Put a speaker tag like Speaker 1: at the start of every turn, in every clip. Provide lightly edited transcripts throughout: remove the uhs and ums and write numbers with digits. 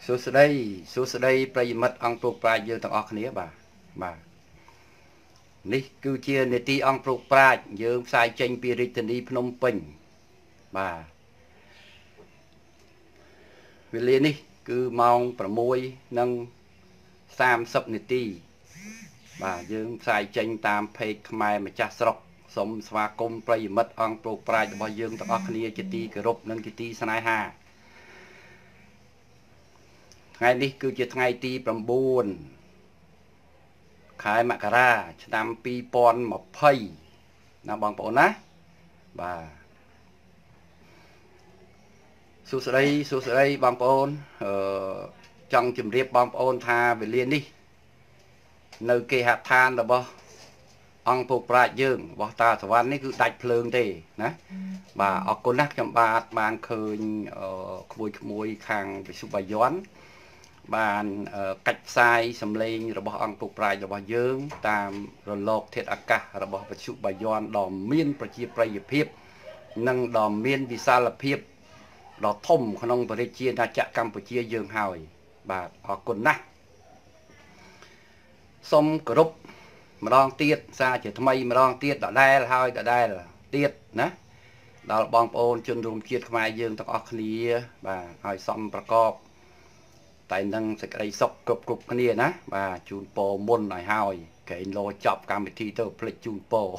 Speaker 1: សួស្តីប្រិយមិត្តអង្គប្រុសប្រាជ្ញយើងទាំងអស់គ្នាបាទនេះគឺជានេតិអង្គប្រុសប្រាជ្ញយើងផ្សាយចេញពីរាជធានីភ្នំពេញបាទវេលានេះគឺម៉ោង 6:30 នាទីបាទយើងផ្សាយចេញតាមเพจខ្មែរម្ចាស់ស្រុកសូមស្វាគមន៍ប្រិយមិត្តអង្គប្រុសប្រាជ្ញរបស់យើងទាំងអស់គ្នាជាទីគោរពនិងជាទីស្នេហាថ្ងៃនេះគឺជាថ្ងៃទី9ខែមករាឆ្នាំ2020ណាបងប្អូនណាបាទសួស្តីបងប្អូនចង់ជម្រាបបងប្អូនថាវេលានេះនៅគេហដ្ឋានរបស់អង្គពុកប្រាជ្ញយើងរបស់តាសវណ្ណនេះគឺដាច់ភ្លើងទេណាបាទអរគុណណាស់ខ្ញុំបានឃើញក្មួយខាងវិសុបាយ័នបានកាច់ផ្សាយសម្លេងរបស់អង្គពុកប្រាជ្ញរបស់យើងតាមរលកធាតុអាកាសរបស់វិសុបាយ័នដ៏មានប្រជាប្រិយភាពនិងដ៏មានវិសាលភាពដ៏ធំក្នុងប្រជាជាតិកម្ពុជាយើងហើយបាទអរគុណណាស់សូមគោរពម្ដងទៀតសារជាថ្មីម្ដងទៀតដដែលហើយដដែលទៀតណាដល់បងប្អូនជនរួមជាតិខ្មែរយើងទាំងអស់គ្នាបាទហើយសំប្រកបតែនឹងសេចក្តីសុខគ្រប់គ្នាណាបាទជូនពរមុនឲ្យហើយកែងលោចប់កម្មវិធីទៅភ្លេចជូនពរ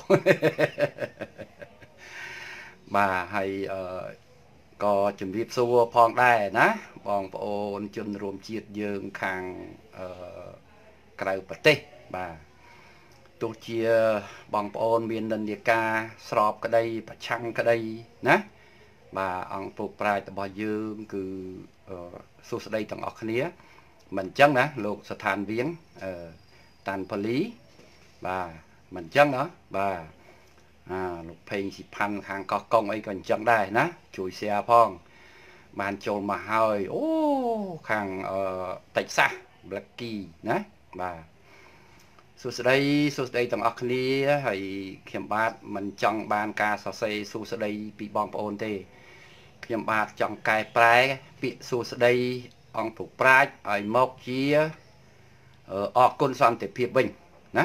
Speaker 1: បាទហើយក៏ជំរាបសួរផងដែរណាបងប្អូនជនរួមជាតិយើងខាងក្រៅប្រទេសបាទទោះជាបងប្អូនមាននិន្នាការស្របក្តីប្រឆាំងក្តីណាបាទអង្គពុកប្រាជ្ញរបស់យើងគឺសួស្តីទាំងអស់គ្នាមិនអញ្ចឹងណាលោកស្ថានវៀងតាន់ប៉ូលីបាទមិនអញ្ចឹងណាបាទលោកផេងស៊ីផាន់ខាងកោះកុងអីក៏អញ្ចឹងដែរណាជួយ share ផងបានចូលមកហើយអូខាងតិចសាស Blacky ណាបាទសួស្តីទាំងអស់គ្នាហើយខ្ញុំបាទមិនចង់បានការសរសេរសួស្តីពីបងប្អូនទេខ្ញុំបាទចង់កែប្រែពាក្យសួស្តីអង្គពុកប្រាជ្ញឲ្យមកជាអរគុណសន្តិភាពវិញណា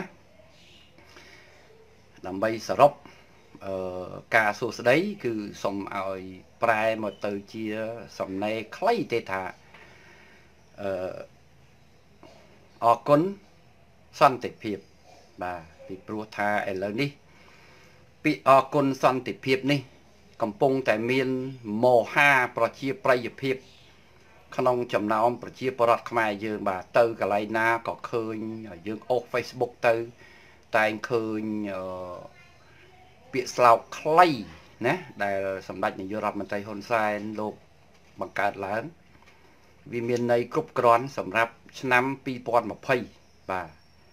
Speaker 1: ដើម្បីសរុបការសួស្តីគឺសូមឲ្យប្រែមកទៅជាសំណេរខ្លីទេថាអរគុណសន្តិភាពបាទពីព្រោះថាឥឡូវនេះពាក្យអរគុណសន្តិភាពនេះកំពុងតែមានមហាប្រជាប្រិយភាពក្នុងចំណោមប្រជាពលរដ្ឋខ្មែរយើងបាទទៅកន្លែងណាក៏ឃើញយើងអូស Facebook ទៅតែងឃើញពាក្យស្លោកខ្លីណាដែលសម្ដេចនាយករដ្ឋមន្ត្រីហ៊ុនសែនលោកបង្កើតឡើងវាមានន័យគ្រប់គ្រាន់សម្រាប់ឆ្នាំ2020បាទ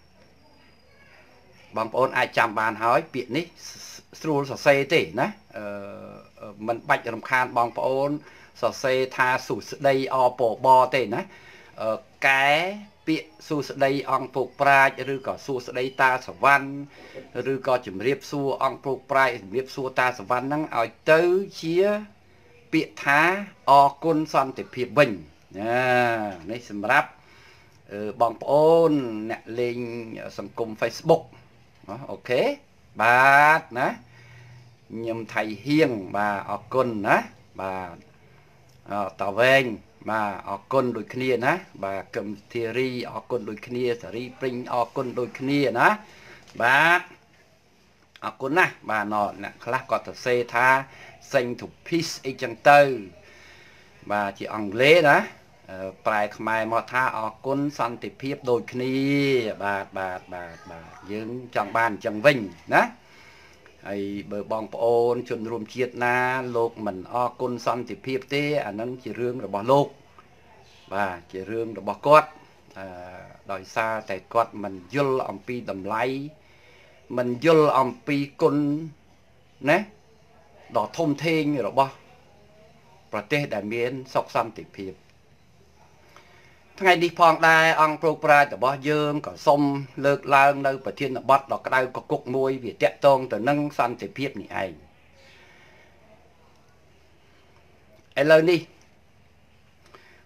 Speaker 1: បងប្អូនអាចចាំបានហើយពាក្យនេះស្រួលសរសេរទេណាមិនបាច់រំខានបងប្អូនសរសេរថាសួស្តីអពបទេណាកែពាក្យសួស្តីអង្គពុកប្រាជ្ញឬក៏សួស្តីតាសវណ្ណឬក៏ជំរាបសួរអង្គពុកប្រាជ្ញជំរាបសួរតាសវណ្ណហ្នឹងឲ្យទៅជាពាក្យថាអរគុណសន្តិភាពវិញនេះសម្រាប់បងប្អូនអ្នកលេងសង្គម Facebook អូខេបាទណាខ្ញុំថៃហៀងបាទអរគុណណាបាទតាវែងបាទអរគុណដូចគ្នាណាបាទកឹមធារីអរគុណដូចគ្នាសារីព្រិញអរគុណដូចគ្នាណាបាទអរគុណណាស់បាទអ្នកខ្លះគាត់ទៅសេថា sing to peace អីចឹងទៅបាទជាអង់គ្លេសណាប្រែខ្មែរមកថាអរគុណសន្តិភាពដូចគ្នាបាទយើងចង់បានអញ្ចឹងវិញណាហើយបើបងប្អូនជនរួមជាតិណាលោកមិនអរគុណសន្តិភាពទេអានឹងជារឿងរបស់លោកបាទជារឿងរបស់គាត់ដោយសារតែគាត់មិនយល់អំពីតម្លៃមិនយល់អំពីគុណណាដ៏ធំធេងរបស់ប្រទេសដែលមានសុខសន្តិភាពថ្ងៃនេះផងដែរអង្គប្រុសប្រាជ្ញរបស់យើងក៏សូមលើកឡើងនៅប្រធានបទដ៏ក្តៅកគុកមួយវាតាក់ទងទៅនឹងសន្តិភាពនេះឯងឥឡូវនេះ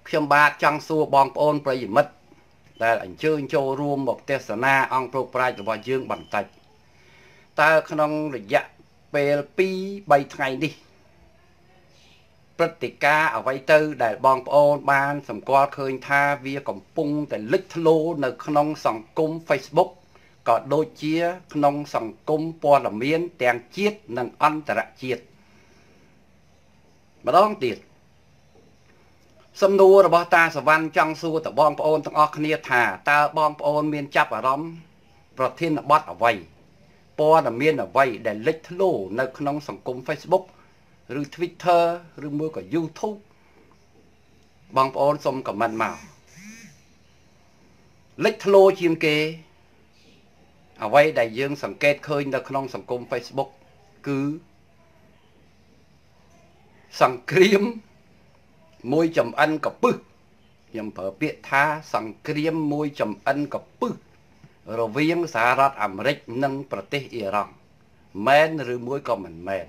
Speaker 1: ខ្ញុំបាទចង់សួរបងប្អូនប្រិយមិត្តដែលអញ្ជើញចូលរួមមកទស្សនាអង្គប្រប្រាជ្ញរបស់យើងបន្តិចតើក្នុងរយៈពេល2-3ថ្ងៃនេះព្រឹត្តិការណ៍អ្វីទៅដែលបងប្អូនបានសម្គាល់ឃើញថាវាកំពុងតែលេចធ្លោនៅក្នុងសង្គម Facebook ក៏ដូចជាក្នុងសង្គមព័ត៌មានទាំងជាតិនិងអន្តរជាតិម្ដងទៀតសំណួររបស់តាសវណ្ណចង់សួរទៅបងប្អូនទាំងអស់គ្នាថាតើបងប្អូនមានចាប់អារម្មណ៍ប្រធានបទអ្វីព័ត៌មានអ្វីដែលលេចធ្លោនៅក្នុងសង្គម Facebook ឬ Twitter ឬមួយក៏ YouTube បងប្អូនសូមខមមិនមកលេចធ្លោជាងគេអ្វីដែលយើងសង្កេតឃើញនៅក្នុងសង្គម Facebook គឺសង្គ្រាមមួយចំអិនកពឹសខ្ញុំប្រើពាក្យថាសង្គ្រាមមួយចំអិនកពឹសរវាងសហរដ្ឋអាមេរិកនិងប្រទេសអ៊ីរ៉ង់មែនឬមួយក៏មិនមែន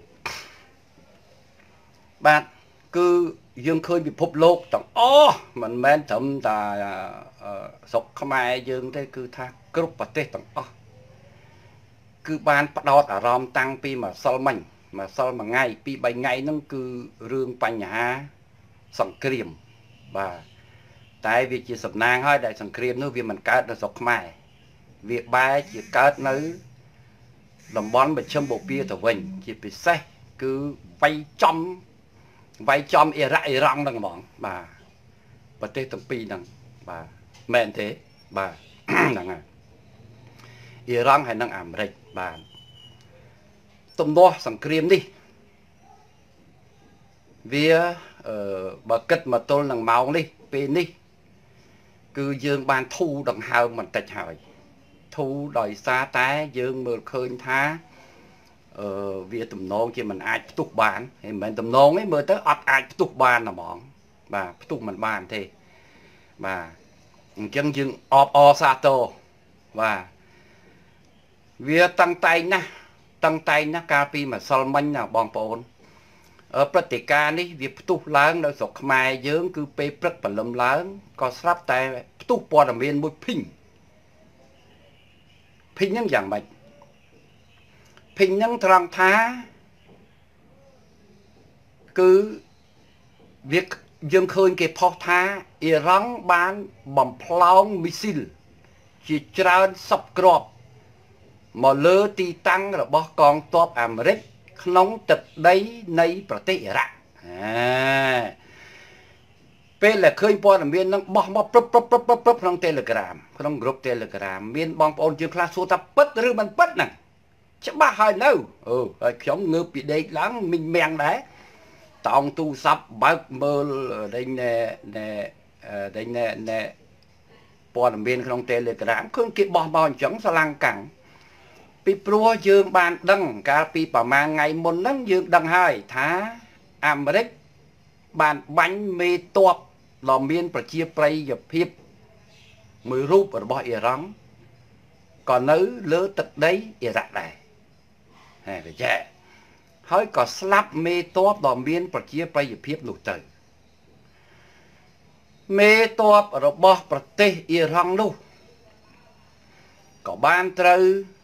Speaker 1: បាទគឺយើងឃើញពិភពលោកទាំងអស់មិនមែនត្រឹមតែស្រុកខ្មែរយើងទេគឺថាគ្រប់ប្រទេសទាំងអស់គឺបានផ្ដោតអារម្មណ៍តាំងពីម្សិលមិញម្សិលមួយថ្ងៃ2-3ថ្ងៃហ្នឹងគឺរឿងបញ្ហាសង្គ្រាមបាទតែវាជាសំណាងហើយដែលសង្គ្រាមនោះវាមិនកើតនៅស្រុកខ្មែរវាបែរជាកើតនៅតំបន់មជ្ឈិមបូព៌ាទៅវិញជាពិសេសគឺវាយចំអ៊ីរ៉ាក់អ៊ីរ៉ង់ហ្នឹងហ្មងបាទប្រទេសទាំងពីរហ្នឹងបាទមែនទេបាទហ្នឹងហើយអ៊ីរ៉ង់ហើយនិងអាមេរិកបាទទំនាស់សង្គ្រាមនេះវាបើគិតមកទល់នឹងម៉ោងនេះពេលនេះគឺយើងបានធូរដង្ហើមបន្តិចហើយធូរដោយសារតែយើងមើលឃើញថាវាទំនងជាមិនអាចផ្ទុះបានហើយមិនមែនទំនងទេមើលទៅអត់អាចផ្ទុះបានហ្មងបាទផ្ទុះមិនបានទេបាទអញ្ចឹងយើងអបអរសាទរបាទវាតាំងតែងណាស់កាលពីម្សិលមិញណាបងប្អូនព្រឹត្តិការណ៍នេះវាផ្ទុះឡើងនៅស្រុកខ្មែរយើងគឺពេលព្រឹកព្រលឹមឡើងក៏ស្រាប់តែផ្ទុះព័ត៌មានមួយភីងហ្នឹងយ៉ាងម៉េចភីងហ្នឹងត្រង់ថាគឺវាយើងឃើញគេផុសថាអ៊ីរ៉ង់បានបំផ្លោងមីស៊ីលជាច្រើនសពគ្រាប់មកលើទីតាំងរបស់កងទ័ពអាមេរិកក្នុងទឹកដីនៃប្រទេសអ៊ីរ៉ាក់ពេលដែលឃើញព័ត៌មានហ្នឹងបោះមកព្រឹបក្នុង Telegram ក្នុង group Telegram មានបងប្អូនយើងខ្លះសួរថាពិតឬមិនពិតហ្នឹងច្បាស់ហើយនៅហើយខ្ញុំងើបពីដេកឡើងមីងមាំងដែរតោងទូរស័ព្ទបើកមើលដេញព័ត៌មានក្នុង Telegram ឃើញគេបោះមកអញ្ចឹងស្រឡាំងកាំងពីព្រោះយើងបានដឹងកាលពីប្រហែលថ្ងៃមុនហ្នឹងយើងដឹងហើយថាអាមេរិកបានបាញ់មេទ័ពដ៏មានប្រជាប្រិយភាពមួយរូបរបស់អ៊ីរ៉ង់ក៏នៅលើទឹកដីអ៊ីរ៉ាក់ដែរហើយចាហើយក៏ស្លាប់មេទ័ពដ៏មានប្រជាប្រិយភាពនោះទៅមេទ័ពរបស់ប្រទេសអ៊ីរ៉ង់នោះក៏បានត្រូវ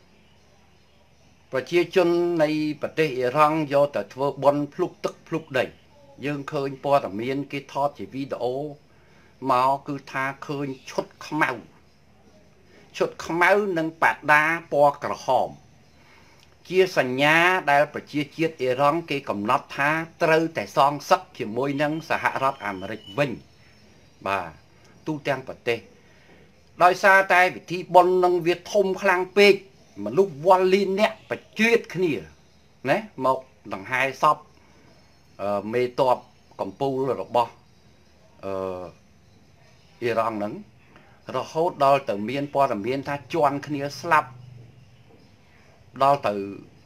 Speaker 1: ប្រជាជននៃប្រទេសអ៊ីរ៉ង់យកទៅធ្វើបុណ្យភ្លុកទឹកភ្លុកដីយើងឃើញព័ត៌មានគេថតជាវីដេអូមកគឺថាឃើញឈុតខ្មៅនិងបដាពណ៌ក្រហមជាសញ្ញាដែលប្រជាជាតិអ៊ីរ៉ង់គេកំណត់ថាត្រូវតែសងសឹកជាមួយនឹងសហរដ្ឋអាមេរិកវិញបាទទូទាំងប្រទេសដោយសារតែពិធីបុណ្យនឹងវាធំខ្លាំងពេកមនុស្សវល់លីនអ្នកបជ្រៀតគ្នាណាមកដង្ហែសពមេទ័ពកម្ពុជារបស់អ៊ីរ៉ង់ហ្នឹងរហូតដល់ទៅមានព័ត៌មានថាជន់គ្នាស្លាប់ដល់ទៅ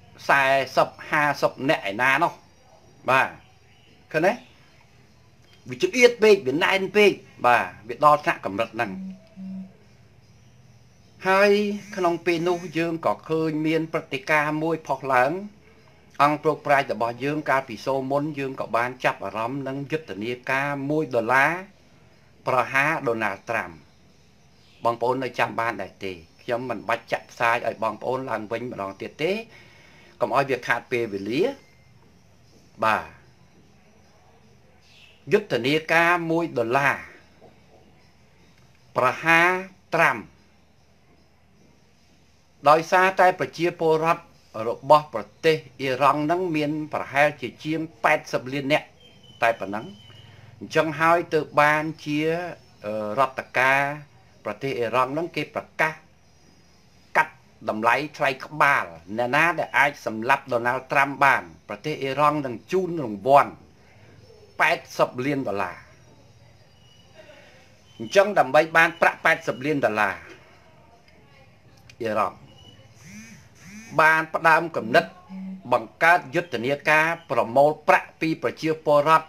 Speaker 1: 40-50នាក់ឯណានោះបាទឃើញទេវាជឿពេកវាណែនពេកបាទវាដល់ថ្នាក់កម្រិតហ្នឹងហើយក្នុងពេលនោះយើងក៏ឃើញមានព្រឹត្តិការណ៍មួយផុសឡើងអង្គប្រប្រាជ្ញរបស់យើងកាលពីសូមុនយើងក៏បានចាប់អារម្មណ៍នឹងយុទ្ធនាការ$1 ប្រហារ Donald Trump បងប្អូននៅចាំបានដែរទេខ្ញុំមិនបាច់ចាក់ផ្សាយឲ្យបងប្អូនឡើងវិញម្ដងទៀតទេកុំឲ្យវាខាតពេលវេលាបាទយុទ្ធនាការ$1ប្រហារ Trump ដោយសារតែប្រជាពលរដ្ឋរបស់ប្រទេសអ៊ីរ៉ង់នឹងមានប្រហែលជាជាង80លាននាក់តែប៉ុណ្ណឹងអញ្ចឹងហើយទើបបានជារដ្ឋការប្រទេសអ៊ីរ៉ង់នឹងគេប្រកាសកាត់តម្លៃថ្លៃក្បាលអ្នកណាដែលអាចសម្លាប់ Donald Trump បានប្រទេសអ៊ីរ៉ង់នឹងជូនរង្វាន់$80លានអញ្ចឹងដើម្បីបានប្រាក់$80លានអ៊ីរ៉ង់បានផ្ដើមគំនិតបង្កើតយុទ្ធនាការប្រមូលប្រាក់ពីប្រជាពលរដ្ឋ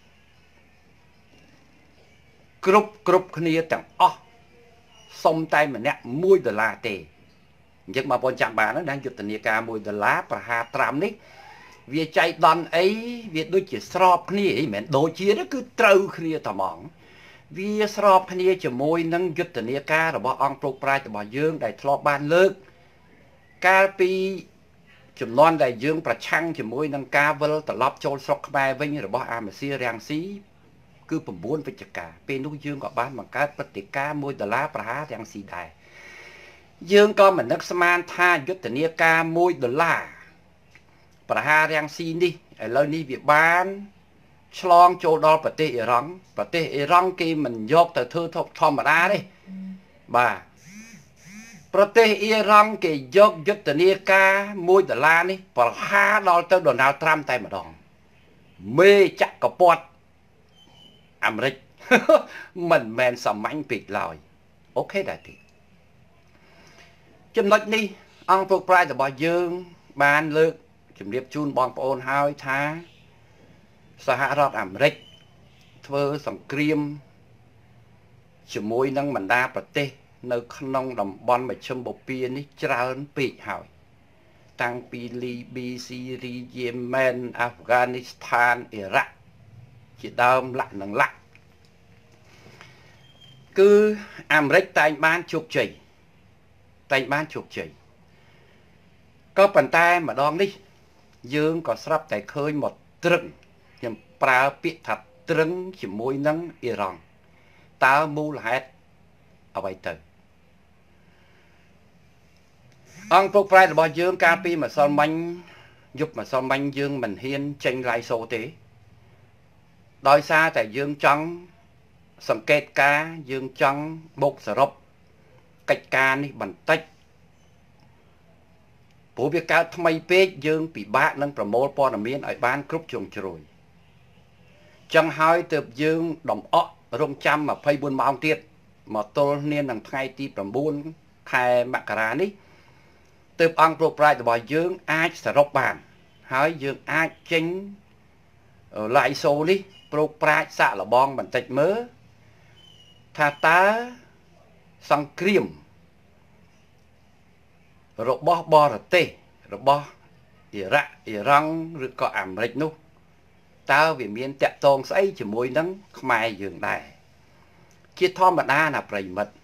Speaker 1: គ្រប់គ្នាទាំងអស់សុំតែម្នាក់$1ទេអញ្ចឹងបងប្អូនចាំបានណាយុទ្ធនាការ$1ប្រហារ Trump នេះវាចៃដន្យអីវាដូចជាស្របគ្នាអីមិនមែនដូចជាទេគឺត្រូវគ្នាតែហ្មងវាស្របគ្នាជាមួយនឹងយុទ្ធនាការរបស់អង្គប្រកប្រាជ្ញរបស់យើងដែលធ្លាប់បានលើកកាលពីចំនួនដែលយើងប្រឆាំងជាមួយនឹងការវិលត្រឡប់ចូលស្រុកខ្មែរវិញរបស់អាមេស៊ីរាំងស៊ីគឺ9វិច្ឆិកាពេលនោះយើងក៏បានបង្កើតព្រឹត្តិការណ៍$1ប្រហាររាំងស៊ីដែរយើងក៏មិននឹកស្មានថាយុទ្ធនាការ$1ប្រហាររាំងស៊ីនេះឥឡូវនេះវាបានឆ្លងចូលដល់ប្រទេសអ៊ីរ៉ង់គេមិនយកទៅធ្វើធម្មតាទេបាទប្រទេសអ៊ីរ៉ង់គេយកយុទ្ធនាការ$1នេះប្រហារដល់ទៅ Donald Trump តែម្ដងមេចក្រពត្តិអាមេរិកមិនមែនសាមញ្ញពេកឡើយអូខេដែរទេចំណុចនេះអង្គប្រកប្រាជ្ញរបស់យើងបានលើកជម្រាបជូនបងប្អូនហើយថាសហរដ្ឋអាមេរិកធ្វើសង្គ្រាមជាមួយនឹងបណ្ដាប្រទេសនៅក្នុងតំបន់មជ្ឈិមបូព៌ានេះច្រើនពេកហើយតាំងពីលីប៊ីស៊ីរីយេម៉ែនអាហ្វហ្គានីស្ថានអ៊ីរ៉ាក់ជាដើមលក្ខនឹងលក្ខគឺអាមេរិកតែងបានជោគជ័យក៏ប៉ុន្តែម្ដងនេះយើងក៏ស្រាប់តែឃើញមកត្រឹងខ្ញុំប្រើពាក្យថាត្រឹងជាមួយនឹងអ៊ីរ៉ង់តើមូលហេតុអ្វីទៅអង្គពុកប្រែរបស់យើងកាលពីម្សិលមិញយប់ម្សិលមិញយើងមិនហ៊ានចេញឡាយសូទេដោយសារតែយើងចង់សង្កេតការយើងចង់បូកសរុបកិច្ចការនេះបន្តិចព្រោះវាកើតថ្មីពេកយើងពិបាកនឹងប្រមូលព័ត៌មានឲ្យបានគ្រប់ជ្រុងជ្រោយចឹងហើយទើបយើងដំអក់រងចាំ24ម៉ោងទៀតមកទល់គ្នានឹងថ្ងៃទី9ខែមករានេះទើបអង្គប្រកប្រាជ្ញរបស់យើងអាចសរុបបានហើយយើងអាចចេញឡាយសូនេះប្រកប្រាជ្ញសាក់លបងបន្តិចមើលថាតើសង្គ្រាមរបស់បរទេសរបស់អ៊ីរ៉ាក់អ៊ីរ៉ង់ឬក៏អាមេរិកនោះតើវាមានតាក់ទងស្អីជាមួយនឹងខ្មែរយើងដែរជាធម្មតាណាប្រិមិត្ត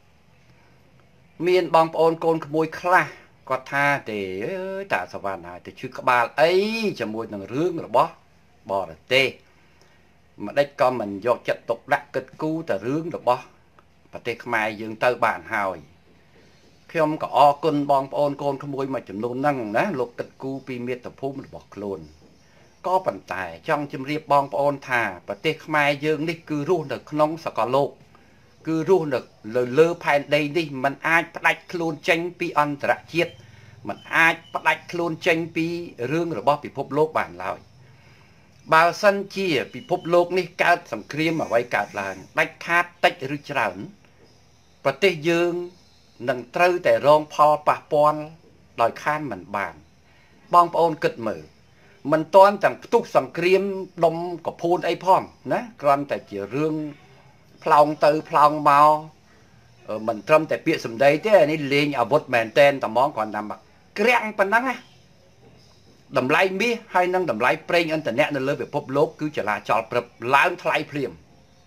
Speaker 1: មានបងប្អូនកូនក្មួយខ្លះគាត់ថាទេអើយតាសវណ្ណហើយទៅឈឺក្បាលអីជាមួយនឹងរឿងរបស់បរទេសម្ដេចក៏មិនយកចិត្តទុកដាក់គិតគូរទៅរឿងរបស់ប្រទេសខ្មែរយើងទៅបានហើយខ្ញុំក៏អរគុណបងប្អូនកូនក្មួយមួយចំនួនហ្នឹងណាលោកគិតគូរពីមាតុភូមិរបស់ខ្លួនក៏ប៉ុន្តែចង់ជម្រាបបងប្អូនថាប្រទេសខ្មែរយើងនេះគឺរស់នៅក្នុងសកលលោកគឺរស់នៅលើផែនដីនេះมันអាចផ្ដាច់ខ្លួនចេញពីអន្តរជាតិมันអាចផ្ដាច់ខ្លួនចេញពីរឿងរបស់ពិភពលោកបានឡើយបើសិនជាពិភពលោកនេះកើតសង្គ្រាមអ្វីកើតឡើងដាច់ខាតតិចឬច្រើនប្រទេសយើងនឹងត្រូវតែរងផលប៉ះពាល់ដោយខានមិនបានបងប្អូនគិតមើលមិនតាន់ទាំងផ្ទុះសង្គ្រាមដុំកភួនអីផងណាគ្រាន់តែជារឿងផ្លោងទៅផ្លោងមកមិនត្រឹមតែពាក្យសម្ដីទេអានេះលេងអាវុធមែនតែនត្មងគ្រាន់តែមកក្រាំងប៉ុណ្ណឹងណាតម្លៃមាសហើយនឹងតម្លៃប្រេងឥន្ធនៈនៅលើពិភពលោកគឺចលាចលព្រឹបឡើងថ្លៃភ្លាម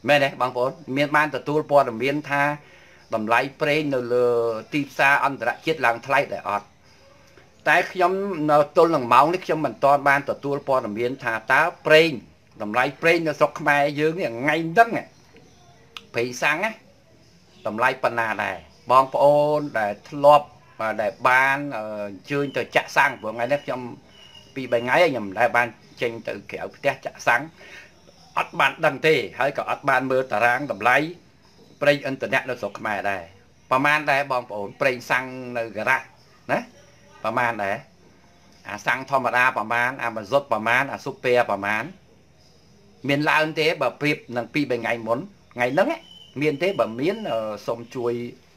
Speaker 1: មែនទេបងប្អូនមានបានទទួលព័ត៌មានថាតម្លៃប្រេងនៅលើទីផ្សារអន្តរជាតិឡើងថ្លៃដែរអត់តែខ្ញុំនៅទល់នឹងម៉ោងនេះខ្ញុំមិនទាន់បានទទួលព័ត៌មានថាតើប្រេងតម្លៃប្រេងនៅស្រុកខ្មែរយើងនេះថ្ងៃហ្នឹងប្រេងសាំងណាតម្លៃប៉ុណ្ណាដែរបងប្អូនដែលធ្លាប់ដែលបានអញ្ជើញទៅចាក់សាំងព្រោះថ្ងៃនេះខ្ញុំ2 3ថ្ងៃខ្ញុំមិនដែលបានចេញទៅក្រៅផ្ទះចាក់សាំងអត់បានដឹងទេហើយក៏អត់បានមើលតារាងតម្លៃប្រេងឥន្ធនៈនៅស្រុកខ្មែរដែរប្រហែលដែរបងប្អូនប្រេងសាំងនៅការ៉ាស់ណាប្រហែលដែរអាសាំងធម្មតាប្រហែលអាម៉ាស៊ុតប្រហែលអាស៊ុបពេប្រហែលមានឡើងទេបើប្រៀបនឹង2 3ថ្ងៃមុនថ្ងៃហ្នឹងមានទេបើមានសូមជួយ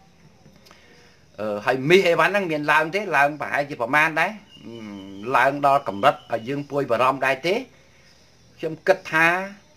Speaker 1: ហើយមីសអីវ៉ាន់ហ្នឹងមានឡើងទេឡើងប្រហែលជាប្រហែលដែរឡើងដល់កម្រិតឲ្យយើងពួយបារម្ភដែរទេខ្ញុំគិតថា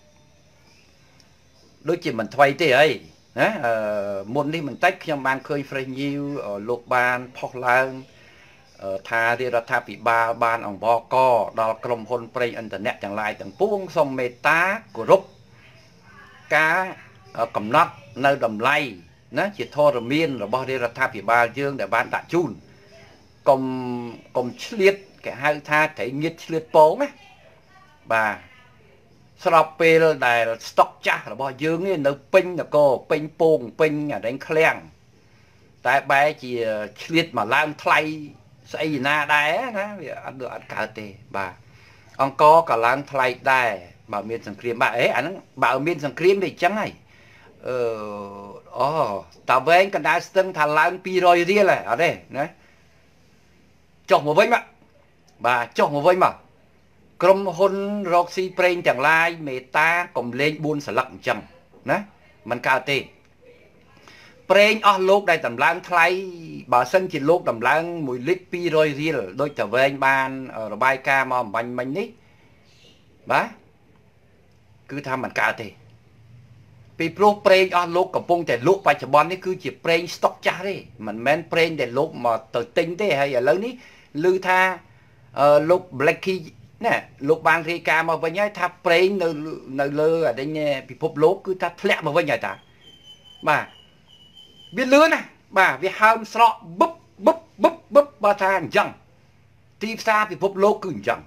Speaker 1: ដូចជាមិនថ្មីទេអីណាមុននេះបន្តិចខ្ញុំបានឃើញ Fresh News លោកបានផុសឡើងថារាជរដ្ឋាភិបាលបានអង្វរកដល់ក្រុមហ៊ុនប្រេងឥន្ធនៈទាំងឡាយទាំងពួងសូមមេត្តាគោរពការកំណត់នៅតម្លៃណាជាធរមានរបស់រាជរដ្ឋាភិបាលយើងដែលបានដាក់ជូនកុំឆ្លៀតគេហៅថាត្រីងៀតឆ្លៀតពងណាបាទស្របពេលដែលស្តុកចាស់របស់យើងនេះនៅពេញនគរពេញពងពេញអាដេញឃ្លាំងតែបែរជាឆ្លៀតមកឡើងថ្លៃស្អីណាដែរណាវាអត់កើតទេបាទអង្គរក៏ឡើងថ្លៃដែរបើមានសង្គ្រាមបាទអាហ្នឹងបើមានសង្គ្រាមវាអញ្ចឹងហើយតាវែងកណ្ដាលស្ទឹងថាឡើង200រៀលហើយអត់ទេណាចុះមកវិញមកបាទចុះមកវិញមកក្រុមហ៊ុនរកស៊ីប្រេងទាំងឡាយមេតាកុំលេង4ស្លឹកអញ្ចឹងណាมันកើតទេប្រេងអស់លោកដែលតម្លើងថ្លៃបើសិនជាលោកតម្លើង1លីត្រ200រៀលដូចតាវែងបានរបាយការណ៍មកអំបញ្ញមិញនេះបាទគឺថាมันកើតទេពីព្រោះប្រេងអស់លោកកំពុងតែលក់បច្ចុប្បន្ននេះគឺជាប្រេងស្តុកចាស់ទេមិនមែនប្រេងដែលលោកមកទៅទិញទេហើយឥឡូវនេះឮថាលោក Blacky ណាលោកបានរាយការណ៍មកវិញហើយថាប្រេងនៅលើអាដេញពិភពលោកគឺថាធ្លាក់មកវិញហើយតាបាទវាលឿនណាបាទវាហើមស្រកបឹបបឹបបឹបបឹបបើថាអញ្ចឹងទីផ្សារពិភពលោកគឺអញ្ចឹង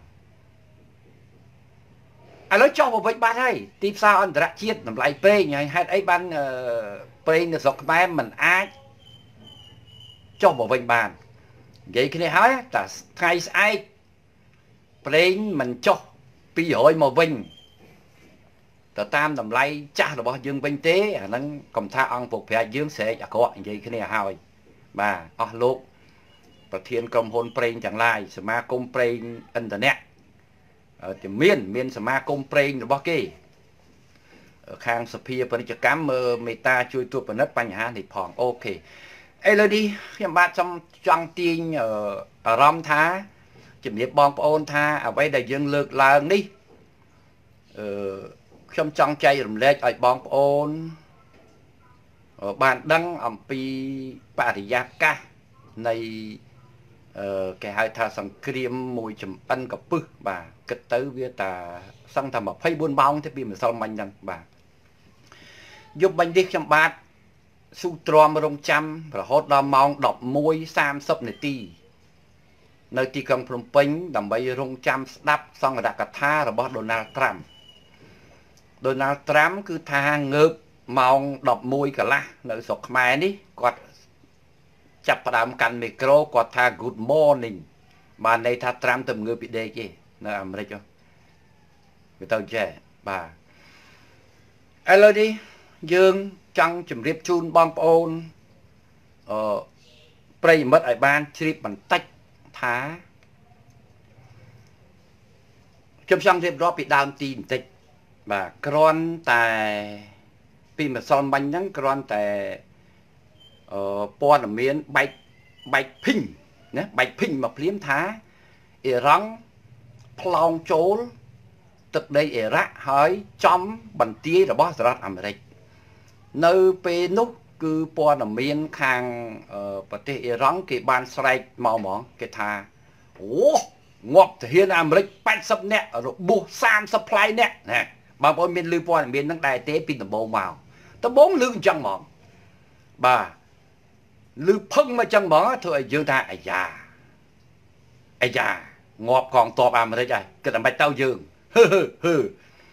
Speaker 1: ឥឡូវចុះមកវិញបាត់ហើយទីផ្សារអន្តរជាតិតម្លៃប្រេងហើយហេតុអីបានប្រេងនៅស្រុកខ្មែរមិនអាចចុះមកវិញបាននិយាយគ្នាហើយតែថ្ងៃស្អែកប្រេងមិនចុះ200មកវិញទៅតាមតម្លៃចាស់របស់យើងវិញទេអាហ្នឹងកុំថាអង្គពុកប្រាជ្ញយើងស្រែកអាក្រក់និយាយគ្នាហើយបាទអស់លោកប្រធានក្រុមហ៊ុនប្រេងទាំងឡាយសមាគមប្រេងឥន្ធនៈជំមានសមាគមប្រេងរបស់គេខាងសភាពាណិជ្ជកម្មមើលមេត្តាជួយត្រួតពិនិត្យបញ្ហានេះផងអូខេឥឡូវនេះខ្ញុំបាទចង់ទាញអារម្មណ៍ថាជំរាបបងប្អូនថាអ្វីដែលយើងលើកឡើងនេះខ្ញុំចង់ចែករំលែកឲ្យបងប្អូនបានដឹងអំពីបរិយាកាសនៃគេហៅថាសង្គ្រាមមួយចំអិនកពឹសបាទគិតទៅវាតាសឹងតែ24ម៉ោងទេពីម្សិលមិញហ្នឹងបាទយប់មិញនេះខ្ញុំបាទស៊ូទ្រាំរងចាំរហូតដល់ម៉ោង 11:30 នាទីនៅទីក្រុងភ្នំពេញដើម្បីរងចាំស្ដាប់សង្ឃរកថារបស់ Donald Trump គឺថាងើបម៉ោង 11 កន្លះនៅស្រុកខ្មែរនេះគាត់ចាប់ផ្ដើមកាន់មីក្រូគាត់ថា Good morning បានន័យថា Trump ទៅងើបពីដេកទេនៅអាមេរិកវាទៅចេះបាទឥឡូវនេះយើងចង់ជម្រាបជូនបងប្អូនប្រិយមិត្តឲ្យបានជ្រាបបន្តិចថាខ្ញុំចង់រៀបរាប់ពីដើមទីបន្តិចបាទគ្រាន់តែពីម្សិលមិញហ្នឹងគ្រាន់តែព័ត៌មានបែកភីងណាបែកភីងមកភ្លាមថាអ៊ីរ៉ង់ផ្លោងចូលទឹកដីអ៊ីរ៉ាក់ហើយចំបន្ទាយរបស់សហរដ្ឋអាមេរិកនៅពេលនោះគឺព័ត៌មានខាងប្រទេសអ៊ីរ៉ង់គេបានស្រែកមកហ្មងគេថាអូងាប់ទាហានអាមេរិក80នាក់របួស30ផ្លៃនាក់ណាបងប្អូនមានលឺព័ត៌មានហ្នឹងដែរទេពីដំបូងមកដំបូងលឺអញ្ចឹងហ្មងបាទលឺផឹងមកអញ្ចឹងហ្មងធ្វើឲ្យយើងថាអាយ៉ាងាប់កងទ័ពអាមេរិកហើយគិតតែមិនទៅយើងហឺ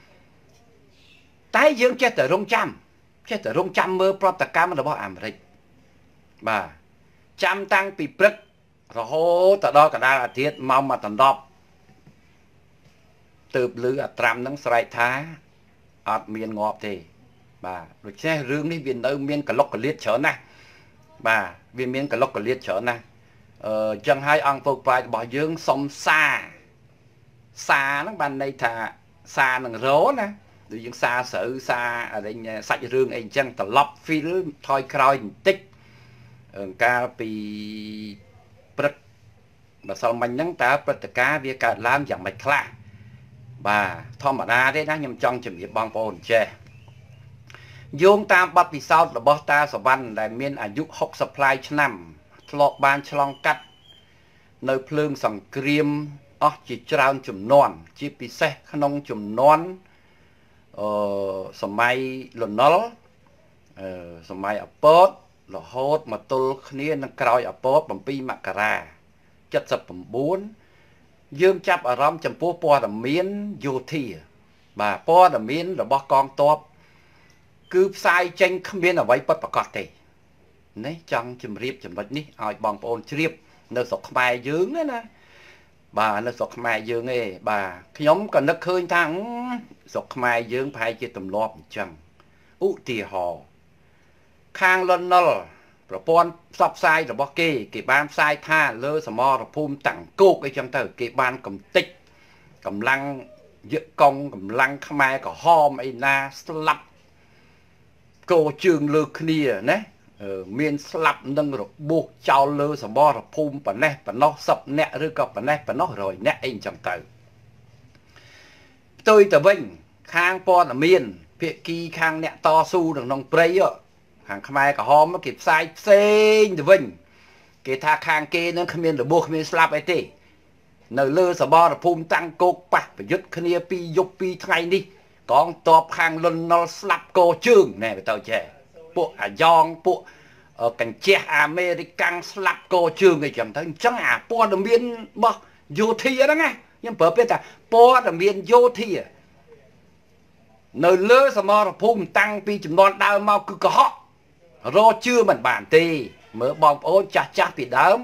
Speaker 1: តែយើងចេះតែរងចាំមើលប្រតិកម្មរបស់អាមេរិកបាទចាំតាំងពីព្រឹករហូតទៅដល់កណ្ដាលអាទិត្យមកដណ្ដប់ទើបលឺអាត្រាំហ្នឹងស្រែកថាអត់មានងាប់ទេបាទដូច្នេះរឿងនេះវានៅមានកលុកកលៀតច្រើនណាស់បាទវាមានកលុកកលៀតច្រើនណាស់ចឹងហើយអង្គពុកប្រាជ្ញរបស់យើងសុំសារហ្នឹងបានន័យថាសារនឹងរោណាដូចយើងសារស្រូវសារអរិញសាច់រឿងអីអញ្ចឹងត្រឡប់ feel ថយក្រោយបន្តិចកាលពីព្រឹកម្សិលមិញហ្នឹងតើព្រឹត្តិការណ៍វាកើតឡើងយ៉ាងម៉េចខ្លះបាទធម្មតាទេណាខ្ញុំចង់ជំរាបបងប្អូនចេះយោងតាមបទពិសោធន៍របស់តាសវណ្ណដែលមានអាយុ60ប្លាយឆ្នាំធ្លាប់បានឆ្លងកាត់នៅភ្លើងសង្គ្រាមអស់ជាច្រើនជំនាន់ជាពិសេសក្នុងជំនាន់សម័យលន់នល់សម័យអពតរហូតមកទល់គ្នានឹងក្រោយអពត7មករា79យើងចាប់អារម្មណ៍ចំពោះព័ត៌មានយោធាបាទព័ត៌មានរបស់កងទ័ពគឺផ្សាយចេញគ្មានអ្វីពិតប្រាកដទេនេះចង់ជម្រាបចំណុចនេះឲ្យបងប្អូនជ្រាបនៅស្រុកខ្មែរយើងណាបាទនៅស្រុកខ្មែរយើងឯងបាទខ្ញុំក៏នឹកឃើញថាស្រុកខ្មែរយើងប្រហែលជាទម្លាប់អញ្ចឹងឧទាហរណ៍ខាងលន់នល់ប្រព័ន្ធផ្សព្វផ្សាយរបស់គេបានផ្សាយថាលើសមរភូមិតាំងគោកអីចឹងទៅគេបានកំទេចកម្លាំងយៈកុងកម្លាំងខ្មែរក្រហមអីណាស្លាប់កោជើងលើគ្នាណាមានស្លាប់នឹងរបួសចោលលើសមរភូមិប៉ុណ្ណេះប៉ុណ្ណោះ10នាក់ឬក៏ប៉ុណ្ណេះប៉ុណ្ណោះ100នាក់អីអញ្ចឹងទៅផ្ទុយទៅវិញខាងព័ត៌មានភាគីខាងអ្នកតស៊ូក្នុងព្រៃខាងខ្មែរក្រហមគេផ្សាយផ្សេងទៅវិញគេថាខាងគេនឹងគ្មានរបួសគ្មានស្លាប់អីទេនៅលើសមរភូមិតាំងគោកប៉ះប្រយុទ្ធគ្នា2យប់2ថ្ងៃនេះកងទ័ពខាងលន់នល់ស្លាប់កោជើងណែទៅចេះពួកអាយ៉ងពួកកញ្ជះអាមេរិកាំងស្លាប់កោជើងអីចឹងទៅអញ្ចឹងអាព័ត៌មានរបស់យោធាហ្នឹងណាខ្ញុំប្រើពាក្យថាព័ត៌មានយោធានៅលើសមរភូមិតាំងពីចំនួនដើមមកគឺកុហករជឿមិនបានទេមើលបងប្អូនចាស់ពីដើម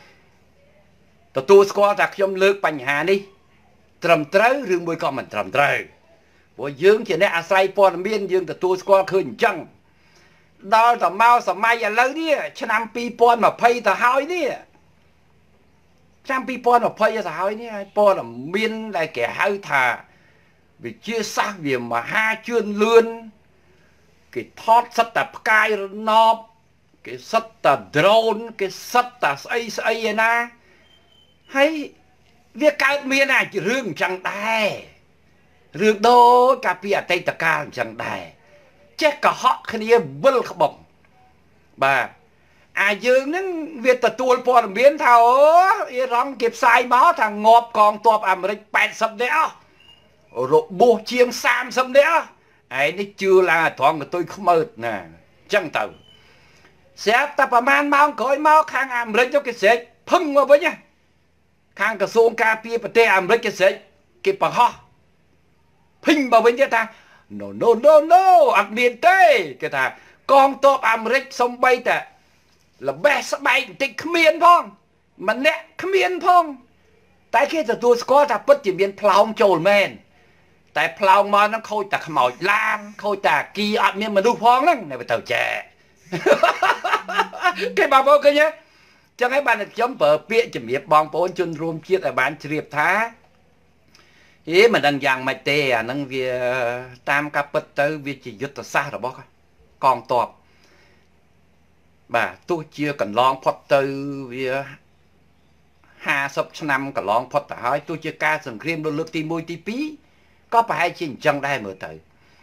Speaker 1: ទទួលស្គាល់ថាខ្ញុំលើកបញ្ហានេះត្រឹមត្រូវឬមួយក៏មិនត្រឹមត្រូវព្រោះយើងជាអ្នកអាស្រ័យព័ត៌មានយើងទទួលស្គាល់ឃើញអញ្ចឹងដល់ទៅមកសម័យឥឡូវនេះឆ្នាំ2020ទៅហើយនេះឆ្នាំ2020ទៅហើយនេះព័ត៌មានដែលគេហៅថាវិទ្យាសាស្ត្រវាមហាជឿនលឿនគេថតសិតតែផ្កាយរណបគេសិតតែ drone គេសិតតែស្អីឯណាហើយវាកើតមានអារឿងអញ្ចឹងដែររឿងដូចកាលពីអតីតកាលអញ្ចឹងដែរចេះកុហកគ្នាវិលក្បំបាទអាយើងហ្នឹងវាទទួលព័ត៌មានថាអូអ៊ីរ៉ង់គេផ្សាយមកថាងាប់កងទ័ពអាមេរិក80នាក់របួសជាង30នាក់ឯនេះជឿឡើងត្រង់កតុយខ្មើតណាអញ្ចឹងទៅស្រាប់តែប្រហែលម៉ោងក្រោយមកខាងអាមេរិកគេស្រែកភឹងមកវិញណាខាងក្រសួងការពារប្រទេសអាមេរិកគេស្រែកគេបង្ហោះភីងមកវិញទៀតថា no អត់មានទេគេថាកងទ័ពអាមេរិកសំបីតែល្បេះស្បែកបន្តិចគ្មានផងម្នាក់គ្មានផងតែគេទទួលស្គាល់ថាពិតជាមានផ្លោងចូលមែនតែផ្លោងមកហ្នឹងខូចតែខ្មោចឡានខូចតែអាគីអត់មានមនុស្សផងហ្នឹងនៅទៅចែគេបងប្អូនឃើញទេចឹងហើយបានខ្ញុំប្រើពាក្យជំរាបបងប្អូនជនរួមជាតិឲ្យបានជ្រាបថាមិនដឹងយ៉ាងម៉េចទេអាហ្នឹងវាតាមការពិតទៅវាជាយុទ្ធសាស្ត្ររបស់កងទ័ពបាទទោះជាកន្លងផុតទៅវា50ឆ្នាំកន្លងផុតទៅហើយទោះជាការសង្គ្រាមលើកទី1ទី2ក៏ប្រហែលជាអញ្ចឹងដែរមើលទៅ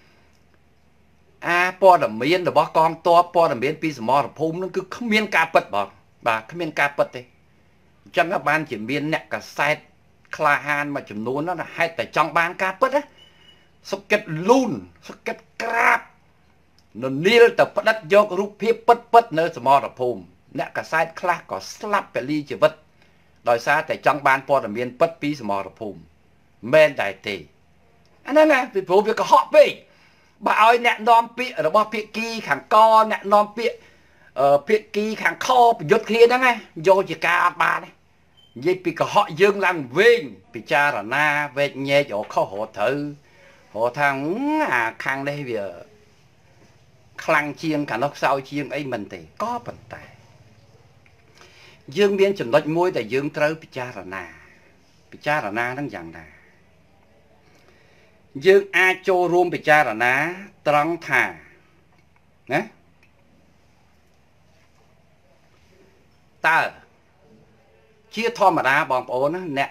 Speaker 1: ព័ត៌មានរបស់កងទ័ពព័ត៌មានពីសមរភូមិនឹងគឺគ្មានការពិតបងបាទគ្មានការពិតទេអញ្ចឹងបានជាមានអ្នកកាសែតក្លាហានមួយចំនួនណាហេតុតែចង់បានការពិតណាសុគិតលូនសុគិតក្រាបននីលទៅផ្ដិតយករូបភាពពិតនៅសមរភូមិអ្នកកសែតខ្លះក៏ស្លាប់ពលីជីវិតដោយសារតែចង់បានព័ត៌មានពិតពីសមរភូមិមែនតែទេអាហ្នឹងណាពីព្រោះវាកុហកពេកបើឲ្យអ្នកនាំពាក្យរបស់ភាគីខាងកអ្នកនាំពាក្យភាគីខាងខប្រយុទ្ធគ្នាហ្នឹងណាយកជាការអត់បានទេនិយាយពីកុហកយើងឡើងវិញពិចារណាវែកញែករកខុសរកត្រូវរកថាអាខាងនេះវាខ្លាំងជាងកាលនោះខ្សោយជាងអីមិនទេក៏ប៉ុន្តែយើងមានចំណុចមួយដែលយើងត្រូវពិចារណាហ្នឹងយ៉ាងណាយើងអាចចូលរួមពិចារណាត្រង់ថាណាតើជាធម្មតាបងប្អូនណា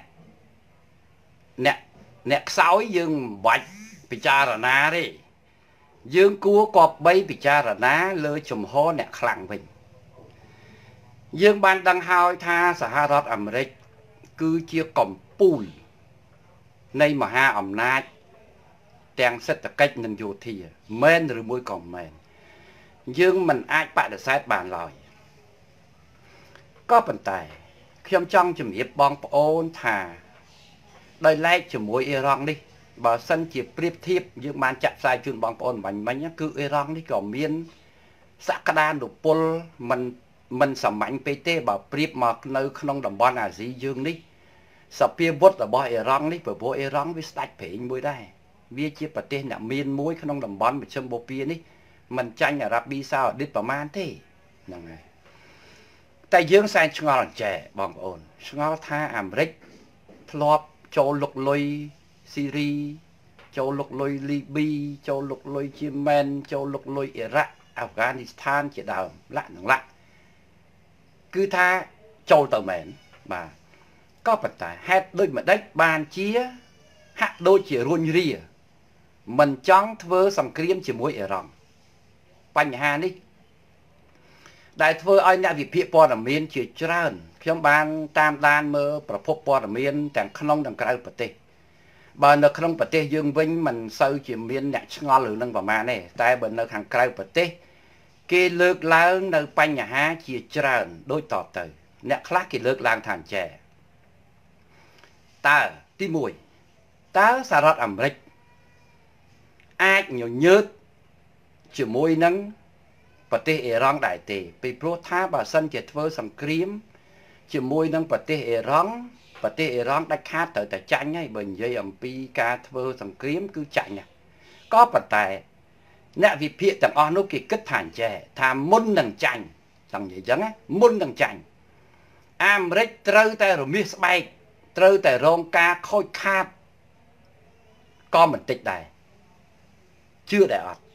Speaker 1: អ្នកខ្សោយយើងមិនបាច់ពិចារណាទេយើងគួរគប្បីពិចារណាលើជំហរអ្នកខ្លាំងវិញយើងបានដឹងហើយថាសហរដ្ឋអាមេរិកគឺជាកំពូលនៃមហាអំណាចទាំងសេដ្ឋកិច្ចនិងយោធាមែនឬមួយក៏មែនយើងមិនអាចបដិសេធបានឡើយក៏ប៉ុន្តែខ្ញុំចង់ជម្រាបបងប្អូនថាដោយឡែកជាមួយអ៊ីរ៉ង់នេះបើសិនជាប្រៀបធៀបយើងបានចាក់ផ្សាយជូនបងប្អូនមិញគឺអ៊ីរ៉ង់នេះក៏មានសក្តានុពលមិនសាមញ្ញពេកទេបើប្រៀបមកនៅក្នុងតំបន់អាស៊ីយើងនេះសភាវុធរបស់អ៊ីរ៉ង់នេះព្រោះអ៊ីរ៉ង់វាស្ដាច់ប្រេងមួយដែរវាជាប្រទេសអ្នកមានមួយក្នុងតំបន់មជ្ឈិមបូព៌ានេះមិនចាញ់អារ៉ាប៊ីសាអូឌីតប្រមាណទេហ្នឹងហើយតែយើងសែនឆ្ងល់អញ្ចេះបងប្អូនឆ្ងល់ថាអាមេរិកធ្លាប់ចូលលុកលុយស៊ីរីចូលលុកលុយលីប៊ីចូលលុកលុយយេម៉ែនចូលលុកលុយអ៊ីរ៉ាក់អាហ្វហ្គានីស្ថានជាដើមលាក់នឹងលាក់គឺថាចូលទៅមែនបាទក៏ប៉ុន្តែហេតុដូចម្ដេចបានជាហាក់ដូចជារុញរាមិនចង់ធ្វើសង្គ្រាមជាមួយអ៊ីរ៉ង់បញ្ហានេះដែលធ្វើឲ្យអ្នកវិភាគព័ត៌មានជាច្រើនខ្ញុំបានតាមដានមើលប្រភពព័ត៌មានទាំងក្នុងនិងក្រៅប្រទេសបើនៅក្នុងប្រទេសយើងវិញមិនសូវជាមានអ្នកឆ្ងល់រឿងនឹងប្រមាណទេតែបើនៅខាងក្រៅប្រទេសគេលើកឡើងនៅបញ្ហាជាច្រើនដូចតទៅអ្នកខ្លះគេលើកឡើងថាអញ្ចេះតើទី1តើសហរដ្ឋអាមេរិកអាចញញើតជាមួយនឹងប្រទេសអ៊ីរ៉ង់ដែរទេពីព្រោះថាបើសិនជាធ្វើសង្គ្រាមជាមួយនឹងប្រទេសអ៊ីរ៉ង់ដាច់ខាតត្រូវតែចាញ់ហើយបើនិយាយអំពីការធ្វើសង្គ្រាមគឺចាញ់ក៏ប៉ុន្តែអ្នកវិភាគទាំងអស់នោះគេគិតថាអញ្ចេះថាមុននឹងចាញ់ចង់និយាយអញ្ចឹងមុននឹងចាញ់អាមេរិកត្រូវតែរមាសស្បែកត្រូវតែរងការខូចខាតក៏មិនតិចដែរជឿដែរអត់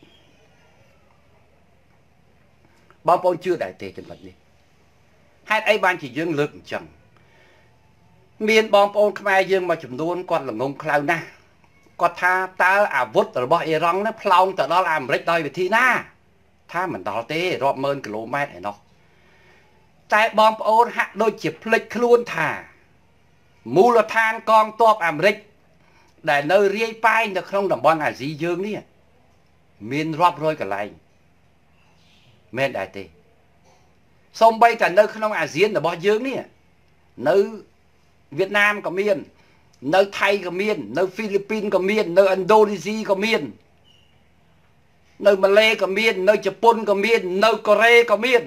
Speaker 1: បងប្អូនជឿដែរទេចំណុចនេះហេតុអីបានជាយើងលើកអញ្ចឹងមានបងប្អូនខ្មែរយើងមួយចំនួនគាត់ល្ងងខ្លៅណាស់គាត់ថាតើអាវុធរបស់អ៊ីរ៉ង់នេះផ្លោងទៅដល់អាមេរិកដោយវិធីណាថាមិនដល់ទេរាប់ម៉ឺនគីឡូម៉ែត្រឯណោះតែបងប្អូនហាក់ដូចជាភ្លេចខ្លួនថាមូលដ្ឋានកងទ័ពអាមេរិកដែលនៅរាយប៉ាយនៅក្នុងតំបន់អាស៊ីយើងនេះមានរាប់រយកន្លែងមែនដែរទេសូម្បីតែនៅក្នុងអាស៊ានរបស់យើងនេះនៅវៀតណាមក៏មាននៅថៃក៏មាននៅហ្វីលីពីនក៏មាននៅឥណ្ឌូនេស៊ីក៏មាននៅម៉ាឡេក៏មាននៅជប៉ុនក៏មាននៅកូរ៉េក៏មាន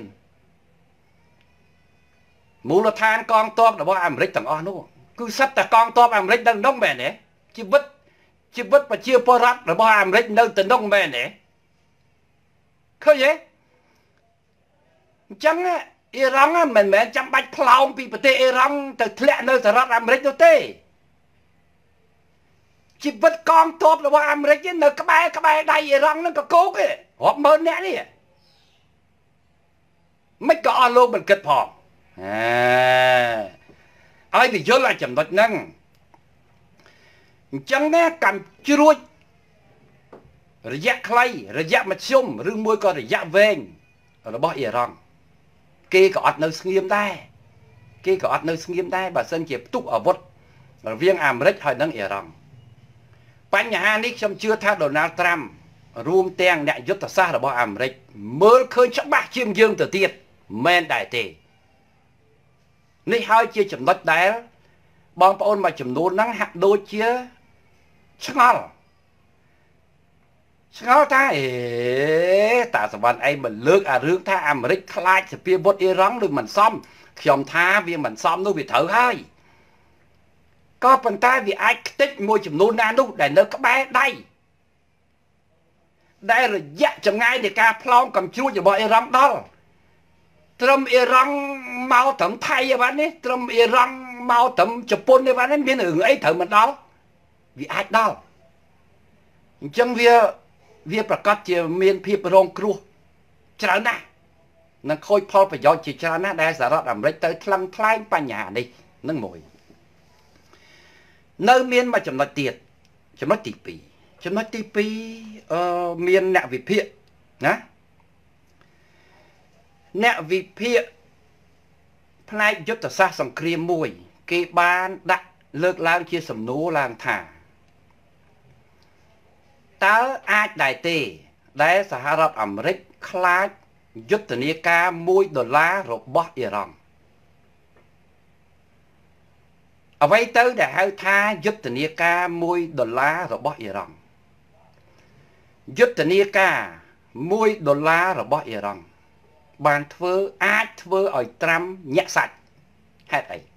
Speaker 1: មូលដ្ឋានកងទ័ពរបស់អាមេរិកទាំងអស់នោះគឺសិតតែកងទ័ពអាមេរិកនៅក្នុងមែនទេជីវិតប្រជាពលរដ្ឋរបស់អាមេរិកនៅទៅក្នុងមែនទេឃើញទេអញ្ចឹងអ៊ីរ៉ង់មិនមែនចាំបាច់ផ្លោងពីប្រទេសអ៊ីរ៉ង់ទៅធ្លាក់នៅសហរដ្ឋអាមេរិកនោះទេជីវិតកងទ័ពរបស់អាមេរិកនៅក្បែរដៃអ៊ីរ៉ង់នឹងក៏គោកទេរាប់ម៉ឺនអ្នកនេះមិនក៏អស់លោកមិនគិតផងឲ្យវាយល់ឲ្យចំណុចហ្នឹងអញ្ចឹងណាកម្មជ្រួចរយៈខ្លីរយៈមធ្យមឬមួយក៏រយៈវែងរបស់អ៊ីរ៉ង់គេក៏អត់នៅស្ងៀមដែរបើសិនជាផ្ទុះអាវុធរវាងអាមេរិកហើយនិងអ៊ីរ៉ង់បញ្ហានេះខ្ញុំជឿថាដូណាល់ត្រាំរួមទាំងអ្នកយុទ្ធសាស្ត្ររបស់អាមេរិកមើលឃើញច្បាស់ជាងយើងទៅទៀតមែនដែរទេនេះហើយជាចំណុចដែលបងប្អូនមួយចំនួនហ្នឹងហាក់ដូចជាឆ្ងល់ថាតាសវណ្ណអីមិនលើកអារឿងថាអាមេរិកខ្លាចសភាវុធអ៊ីរ៉ង់ឬមិនសមខ្ញុំថាវាមិនសមនោះវាត្រូវហើយក៏ប៉ុន្តែវាអាចខ្ទេចមួយចំនួនណានោះដែលនៅក្បែរដៃដែលរយៈចម្ងាយនៃការផ្លោងកំជ្រួចរបស់អ៊ីរ៉ង់ដល់ត្រឹមអ៊ីរ៉ង់មកត្រឹមថៃឯបាននេះត្រឹមអ៊ីរ៉ង់មកត្រឹមជប៉ុនឯបាននេះមានរឿងអីត្រូវមិនដល់វាអាចដល់អញ្ចឹងវាប្រកាសជាមានភាពរងគ្រោះច្រើនណាស់នឹងខូចផលប្រយោជន៍ជាច្រើនណាស់ដែលសហរដ្ឋអាមេរិកទៅថ្លឹងថ្លែងបញ្ហានេះនឹងមួយនៅមានមួយចំណុចទៀតចំណុចទី2ចំណុចទី2មានអ្នកវិភាគណាអ្នកវិភាគផ្នែកយុទ្ធសាស្ត្រសង្គ្រាមមួយគេបានដាក់លើកឡើងជាសំណួរឡើងថាតើអាចដែរទេដែលសហរដ្ឋអាមេរិកខ្លាចយុទ្ធនាការ$1របស់អ៊ីរ៉ង់អ្វីទៅដែលហៅថាយុទ្ធនាការ$1របស់អ៊ីរ៉ង់យុទ្ធនាការ$1របស់អ៊ីរ៉ង់បានអាចធ្វើឲ្យត្រាំញាក់សាច់ហេតុអី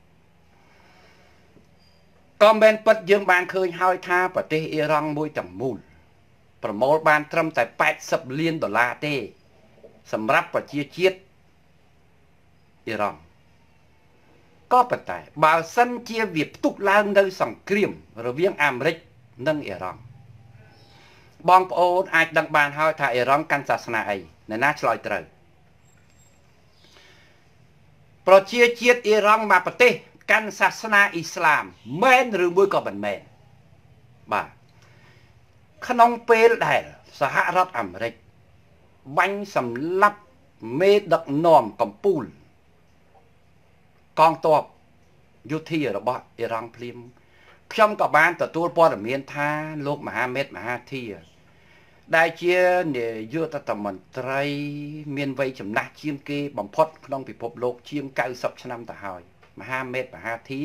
Speaker 1: ក៏មិនពិតយើងបានឃើញហើយថាប្រទេសអ៊ីរ៉ង់មួយទាំងមូលប្រមូលបានត្រឹមតែ$80 លានទេសម្រាប់ប្រជាជាតិអ៊ីរ៉ង់ក៏ប៉ុន្តែបើសិនជាវាផ្ទុះឡើងនៅសង្គ្រាមរវាងអាមេរិកនិងអ៊ីរ៉ង់បងប្អូនអាចដឹងបានហើយថាអ៊ីរ៉ង់កាន់សាសនាអីអ្នកណាឆ្លើយត្រូវប្រជាជាតិអ៊ីរ៉ង់មួយប្រទេសកាន់សាសនាអ៊ីស្លាមមែនឬមួយក៏មិនមែនបាទក្នុងពេលដែលសហរដ្ឋអាមេរិកបាញ់សម្លាប់មេដឹកនាំកំពូលកងទ័ពយោធារបស់អ៊ីរ៉ង់ភ្លាមខ្ញុំក៏បានទទួលព័ត៌មានថាលោកមហាមេតមហាធីដែលជានាយករដ្ឋមន្ត្រីមានវ័យចំណាស់ជាងគេបំផុតក្នុងពិភពលោកជាង90ឆ្នាំទៅហើយមហាមេតមហាធី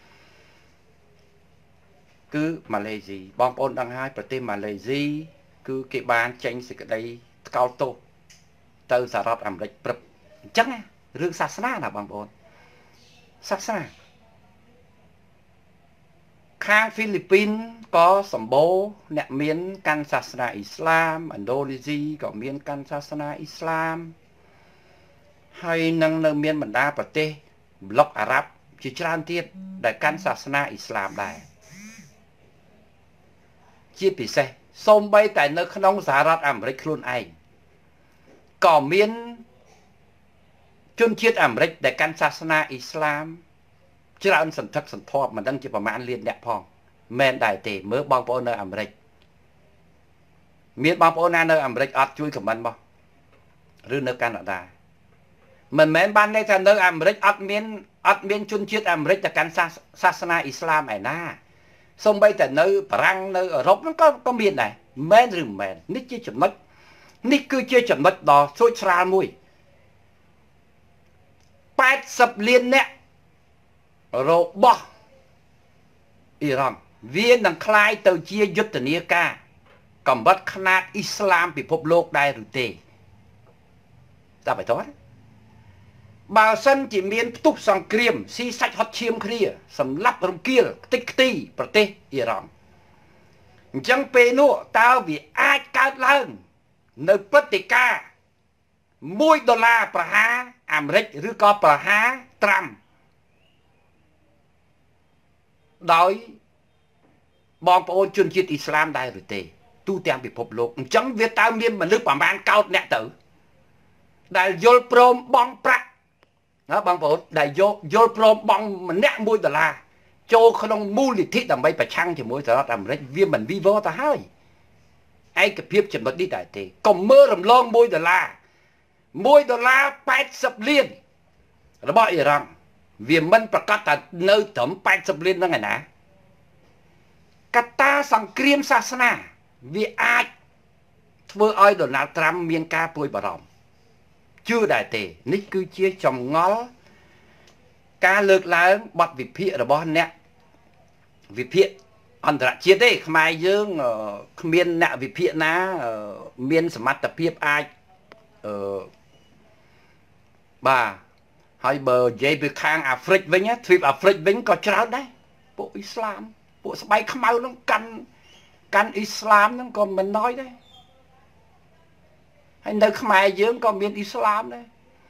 Speaker 1: គឺម៉ាឡេស៊ីបងប្អូនដឹងហើយប្រទេសម៉ាឡេស៊ីគឺគេបានចេញសេចក្តីថ្កោលទោសទៅសហរដ្ឋអាមេរិកព្រឹបអញ្ចឹងរឿងសាសនាណាបងប្អូនសាសនាខាងហ្វីលីពីនក៏សម្បូរអ្នកមានកាន់សាសនាអ៊ីស្លាមឥណ្ឌូនេស៊ីក៏មានកាន់សាសនាអ៊ីស្លាមហើយនឹងនៅមានបណ្ដាប្រទេសប្លុកអារ៉ាប់ជាច្រើនទៀតដែលកាន់សាសនាអ៊ីស្លាមដែរជាពិសេសសូម្បីតែនៅក្នុងសហរដ្ឋអាមេរិកខ្លួនឯងក៏មានជនជាតិអាមេរិកដែលកាន់សាសនាអ៊ីស្លាមច្រើនសន្ធឹកសន្ធាប់មិនដឹងជាប្រមាណលានអ្នកផងមែនដែរទេមើលបងប្អូននៅអាមេរិកមានបងប្អូនណានៅអាមេរិកអត់ជួយខមមិនបោះឬនៅកាណាដាមិនមែនបានន័យថានៅអាមេរិកអត់មានជនជាតិអាមេរិកដែលកាន់សាសនាអ៊ីស្លាមឯណាសូម្បីតែនៅបារាំងនៅអឺរ៉ុបហ្នឹងក៏មានដែរមែនឬមិនមែននេះជាចំណុចនេះគឺជាចំណុចដ៏ស្រួចស្រាលមួយ80 លានអ្នករបស់អ៊ីរ៉ង់វានឹងคล้ายទៅជាយុទ្ធនាការកំបិតខ្នាតអ៊ីស្លាមពិភពលោកដែរឬទេតើបៃតោះបើសិនជាមានផ្ទុះសង្គ្រាមស៊ីសាច់ហត់ឈាមគ្នាសម្លាប់រង្គាលខ្ទេចខ្ទីប្រទេសអ៊ីរ៉ង់អញ្ចឹងពេលនោះតើវាអាចកើតឡើងនៅព្រឹត្តិការណ៍$1ប្រហារអាមេរិកឬក៏ប្រហារត្រាំដោយបងប្អូនជនជាតិអ៊ីស្លាមដែរឬទេទូទាំងពិភពលោកអញ្ចឹងវាតើមានមនុស្សប្រមាណកោតអ្នកទៅដែលយល់ព្រមបង់ប្រាក់ណាបងប្អូនដែលយល់ព្រមបង់ម្នាក់$1ចូលក្នុងមូលនិធិដើម្បីប្រឆាំងជាមួយសហរដ្ឋអាមេរិកវាមិនវីវទៅហើយឯកភាពចំណុចនេះដែរទេកុំមើលរំលង$1 $1 80 លានរបស់អ៊ីរ៉ង់វាមិនប្រកាសថានៅត្រឹម80 លានហ្នឹងឯណាកត្តាសង្គ្រាមសាសនាវាអាចធ្វើឲ្យដូណាល់ត្រាំមានការព្រួយបារម្ភជឿដែរទេនេះគឺជាចម្ងល់ការលើកឡើងបទវិភាគរបស់អ្នកវិភាគអន្តរជាតិទេខ្មែរយើងគ្មានអ្នកវិភាគណាមានសមត្ថភាពអាចបាទហើយបើនិយាយពីខាងអាហ្វ្រិកវិញទ្វីបអាហ្វ្រិកវិញក៏ច្រើនដែរពួកអ៊ីស្លាមពួកស្បែកខ្មៅហ្នឹងកាន់អ៊ីស្លាមហ្នឹងក៏មិនណយដែរហើយនៅខ្មែរយើងក៏មានអ៊ីស្លាមដែរ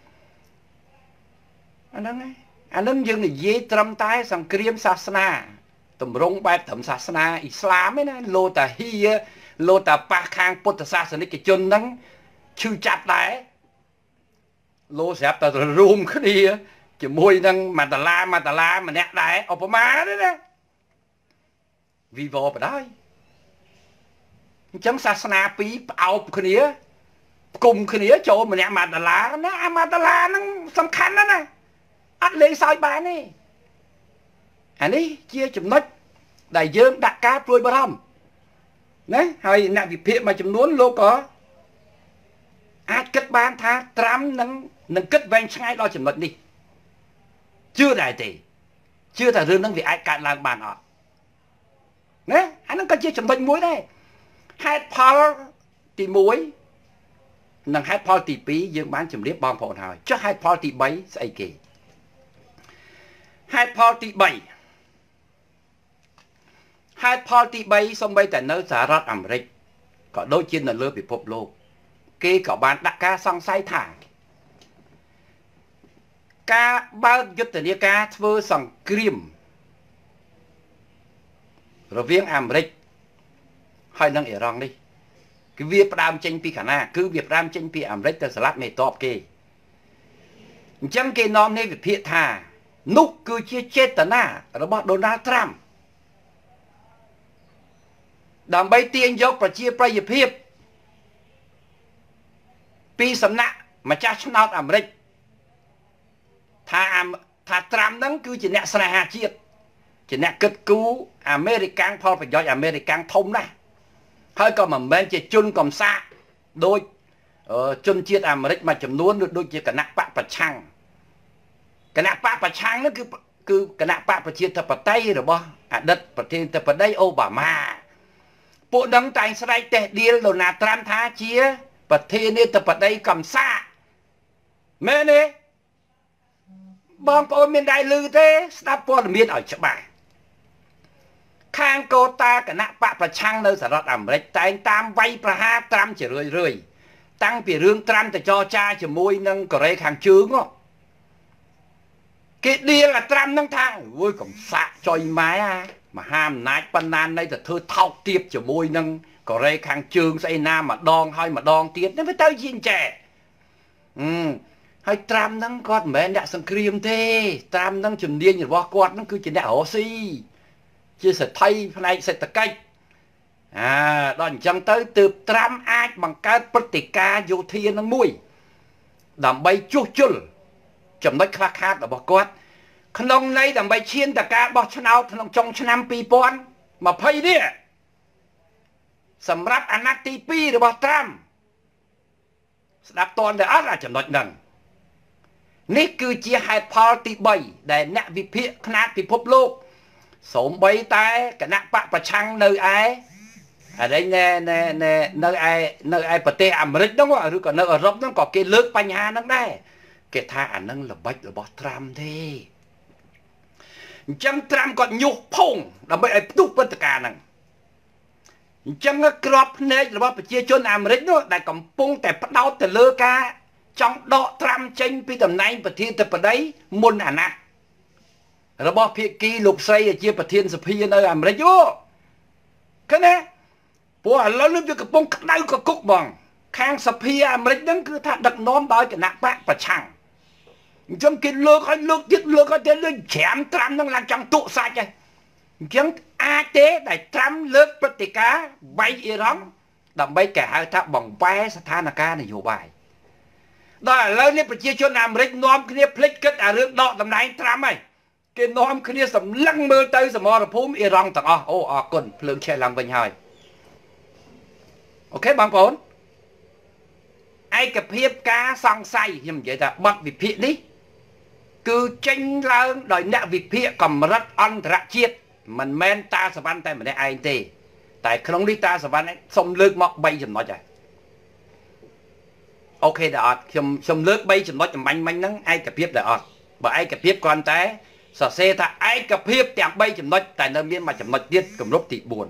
Speaker 1: អាហ្នឹងយើងនិយាយត្រឹមតែសង្គ្រាមសាសនាតម្រង់បែបត្រឹមសាសនាអ៊ីស្លាមឯណាលោតាហ៊ីលោតាប៉ះខាងពុទ្ធសាសនិកជនហ្នឹងឈឺចាប់ដែរលោស្រាប់តែរួមគ្នាជាមួយនឹងមួយដុល្លារម្នាក់ដែរឧបមាទេណាវីវបដែរអញ្ចឹងសាសនាពីរផ្អោបគ្នាផ្គុំគ្នាចូលម្នាក់មួយដុល្លារណាអាមួយដុល្លារហ្នឹងសំខាន់ណាស់ណាអត់លេងសើចបានទេអានេះជាចំណុចដែលយើងដាក់ការព្រួយបារម្ភណាហើយអ្នកវិភាគមួយចំនួនលោកក៏អាចគិតបានថាត្រាំនឹងគិតវែងឆ្ងាយដល់ចំណុចនេះជឿដែរទេជឿថារឿងហ្នឹងវាអាចកើតឡើងបានអត់ណាអាហ្នឹងក៏ជាចំណុចមួយដែរហេតុផលទី1និងហេតុផលទី2យើងបានជម្រាបបងប្អូនហើយចុះហេតុផលទី3ស្អីគេហេតុផលទី3ហេតុផលទី3សូម្បីតែនៅសហរដ្ឋអាមេរិកក៏ដូចជានៅលើពិភពលោកគេក៏បានដាក់ការសង្ស័យថាការបើកយុទ្ធនាការធ្វើសង្គ្រាមរវាងអាមេរិកហើយនិងអ៊ីរ៉ង់នេះគឺវាផ្ដើមចេញពីខាងណាគឺវាផ្ដើមចេញពីអាមេរិកទៅស្លាប់មេតបគេអញ្ចឹងគេនាំនេះវិភាគថានោះគឺជាចេតនារបស់ដូណាល់ត្រាំដើម្បីទាញយកប្រជាប្រិយភាពពីសំណាក់ម្ចាស់ឆ្នោតអាមេរិកថាត្រាំហ្នឹងគឺជាអ្នកស្នេហាជាតិជាអ្នកគិតគូរអាមេរិកាំងផលប្រយោជន៍អាមេរិកាំងធំណាស់ហើយក៏មិនមែនជាជនកំសាកដូចជនជាតិអាមេរិកមួយចំនួនឬដូចជាគណៈបកប្រឆាំងគណៈបកប្រឆាំងហ្នឹងគឺគណៈបកប្រជាធិបតេយ្យរបស់អតីតប្រធានាធិបតីអូបាម៉ាពួកនឹងតែងស្រែកតេះដៀលដូណាល់ត្រាំថាជាប្រធានាធិបតីកំសាកមែនទេបងប្អូនមានដែរឮទេស្ដាប់ព័ត៌មានឲ្យច្បាស់ខាងកូតាគណៈបកប្រឆាំងនៅសហរដ្ឋអាមេរិកតែងតាមវាយប្រហារត្រាំជារឿយតាំងពីរឿងត្រាំទៅចរចាជាមួយនឹងកូរ៉េខាងជើងគេដៀលអាត្រាំនឹងថាអូយកំសាកចុយម៉ែមហាអំណាចប៉ុណ្ណានៃទៅធ្វើថោកទាបជាមួយនឹងកូរ៉េខាងជើងស្អីណាម្ដងហើយម្ដងទៀតនេះវាទៅជាអញ្ចេះហើយត្រាំហ្នឹងគាត់មិនមែនអ្នកសង្គ្រាមទេត្រាំហ្នឹងជំនាញរបស់គាត់ហ្នឹងគឺជាអ្នករស់ស៊ីជាសេដ្ឋីផ្នែកសេដ្ឋកិច្ចដល់អញ្ចឹងទៅទើបត្រាំអាចបង្កើតព្រឹត្តិការណ៍យោធានឹងមួយដើម្បីជួសជុលចំណុចខ្វះខាតរបស់គាត់ក្នុងន័យដើម្បីឈានទៅការបោះឆ្នោតក្នុងចុងឆ្នាំ2020នេះសម្រាប់អាណត្តិទី2របស់ត្រាំស្ដាប់តន់តែអត់ចំណុចហ្នឹងនេះគឺជាហេតុផលទី3ដែលអ្នកវិភាគខ្នាតពិភពលោកសូម្បីតែគណៈបកប្រឆាំងនៅឯនៅឯប្រទេសអាមេរិកហ្នឹងឬក៏នៅអឺរ៉ុបហ្នឹងក៏គេលើកបញ្ហាហ្នឹងដែរគេថាអាហ្នឹងល្បិចរបស់ត្រាំទេអញ្ចឹងត្រាំគាត់ញុះភងដើម្បីឲ្យផ្ទុះព្រឹត្តិការណ៍ហ្នឹងអញ្ចឹងក្របភ្នែករបស់ប្រជាជនអាមេរិកនោះដែលកំពុងតែផ្ដោតទៅលើការចង់ដកត្រាំចេញពីតំណែងប្រធានាធិបតីមុនអាណត្តិរបស់ភាគីលោកស្រីជាប្រធានសភានៅអាមេរិកឃើញទេព្រោះឥឡូវនេះវាកំពុងក្តៅកគុកបងខាងសភាអាមេរិកហ្នឹងគឺថាដឹកនាំដោយគណៈបកប្រឆាំងអញ្ចឹងគេលើកឲ្យលើកទៀតលើកច្រាមត្រាំហ្នឹងឡើងចង់ទុកសាច់ហើយអញ្ចឹងអាចទេដែលត្រាំលើកព្រឹត្តិការណ៍វាយអ៊ីរ៉ង់ដើម្បីគេហៅថាបង្វែរស្ថានភាពនយោបាយដល់ឥឡូវនេះប្រជាជនអាមេរិកនាំគ្នាភ្លេចគិតអារឿងដកតំណែងត្រាំហើយគេនាំគ្នាសម្លឹងមើលទៅសមរភូមិអ៊ីរ៉ង់ទាំងអស់អូអរគុណភ្លើងឆេះឡើងវិញហើយអូខេបងប្អូនឯកភាពការសង្ស័យខ្ញុំនិយាយថាបទវិភាគនេះគឺចេញឡើងដោយអ្នកវិភាគកម្រិតអន្តរជាតិមិនមែនតាសវណ្ណតែម្នាក់ឯងទេតែក្នុងនេះតាសវណ្ណសុំលើកមក3ចំណុចហើយអូខេដែរអត់ខ្ញុំលើក3ចំណុចអំបញ្ញមិញហ្នឹងឯកភាពដែរអត់បើឯកភាពគ្រាន់តែសរសេរថាឯកភាពទាំង3ចំណុចតែនៅមានមួយចំណុចទៀតគម្រប់ទី4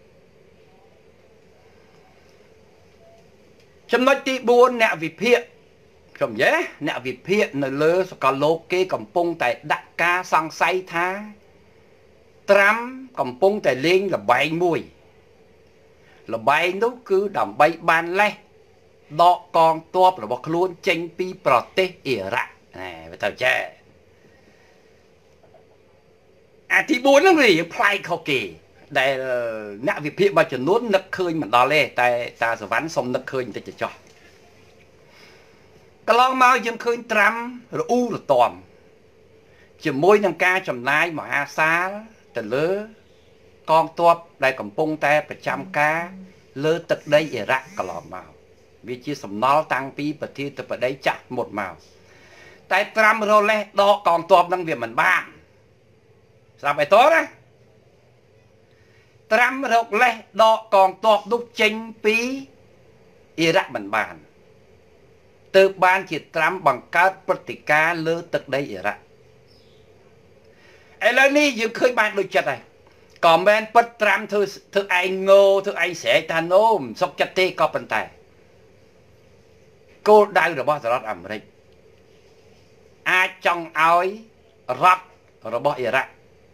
Speaker 1: ចំណុចទី4អ្នកវិភាគខ្ញុំនិយាយអ្នកវិភាគនៅលើសកលលោកគេកំពុងតែដាក់ការសង្ស័យថាត្រាំកំពុងតែលេងល្បែងមួយល្បែងនោះគឺដើម្បីបានលេសដកកងទ័ពរបស់ខ្លួនចេញពីប្រទេសអ៊ីរ៉ាក់ណែបើទៅចេះអាទី4ហ្នឹងវាប្លែកខុសគេដែលអ្នកវិភាគមួយចំនួននឹកឃើញមិនដល់ទេតែតាសវណ្ណសុំនឹកឃើញបន្តិចទៅចោះកន្លងមកយើងឃើញត្រាំរអ៊ូរទាំជាមួយនឹងការចំណាយមហាសាលទៅលើកងទ័ពដែលកំពុងតែប្រចាំការលើទឹកដីអ៊ីរ៉ាក់កន្លងមកវាជាសំណល់តាំងពីប្រធានាធិបតីចាស់មុតមកតែត្រាំរលេះដកកងទ័ពនឹងវាមិនបានស្រាប់ឲ្យតណាត្រាំរកលេះដកកងទ័ពនោះចេញពីអ៊ីរ៉ាក់មិនបានទើបបានជាត្រាំបង្កើតព្រឹត្តិការណ៍លើទឹកដីអ៊ីរ៉ាក់ឥឡូវនេះយើងឃើញបានដូចចិត្តហើយក៏មិនពិតត្រាំធ្វើឯងងោធ្វើឯងស្រែកថាណូមសុកចិត្តទេក៏ប៉ុន្តែគោលដៅរបស់សហរដ្ឋអាមេរិកអាចចង់ឲ្យរដ្ឋរបស់អ៊ីរ៉ាក់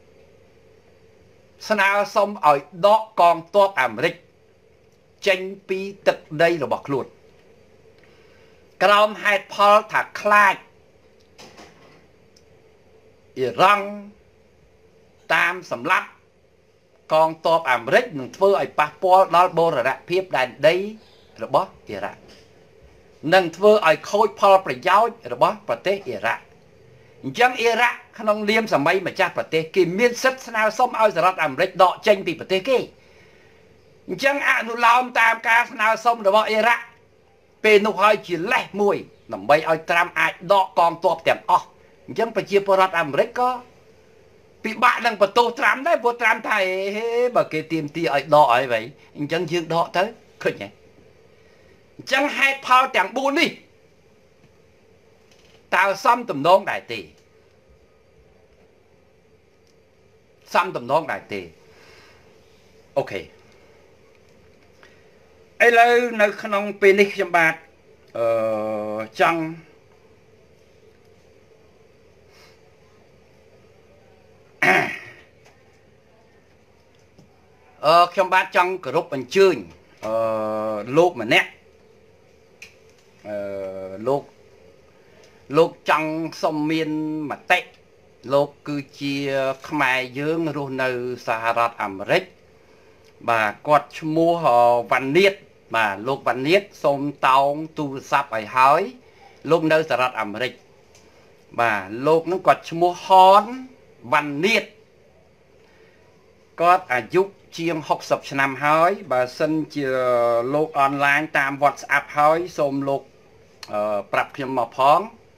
Speaker 1: ស្នើសុំឲ្យដកកងទ័ពអាមេរិកចេញពីទឹកដីរបស់ខ្លួនក្រោមហេតុផលថាខ្លាចអ៊ីរ៉ង់តាមសម្លាប់កងទ័ពអាមេរិកនឹងធ្វើឲ្យប៉ះពាល់ដល់បូរណភាពដែនដីរបស់អ៊ីរ៉ាក់នឹងធ្វើឲ្យខូចផលប្រយោជន៍របស់ប្រទេសអ៊ីរ៉ាក់អញ្ចឹងអ៊ីរ៉ាក់ក្នុងនាមសម័យម្ចាស់ប្រទេសគេមានសិទ្ធិស្នើសុំឲ្យសហរដ្ឋអាមេរិកដកចេញពីប្រទេសគេអញ្ចឹងអនុលោមតាមការស្នើសុំរបស់អ៊ីរ៉ាក់ពេលនោះហើយជាលេសមួយដើម្បីឲ្យត្រាំអាចដកកងទ័ពទាំងអស់អញ្ចឹងប្រជាពលរដ្ឋអាមេរិកក៏ពិបាកនឹងបន្ទោសត្រាំដែរព្រោះត្រាំថាហេបើគេទាមទារឲ្យដកហើយវិញអញ្ចឹងយើងដកទៅឃើញទេអញ្ចឹងហេតុផលទាំង4នេះតើសមទំនងដែរទេសមទំនងដែរទេអូខេឥឡូវនៅក្នុងពេលនេះខ្ញុំបាទចង់ខ្ញុំបាទចង់គោរពអញ្ជើញលោកម្នាក់លោកចង់សុំមានមតិលោកគឺជាខ្មែរយើងរស់នៅសហរដ្ឋអាមេរិកបាទគាត់ឈ្មោះវ៉ាន់នៀតបាទលោកវ៉ាន់នៀតសូមតោងទូរស័ព្ទឲ្យហើយលោកនៅសហរដ្ឋអាមេរិកបាទលោកនឹងគាត់ឈ្មោះហនវ៉ាន់នៀតគាត់អាយុជាង60ឆ្នាំហើយបើសិនជាលោកអនឡាញតាម WhatsApp ហើយសូមលោកប្រាប់ខ្ញុំមកផង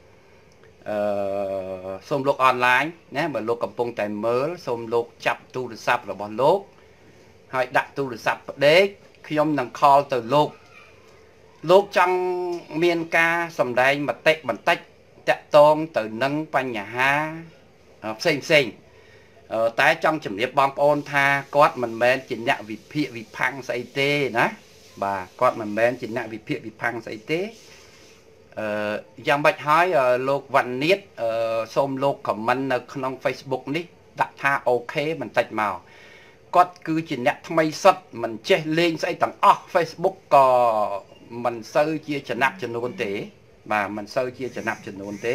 Speaker 1: សូមលោកអនឡាញណាបើលោកកំពុងតែមើលសូមលោកចាប់ទូរស័ព្ទរបស់លោកហើយដាក់ទូរស័ព្ទផ្ដេកខ្ញុំនឹងខលទៅលោកចង់មានការសម្ដែងមតិបន្តិចតាក់ទងទៅនឹងបញ្ហាផ្សេងតែចង់ជំរាបបងប្អូនថាគាត់មិនមែនជាអ្នកវិភាគវិផាំងស្អីទេណាបាទគាត់មិនមែនជាអ្នកវិភាគវិផាំងស្អីទេយ៉ាងម៉េចហើយលោកវ៉ាន់នៀតសូមលោកខមមិននៅក្នុង Facebook នេះដាក់ថាអូខេបន្តិចមកគាត់គឺជាអ្នកថ្មីសុទ្ធមិនចេះលេងស្អីទាំងអស់ Facebook ក៏មិនសូវជាចំណាប់ចំនួនទេបាទមិនសូវជាចំណាប់ចំនួនទេ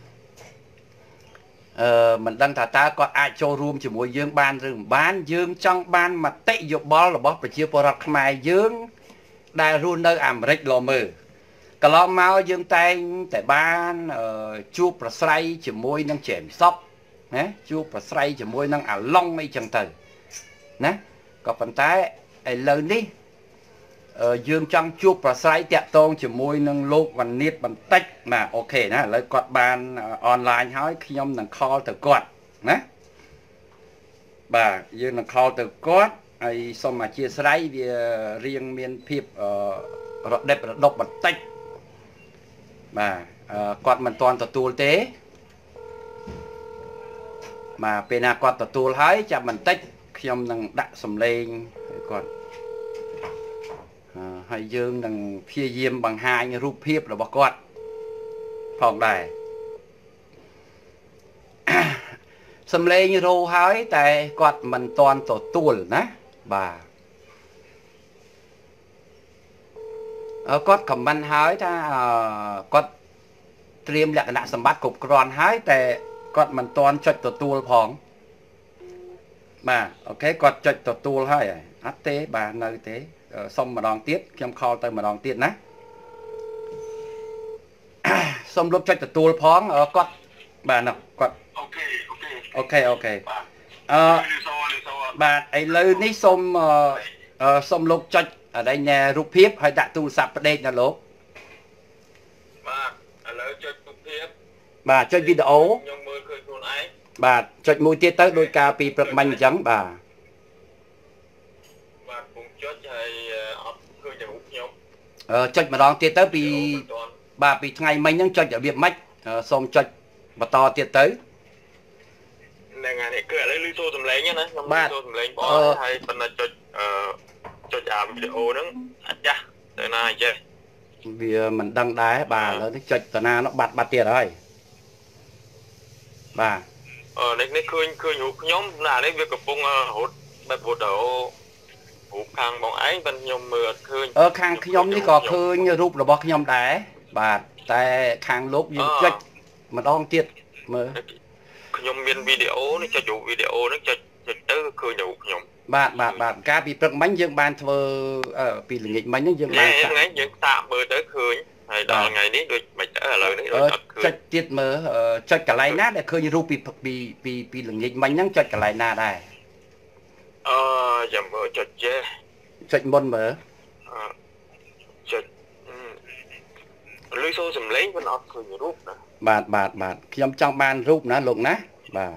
Speaker 1: មិនដឹងថាតើគាត់អាចចូលរួមជាមួយយើងបានឬមិនបានយើងចង់បានមតិយោបល់របស់ប្រជាពលរដ្ឋខ្មែរយើងដែលរស់នៅអាមេរិកឡមើកន្លងមកយើងតែងតែបានជួបប្រស្រ័យជាមួយនឹងជេមសុកណាជួបប្រស្រ័យជាមួយនឹងអាឡុងអីចឹងទៅណាក៏ប៉ុន្តែឥឡូវនេះយើងចង់ជួបប្រស្រ័យតាក់ទងជាមួយនឹងលោកវណ្ណិតបន្តិចបាទអូខេណាឥឡូវគាត់បានអនឡាញហើយខ្ញុំនឹងខលទៅគាត់ណាបាទយើងនឹងខលទៅគាត់ហើយសូមអធិស្ឋានវារៀងមានភាពរដិបរដប់បន្តិចបាទគាត់មិនទាន់ទទួលទេបាទពេលណាគាត់ទទួលហើយចាំបន្តិចខ្ញុំនឹងដាក់សំឡេងឲ្យគាត់ហើយយើងនឹងព្យាយាមបង្ហាញរូបភាពរបស់គាត់ផងដែរសំឡេងរោហើយតែគាត់មិនទាន់ទទួលណាបាទគាត់ខមមិនហើយថាគាត់ត្រៀមលក្ខណៈសម្បត្តិគ្រប់គ្រាន់ហើយតែគាត់មិនទាន់ចុចទទួលផងបាទអូខេគាត់ចុចទទួលហើយអត់ទេបាទនៅទេសុំម្ដងទៀតខ្ញុំខលទៅម្ដងទៀតណាសុំលុបចុចទទួលផងគាត់បាទនោះគាត់អូខេបាទឥឡូវនេះសុំលោកចុចអីណែរូបភាពហើយដាក់ទូរស័ព្ទផ្ដេកណាលោក
Speaker 2: បាទឥឡូវចុចរូបភាព
Speaker 1: បាទចុចវីដេអូ
Speaker 2: ខ្ញុំមើលឃើញខ្លួនឯង
Speaker 1: បាទចុចមួយទៀតទៅដោយការពីព្រឹកមិញអញ្ចឹងបាទ
Speaker 2: ខ្ញុំចុចហើយអត់ឃើញរូបខ្ញុំ
Speaker 1: ចុចម្ដងទៀតទៅពីបាទពីថ្ងៃមិញហ្នឹងចុចរបៀបម៉េចសូមចុចបន្តទៀតទៅ
Speaker 2: ហ្នឹងហើយនេះគឺឥឡូវឮសូរសំឡេងណាខ្ញុំឮសូរសំឡេងបងហើយប៉ុន្តែចុចអាវីដេអូហ្នឹងអត់ចាស់ទៅណាអញ្ចឹង
Speaker 1: វាមិនដឹងដែរបាទឥឡូវនេះចុចតាណានោះបាត់ទៀតហើយបាទ
Speaker 2: នេះឃើញរូបខ្ញុំណានេះវាកំពុងរត់បែបរត់រូបខាងបងឯងប៉ុន្តែខ្ញុំមើលអត់ឃើញ
Speaker 1: ខាងខ្ញុំនេះក៏ឃើញរូបរបស់ខ្ញុំដែរបាទតែខាងលោកយើងចុចម្ដងទៀតមើល
Speaker 2: ខ្ញុំមានវីដេអូនេះចុចរូបវីដេអូនេះចុចទៅឃើញរូបខ្ញុំ
Speaker 1: បាទកាលពីព្រឹកមិញយើងបានធ្វើពីល្ងាចមិញហ្នឹងយើងបាន
Speaker 2: ថ្ងៃយើងសាកមើលទៅឃើញហើយដល់ថ្ងៃនេះដូចមិនទៅឥឡូវនេះដូចអត់ឃើញ
Speaker 1: ចុចទៀតមើលចុចកន្លែងណាដែលឃើញរូបពីល្ងាចមិញហ្នឹងចុចកន្លែងណាដែរ
Speaker 2: ចាំមើលចុច
Speaker 1: ចុចមុនមើល
Speaker 2: ចុចលឺសូរសំឡេងមិនអត់ឃើញរូបណា
Speaker 1: បាទខ្ញុំចង់បានរូបណាលោកណាបាទ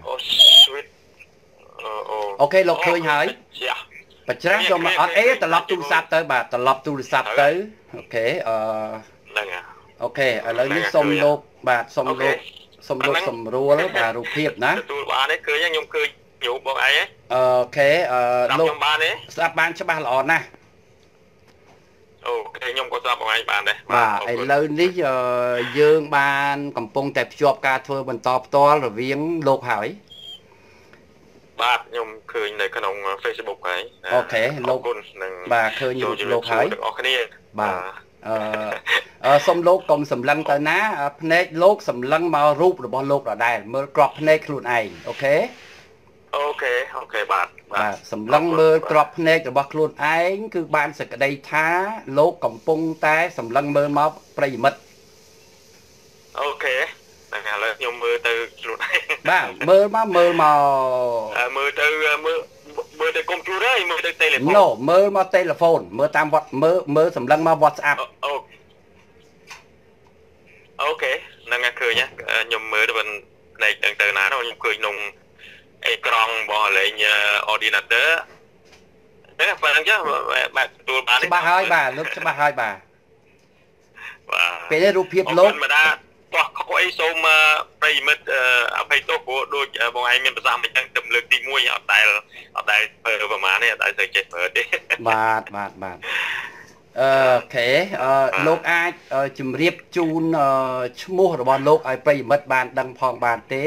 Speaker 1: អូខេលោកឃើញហើយបច្ច្រាស់យកមកអត់អីត្រឡប់ទូរស័ព្ទទៅបាទត្រឡប់ទូរស័ព្ទទៅអូខេ
Speaker 2: ហ្នឹង
Speaker 1: អូខេឥឡូវនេះសុំលោកបាទសុំលោកសម្រួលបាទរូបភាពណា
Speaker 2: ទទួលបានទេឃើញខ្ញុំឃើញរូបបងឯង
Speaker 1: អូខេ
Speaker 2: លោកខ្ញុំបានទេ
Speaker 1: ស្ដាប់បានច្បាស់ល្អណាស់
Speaker 2: អូខេខ្ញុំក៏ស្ដាប់បងឯងបានដែរ
Speaker 1: បាទឥឡូវនេះយើងបានកំពុងតែភ្ជាប់ការធ្វើបន្តផ្ទាល់រវាងលោកហើយ
Speaker 2: បាទខ្ញុំឃើញនៅក្នុង Facebook ហើយ
Speaker 1: អូខេលោក
Speaker 2: គុណនឹង
Speaker 1: បាទឃើញលោកហើយ
Speaker 2: ទាំងអស់គ្នា
Speaker 1: បាទសុំលោកកុំសម្លឹងទៅណាភ្នែកលោកសម្លឹងមករូបរបស់លោកដដែលមើលក្របភ្នែកខ្លួនឯងអូខេ
Speaker 2: បាទ
Speaker 1: សម្លឹងមើលក្របភ្នែករបស់ខ្លួនឯងគឺបានសក្តីថាលោកកំពុងតែសម្លឹងមើលមកប្រិយមិត្ត
Speaker 2: អូខេតែឥឡូវខ្ញុំមើលទៅខ្លួនឯង
Speaker 1: បាទមើលមកមើល
Speaker 2: ទៅកុំព្យូទ័រមើលទៅទូរស័ព្ទ
Speaker 1: មើលមកទូរស័ព្ទមើលតាមមើលសម្លឹងមក WhatsApp
Speaker 2: អូខេហ្នឹងហើយឃើញខ្ញុំមើលទៅផ្នែកទាំងទៅណាខ្ញុំឃើញក្នុងអេក្រង់របស់លេង ordinator តែប៉ុណ្្នឹងចាបាទទទួលបាន
Speaker 1: ច្បាស់ហើយបាទលោកច្បាស់ហើយបាទពេលនេះរូបភាពលោក
Speaker 2: មិនដាបោះខុសអីសូមប្រិយមិត្តអភ័យទោសព្រោះដូចបងឯងមានប្រសាសន៍មិនចឹងទៅលើកទី1អត់ដែលធ្វើប្រហែលនេះអត់ដែលទៅចេះប្រើទេ
Speaker 1: បាទអូខេលោកអាចជម្រាបជូនឈ្មោះរបស់លោកឲ្យប្រិយមិត្តបានដឹងផងបានទេ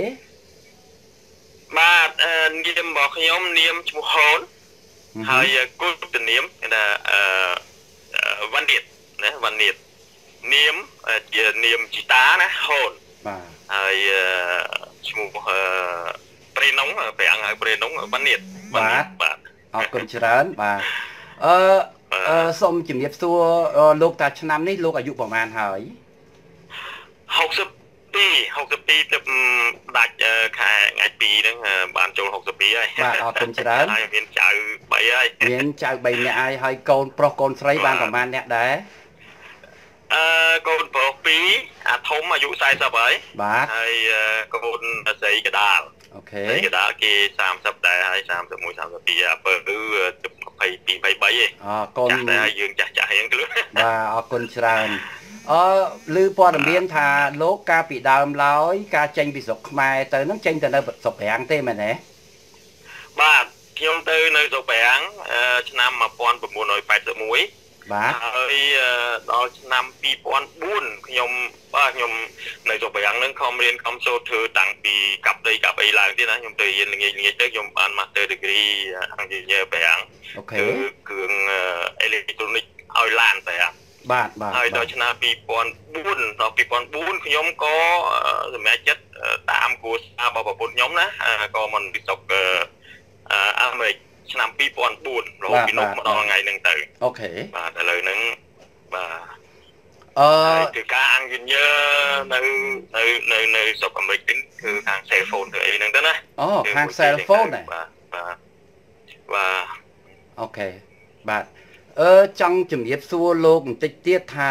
Speaker 2: បាទនាមរបស់ខ្ញុំនាមឈ្មោះហូនហើយគុណទៅនាមគេថាវណ្ណិតណាវណ្ណិតនាមជានាមជីតាណាហូន
Speaker 1: បាទ
Speaker 2: ហើយឈ្មោះប្រេនងប្រាំងហើយប្រេនងវណ្ណិត
Speaker 1: បាទអរគុណច្រើនបាទសូមជំរាបសួរលោកតាឆ្នាំនេះលោកអាយុប្រហែលហើយ
Speaker 2: 62 62ទៅដាច់ខែថ្ងៃ2ហ្នឹងបានចូល62ហើយ
Speaker 1: បាទអរគុណច្រើន
Speaker 2: មានចៅ3ហើយ
Speaker 1: មានចៅ3នាក់ហើយកូនប្រុសកូនស្រីបានប្រហែលអ្នកដែរ
Speaker 2: កូនប្រុស2អាធំអាយុ40ហើយ
Speaker 1: បាទ
Speaker 2: ហើយកូនស្រីកដាល
Speaker 1: អូខេ
Speaker 2: កដាលគេ30ដែរហើយ31 32អាពើគឺ22 23ឯង
Speaker 1: កូន
Speaker 2: តែយើងចាស់ហ្នឹងខ្លួន
Speaker 1: បាទអរគុណច្រើនឮព័ត៌មានថាលោកកាលពីដើមឡើយការចេញពីស្រុកខ្មែរទៅនឹងចេញទៅនៅស្រុកប្រាំងទេមែនទេ
Speaker 2: បាទខ្ញុំទៅនៅស្រុកប្រាំងឆ្នាំ1981
Speaker 1: បាទ
Speaker 2: ហើយដល់ឆ្នាំ2004ខ្ញុំនៅស្រុកប្រាំងនឹងខំរៀនខំសូត្រធ្វើតាំងពីកាប់ដីកាប់អីឡើងទៀតណាខ្ញុំទៅរៀនល្ងាចទៅខ្ញុំបាន Master Degree Engineer ប្រាំង
Speaker 1: អូខេ
Speaker 2: គ្រឿង Electronic ឲ្យឡានប្រាំង
Speaker 1: បាទ
Speaker 2: ហើយដល់ឆ្នាំ2004ដល់2004ខ្ញុំក៏សម្រេចចិត្តតាមគូសាររបស់ប្រពន្ធខ្ញុំណាក៏មិនពីស្រុកអាមេរិកឆ្នាំ2004រហូតពីនោះមកដល់ថ្ងៃហ្នឹងទៅ
Speaker 1: អូខេ
Speaker 2: បាទឥឡូវហ្នឹងបាទគឺការអង្គញ្ញើនៅស្រុកអាមេរិកហ្នឹងគឺខាង cell phone ទៅអីហ្នឹងទៅណា
Speaker 1: ខាង cell phone ដែរ
Speaker 2: បាទ
Speaker 1: អូខេបាទចង់ជំរាបសួរលោកបន្តិចទៀតថា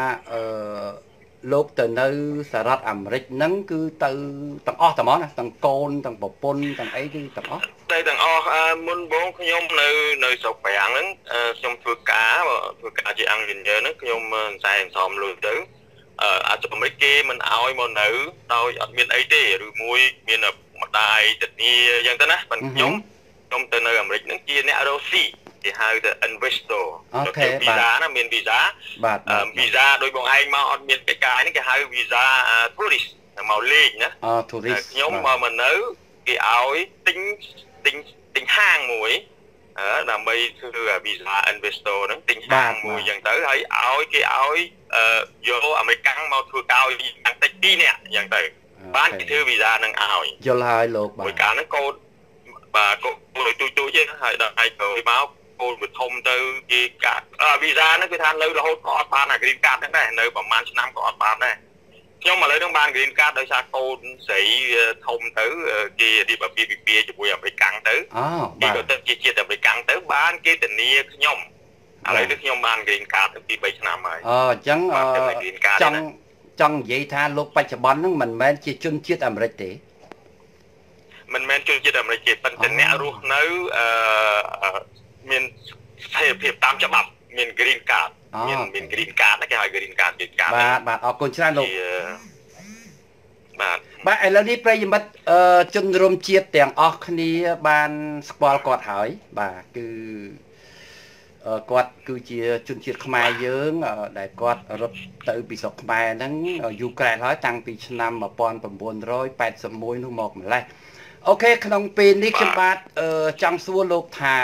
Speaker 1: លោកទៅនៅសហរដ្ឋអាមេរិកហ្នឹងគឺទៅទាំងអស់តែហ្មងណាទាំងកូនទាំងប្រពន្ធទាំងអីគឺទាំងអស់
Speaker 2: ទៅទាំងអស់មុនបងខ្ញុំនៅស្រុកប្រាំងហ្នឹងខ្ញុំធ្វើការជាអង្គិញ្ញើហ្នឹងខ្ញុំខ្សែសំលុយទៅអាមេរិកគេមិនអោយមកនៅដោយអត់មានអីទេឬមួយមានម្ដាយធានាអញ្ចឹងទៅណាប៉ុន្តែខ្ញុំទៅនៅអាមេរិកហ្នឹងជាអ្នករស់ស៊ីគេហៅថា investor
Speaker 1: អូខេ
Speaker 2: វីសាណាមានវីសាវីសាដោយបងឯងមកអត់មានកិច្ចការនេះគេហៅវីសា tourist មកលេងណា
Speaker 1: tourist
Speaker 2: ខ្ញុំមកនៅគេឲ្យទិញហាងមួយដើម្បីធ្វើវីសា investor ហ្នឹងទិញហាងមួយអញ្ចឹងទៅហើយគេឲ្យយកអាមេរិកមកធ្វើកោយ៉ាងតិច2នាក់អញ្ចឹងទៅបានគេធ្វើវីសាហ្នឹងឲ្យ
Speaker 1: យល់ហើយលោក
Speaker 2: បាទមួយកាលហ្នឹងកូនបាទកូនទូចទេហើយដល់ហើយក្រោយមកកូនវាធំទៅគេកាត់វីសាហ្នឹងគឺថានៅរហូតក៏អត់បានអា green card ហ្នឹងដែរនៅប្រហែលឆ្នាំក៏អត់បានដែរខ្ញុំឥឡូវហ្នឹងបាន green card ដោយសារកូនស្រីធំទៅគេរៀបអាពាហ៍ពិពាហ៍ជាមួយអាមេរិកទៅ
Speaker 1: គេ
Speaker 2: ក៏ទៅជាជាតិអាមេរិកទៅបានគេធានាខ្ញុំឥឡូវនេះខ្ញុំបាន green card ទៅពី3ឆ្នាំហើយ
Speaker 1: អញ្ចឹងចង់និយាយថាលោកបច្ចុប្បន្នហ្នឹងមិនមែនជាជនជាតិអាមេរិកទេ
Speaker 2: មិនមែនជនជាតិអាមេរិកទេប៉ុន្តែអ្នករស់នៅមានស្ថិរភាពតាមច្បាប់មាន green card មាន green card គេហៅ green card
Speaker 1: បាទអរគុណច្រើនលោក
Speaker 2: បាទ
Speaker 1: ឥឡូវនេះប្រិយមិត្តជនរួមជាតិទាំងអស់គ្នាបានស្គាល់គាត់ហើយបាទគឺគាត់គឺជាជនជាតិខ្មែរយើងដែលគាត់រត់ទៅពីស្រុកខ្មែរហ្នឹងយូរក្រែលហើយតាំងពីឆ្នាំ1981នោះមកម្លេះអូខេក្នុងពេលនេះខ្ញុំបាទចង់សួរលោកថា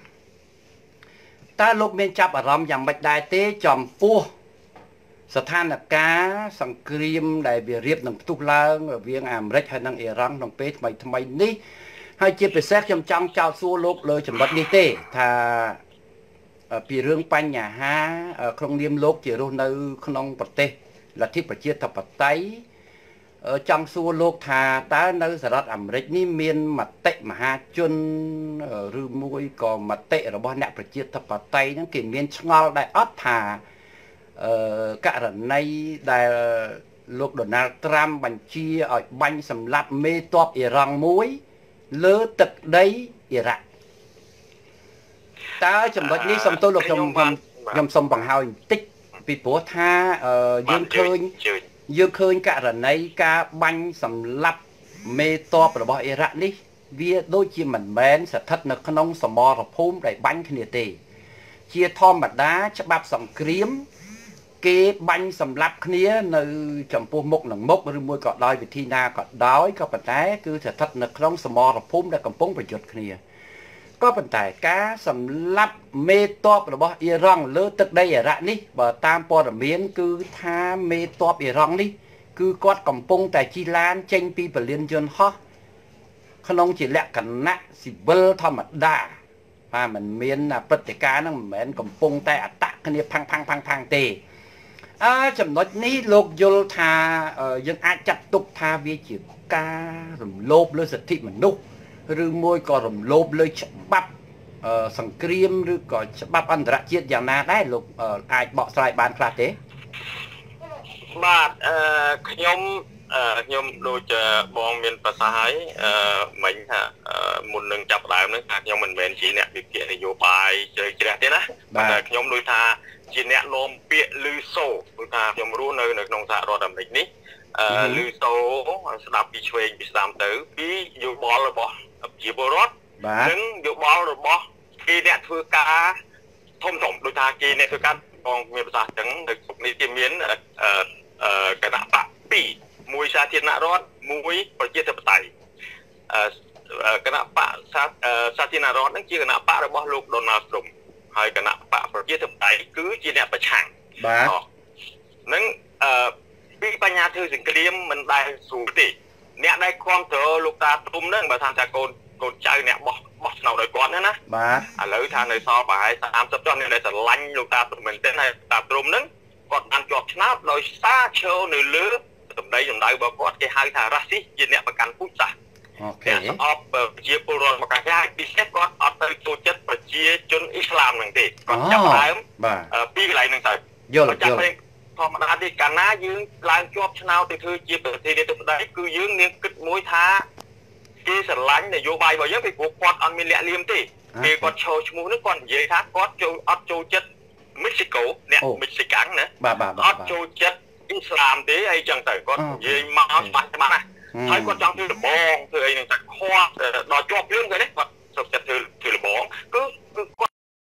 Speaker 1: តើលោកមានចាប់អារម្មណ៍យ៉ាងម៉េចដែរទេចំពោះស្ថានភាពសង្គ្រាមដែលវារៀបនឹងផ្ទុះឡើងរវាងអាមេរិកហើយនិងអ៊ីរ៉ង់ក្នុងពេលថ្មីនេះហើយជាពិសេសខ្ញុំចង់ចោទសួរលោកលើចំណុចនេះទេថាពីរឿងបញ្ហាក្នុងនាមលោកជារស់នៅក្នុងប្រទេសលទ្ធិប្រជាធិបតេយ្យចង់សួរលោកថាតើនៅសហរដ្ឋអាមេរិកនេះមានមតិមហាជនឬមួយក៏មតិរបស់អ្នកប្រជាធិបតេយ្យហ្នឹងគេមានឆ្ងល់ដែរអត់ថាករណីដែលលោកដូណាល់ត្រាំបញ្ជាឲ្យបាញ់សម្លាប់មេទ័ពអ៊ីរ៉ង់មួយលើទឹកដីអ៊ីរ៉ាក់តើចំណុចនេះសំទោសលោកខ្ញុំសូមបង្ហាញបន្តិចពីព្រោះថាយើងឃើញករណីការបាញ់សម្លាប់មេទ័ពរបស់អ៊ីរ៉ាក់នេះវាដូចជាមិនមែនស្ថិតនៅក្នុងសមរភូមិដែលបាញ់គ្នាទេជាធម្មតាច្បាប់សង្គ្រាមគេបាញ់សម្លាប់គ្នានៅចំពោះមុខនឹងមុខឬមួយក៏ដោយវិធីណាក៏ដោយក៏ប៉ុន្តែគឺស្ថិតនៅក្នុងសមរភូមិដែលកំពុងប្រយុទ្ធគ្នាក៏ប៉ុន្តែការសម្លាប់មេទ័ពរបស់អ៊ីរ៉ង់លើទឹកដីអ៊ីរ៉ាក់នេះបើតាមព័ត៌មានគឺថាមេទ័ពអ៊ីរ៉ង់នេះគឺគាត់កំពុងតែជិះឡានចេញពីពលានយន្តហោះក្នុងជាលក្ខណៈស៊ីវិលធម្មតាបាទមិនមានព្រឹត្តិការណ៍ហ្នឹងមិនមែនកំពុងតែអតគ្នាផាំងទេចំណុចនេះលោកយល់ថាយើងអាចចាត់ទុកថាវាជាការរំលោភលើសិទ្ធិមនុស្សឬមួយក៏រំលោភលើច្បាប់សង្គ្រាមឬក៏ច្បាប់អន្តរជាតិយ៉ាងណាដែរលោកអាចបកស្រាយបានខ្លះទេ
Speaker 2: បាទខ្ញុំដូចបងមានប្រសាសន៍ហើយមិញថាមុននឹងចាប់ដើមហ្នឹងថាខ្ញុំមិនមែនជាអ្នកវិភាគនយោបាយជ្រៅជ្រះទេណាតែខ្ញុំដូចថាជាអ្នកនាំពាក្យឮសូគឺថាខ្ញុំរស់នៅក្នុងសហរដ្ឋអាមេរិកនេះឮសូស្ដាប់ពីឆ្វេងពីស្ដាំទៅពីយោបល់របស់ប្រជាពលរដ្ឋនិងយោបល់របស់គេអ្នកធ្វើការធំដូចថាគេអ្នកធ្វើការបងមានប្រសាសន៍ចឹងនៅគុកនេះគេមានគណៈបក2មួយសាធារណរដ្ឋមួយប្រជាធិបតេយ្យគណៈបកសាធារណរដ្ឋហ្នឹងជាគណៈបករបស់លោក Donald Trump ហើយគណៈបកប្រជាធិបតេយ្យគឺជាអ្នកប្រឆាំង
Speaker 1: បាទ
Speaker 2: ហ្នឹងពីបញ្ហាធ្វើសង្គ្រាមមិនដែលស្រួលទេអ្នកដែលគ្រប់គ្រងលោកតា Trump ហ្នឹងបើថាកូនចៅអ្នកបោះឆ្នោតដោយគាត់ណា
Speaker 1: បាទ
Speaker 2: ឥឡូវថានៅសល់ប្រហែល30ចុះអ្នកដែលស្រឡាញ់លោកតា Trump មែនទេហើយតា Trump ហ្នឹងគាត់បានជាប់ឆ្នោតដោយសារឈរនៅលើសម្ដីសម្ដៅរបស់គាត់គេហៅថារ៉ាស៊ីសជាអ្នកប្រកាន់ពូជសាសន៍
Speaker 1: អូខេ
Speaker 2: អបប្រជាពលរដ្ឋមកកាសពិសេសគាត់អត់ទៅចូលចិត្តប្រជាជនអ៊ីស្លាមហ្នឹងទេគាត់ចាប់ដើមពីកន្លែងហ្នឹងទៅ
Speaker 1: យល់
Speaker 2: ធម្មតាទេកាលណាយើងឡើងជាប់ឆ្នោតទៅធ្វើជាប្រធានាធិបតីគឺយើងនាងគិតមួយថាគេស្រឡាញ់នយោបាយរបស់យើងពីព្រោះគាត់អត់មានលាក់លៀមទេពេលគាត់ឈរឈ្មោះហ្នឹងគាត់និយាយថាគាត់អត់ចូលចិត្តមិចស៊ីកូអ្នកមិចស៊ីកាំងណាអត់ចូលចិត្តអ៊ីស្លាមទេអីចឹងទៅគាត់និយាយមកច្បាស់ណាហើយគាត់ចង់ធ្វើលបងធ្វើអីហ្នឹងតែខាត់ដល់ជាប់លឿនទៅនេះគាត់សុខចិត្តធ្វើលបងគឺគាត់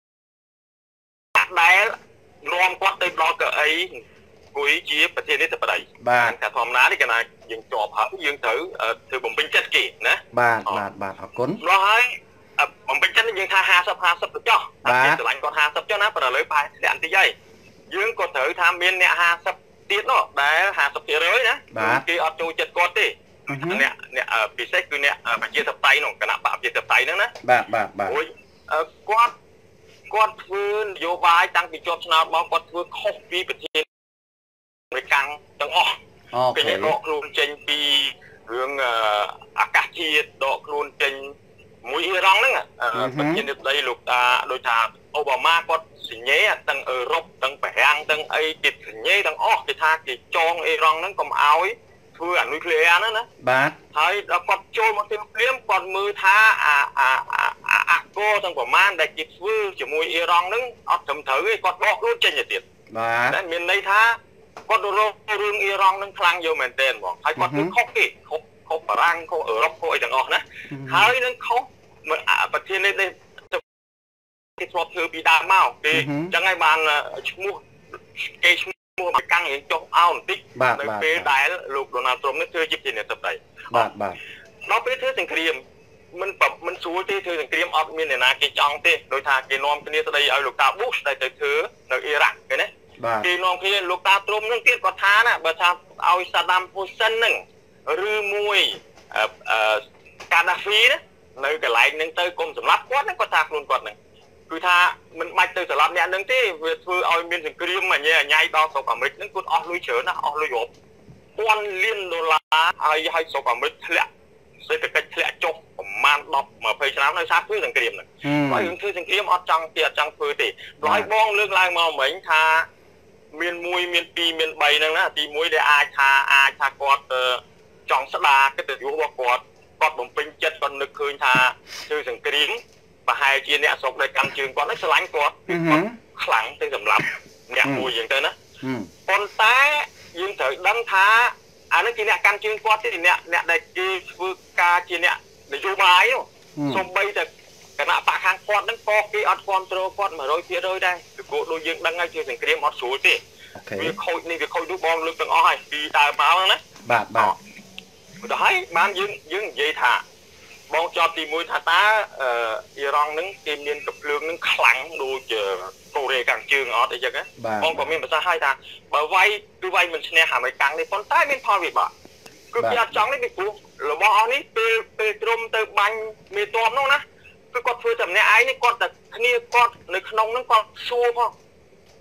Speaker 2: ដែលនាំគាត់ទៅដល់កៅអីគួយជាប្រធានាធិបតី
Speaker 1: បាទ
Speaker 2: តែធម្មតានេះកណាយើងជាប់ហើយយើងត្រូវធ្វើបំពេញចិត្តគេណា
Speaker 1: បាទអរគុណ
Speaker 2: ដល់ហើយបំពេញចិត្តយើងថា50ទៅចុះតែគេឆ្លាញ់គាត់50ចុះណាប៉ុន្តែឥឡូវប្រហែលធ្លាក់បន្តិចហើយយើងក៏ត្រូវថាមានអ្នក50ទៀតនោះដែល 50% ណាគេអត់ចូលចិត្តគាត់ទេអ្នកពិសេសគឺអ្នកប្រជាធិបតេយ្យនោះគណៈបកប្រជាធិបតេយ្យហ្នឹងណា
Speaker 1: បាទ
Speaker 2: គាត់ធ្វើនយោបាយតាំងពីជាប់ឆ្នោតមកគាត់ធ្វើខុសពីប្រធាននៃកាំងទាំងអស់គេដកខ្លួនចេញពីរឿងអាកាសធាតុដកខ្លួនចេញមួយអ៊ីរ៉ង់ហ្នឹងប្រធានាធិបតីលោកតាដូចថាអូបាម៉ាគាត់សញ្ញេទាំងអឺរ៉ុបទាំងបារាំងទាំងអីគេសញ្ញេទាំងអស់គេថាគេចងអ៊ីរ៉ង់ហ្នឹងកុំឲ្យធ្វើអានុយក្លេអ៊ែរហ្នឹងណា
Speaker 1: បាទ
Speaker 2: ហើយដល់គាត់ចូលមកទីភ្លាមគាត់មើលថាអាកោទាំងប្រមាណដែលគេធ្វើជាមួយអ៊ីរ៉ង់ហ្នឹងអត់ត្រឹមត្រូវទេគាត់ដកខ្លួនចេញទៅទៀត
Speaker 1: បាទ
Speaker 2: តែមានន័យថាគាត់រករឿងអ៊ីរ៉ង់ហ្នឹងខ្លាំងយកមែនទែនហ្មងហើយគាត់ធ្វើខុសគេខុសបារាំងខុសអឺរ៉ុបខុសអីទាំងអស់ណាហើយនឹងខុសប្រធានាធិបតីគេធ្លាប់ធ្វើពីដើមមកគេអញ្ចឹងហើយបានឈ្មោះគេឈ្មោះមកកាំងរៀងចុះអោនបន្តិចនៅពេលដែលលោក Donald Trump នេះធ្វើជាប្រធានាធិបតី
Speaker 1: បាទ
Speaker 2: ដល់ពេលធ្វើសង្គ្រាមមិនស្រួលទេធ្វើសង្គ្រាមអត់មានអ្នកណាគេចង់ទេដោយថាគេនាំគ្នាស្ដីឲ្យលោកតា Bush ដែលទៅធ្វើនៅអ៊ីរ៉ាក់ឃើញទេគេនាំគ្នាលោកតា Trump នឹងទៀតគាត់ថាណាបើថាឲ្យ Saddam Hussein នឹងឬមួយGaddafi ណានៅកន្លែងហ្នឹងទៅគុំសម្លាប់គាត់ហ្នឹងគាត់ថាខ្លួនគាត់ហ្នឹងគឺថាមិនបាច់ទៅសម្លាប់អ្នកហ្នឹងទេវាធ្វើឲ្យមានសង្គ្រាមអញ្ញាយដល់ស្រុកអាមេរិកហ្នឹងគាត់អស់លុយច្រើនណាស់អស់លុយរាប់ពាន់លានដុល្លារហើយស្រុកអាមេរិកធ្លាក់សេដ្ឋកិច្ចធ្លាក់ចុះប្រមាណ10-20ឆ្នាំនៅសារធ្វើសង្គ្រាមហ្នឹងហើយយើងធ្វើសង្គ្រាមអត់ចង់ធ្វើទេហើយបងលើកឡើងមកមិញថាមាន1មាន2មាន3ហ្នឹងណាទី1ដែលអាចថាគាត់ចង់ស្ដារកិត្តិយសរបស់គាត់បំពេញចិត្តគាត់នឹកឃើញថាធ្វើសង្គ្រាមប្រហែលជាអ្នកស្រុកដែលកាន់ជើងគាត់ហ្នឹងឆ្លាញ់គាត់ខ្លាំងទៅសម្រាប់អ្នកមួយយ៉ាងទៅណាប៉ុន្តែយើងត្រូវដឹងថាអានេះជាអ្នកកាន់ជើងគាត់ទេអ្នកដែលគេធ្វើការជាអ្នកនយោបាយនោះសូម្បីតែគណៈបកខាងគាត់ហ្នឹងក៏គេអត់គ្រប់គ្រងគាត់ 100% ដែរពីព្រោះដូចយើងដឹងហើយជាសង្គ្រាមអត់ស្រួលទេវាខូចនេះវាខូចនោះបងលើកទាំងអស់ហើយពីដើមមកហ្នឹងណា
Speaker 1: បាទ
Speaker 2: ទៅហើយបានយើងនិយាយថាបងចប់ទី1ថាតើអ៊ីរ៉ង់ហ្នឹងគេមានកំភ្លើងហ្នឹងខ្លាំងដូចកូរ៉េខាងជើងអត់អីចឹងណាបងក៏មានប្រសាសន៍ឲ្យថាបើវាយគឺវាយមិនឈ្នះអាមេរិកនេះប៉ុន្តែមានផលវិបាកគឺគេអត់ចង់នេះពីព្រោះរបស់អស់នេះពេលទ្រុំទៅបាញ់មេតបនោះណាគឺគាត់ធ្វើតែម្នាក់ឯងនេះគាត់តែគ្នាគាត់នៅក្នុងហ្នឹងគាត់សួរផង